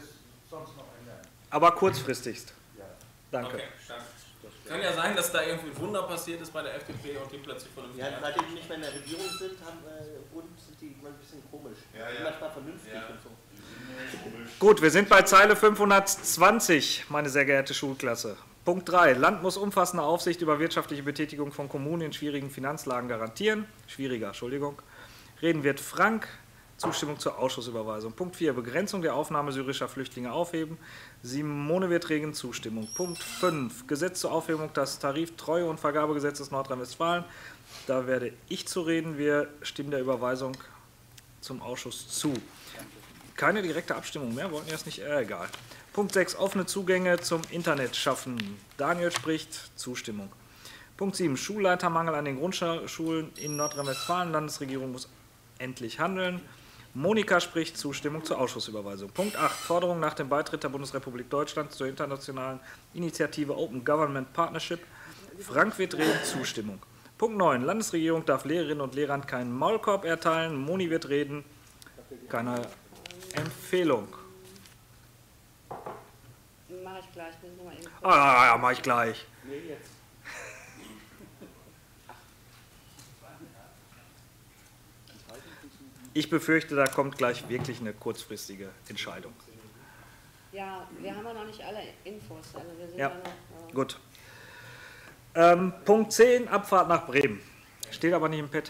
Aber kurzfristigst. Danke. Okay, danke. Kann ja sein, dass da irgendwie ein Wunder passiert ist bei der FDP und die plötzlich von einem... Ja, seitdem die nicht mehr in der Regierung sind, sind die immer ein bisschen komisch. Ja. Manchmal vernünftig und so. Gut, wir sind bei Zeile 520, meine sehr geehrte Schulklasse. Punkt 3. Land muss umfassende Aufsicht über wirtschaftliche Betätigung von Kommunen in schwierigen Finanzlagen garantieren. Schwieriger, Entschuldigung. Reden wird Frank. Zustimmung zur Ausschussüberweisung. Punkt 4. Begrenzung der Aufnahme syrischer Flüchtlinge aufheben. Simone wird Regen. Zustimmung. Punkt 5. Gesetz zur Aufhebung des Tariftreue- und Vergabegesetzes Nordrhein-Westfalen. Da werde ich zu reden. Wir stimmen der Überweisung zum Ausschuss zu. Keine direkte Abstimmung mehr. Wollten wir das nicht? Egal. Punkt 6. Offene Zugänge zum Internet schaffen. Daniel spricht. Zustimmung. Punkt 7. Schulleitermangel an den Grundschulen in Nordrhein-Westfalen. Landesregierung muss endlich handeln. Monika spricht. Zustimmung zur Ausschussüberweisung. Punkt 8. Forderung nach dem Beitritt der Bundesrepublik Deutschland zur internationalen Initiative Open Government Partnership. Frank wird reden. Zustimmung. Punkt 9. Landesregierung darf Lehrerinnen und Lehrern keinen Maulkorb erteilen. Moni wird reden. Keine Empfehlung. Mache ich gleich. Ja, mache ich gleich. Nee, jetzt. Ich befürchte, da kommt gleich wirklich eine kurzfristige Entscheidung. Ja, wir haben ja noch nicht alle Infos. Also wir sind Ja, noch, gut. Punkt 10, Abfahrt nach Bremen. Steht aber nicht im Pad.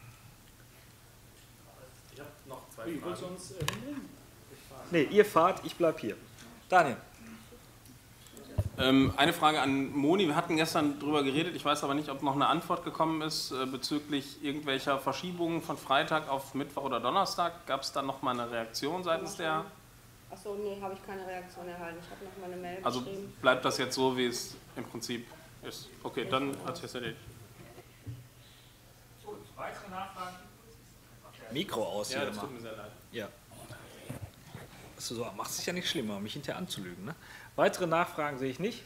Ich habe noch zwei Fragen. Willst du uns hinbringen? Nee, ihr fahrt, ich bleib hier. Daniel. Eine Frage an Moni. Wir hatten gestern darüber geredet, ich weiß aber nicht, ob noch eine Antwort gekommen ist bezüglich irgendwelcher Verschiebungen von Freitag auf Mittwoch oder Donnerstag. Gab es da noch mal eine Reaktion seitens der? Achso, nee, habe ich keine Reaktion erhalten. Ich habe noch mal eine Mail Also geschrieben. bleibt das jetzt so, wie es im Prinzip ist? Okay, dann hat sich das erledigt. Weitere Nachfragen? Mikro aus Ja, hier das immer. tut mir sehr leid. Ja. So, macht es sich ja nicht schlimmer, mich hinterher anzulügen. Ne? Weitere Nachfragen sehe ich nicht.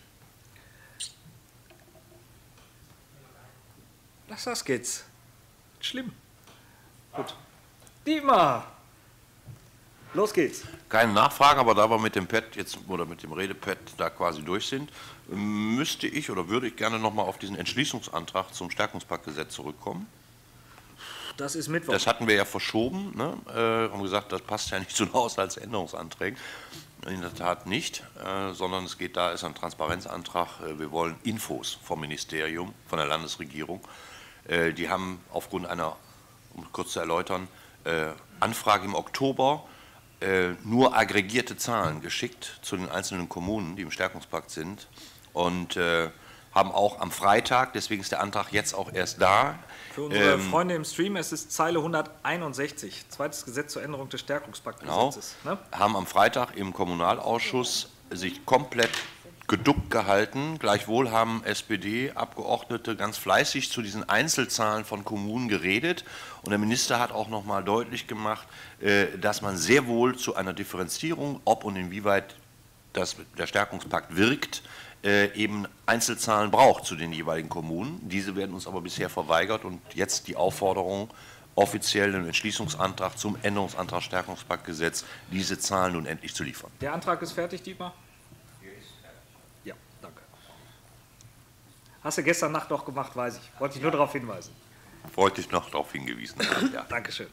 Das geht's. Schlimm. Gut. Dietmar! Los geht's. Keine Nachfragen, aber da wir mit dem Pad jetzt oder mit dem Redepad da quasi durch sind, müsste ich oder würde ich gerne nochmal auf diesen Entschließungsantrag zum Stärkungspaktgesetz zurückkommen. Das ist Mittwoch. Das hatten wir ja verschoben, ne? Haben gesagt, das passt ja nicht zu den Haushaltsänderungsanträgen. In der Tat nicht, sondern es geht da, ist ein Transparenzantrag. Wir wollen Infos vom Ministerium, von der Landesregierung. Die haben aufgrund einer, um kurz zu erläutern, Anfrage im Oktober nur aggregierte Zahlen geschickt zu den einzelnen Kommunen, die im Stärkungspakt sind, und haben auch am Freitag, deswegen ist der Antrag jetzt auch erst da. Für unsere Freunde im Stream, es ist Zeile 161, zweites Gesetz zur Änderung des Stärkungspaktgesetzes. Genau, Ne? haben am Freitag im Kommunalausschuss sich komplett geduckt gehalten. Gleichwohl haben SPD-Abgeordnete ganz fleißig zu diesen Einzelzahlen von Kommunen geredet. Und der Minister hat auch noch mal deutlich gemacht, dass man sehr wohl zu einer Differenzierung, ob und inwieweit der Stärkungspakt wirkt, eben Einzelzahlen braucht zu den jeweiligen Kommunen. Diese werden uns aber bisher verweigert und jetzt die Aufforderung, offiziell einen Entschließungsantrag zum Änderungsantrag Stärkungspaktgesetz, diese Zahlen nun endlich zu liefern. Der Antrag ist fertig, Dietmar? Ja, danke. Hast du gestern Nacht noch gemacht, weiß ich. Wollte ich nur darauf hinweisen. Wollte ich noch darauf hingewiesen haben, ja. Dankeschön.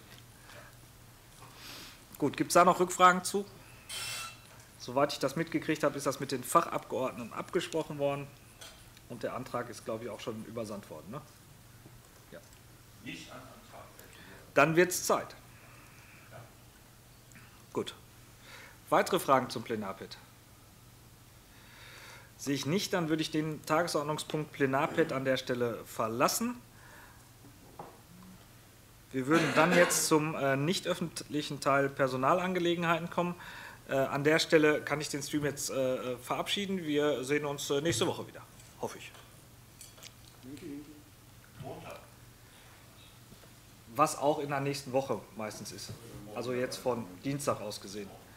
Gut, gibt es da noch Rückfragen zu? Soweit ich das mitgekriegt habe, ist das mit den Fachabgeordneten abgesprochen worden. Und der Antrag ist, glaube ich, auch schon übersandt worden. Ne? Ja. Dann wird es Zeit. Gut. Weitere Fragen zum Plenarpad? Sehe ich nicht, dann würde ich den Tagesordnungspunkt Plenarpad an der Stelle verlassen. Wir würden dann jetzt zum nicht öffentlichen Teil Personalangelegenheiten kommen. An der Stelle kann ich den Stream jetzt verabschieden. Wir sehen uns nächste Woche wieder, hoffe ich. Was auch in der nächsten Woche meistens ist. Also jetzt von Dienstag aus gesehen.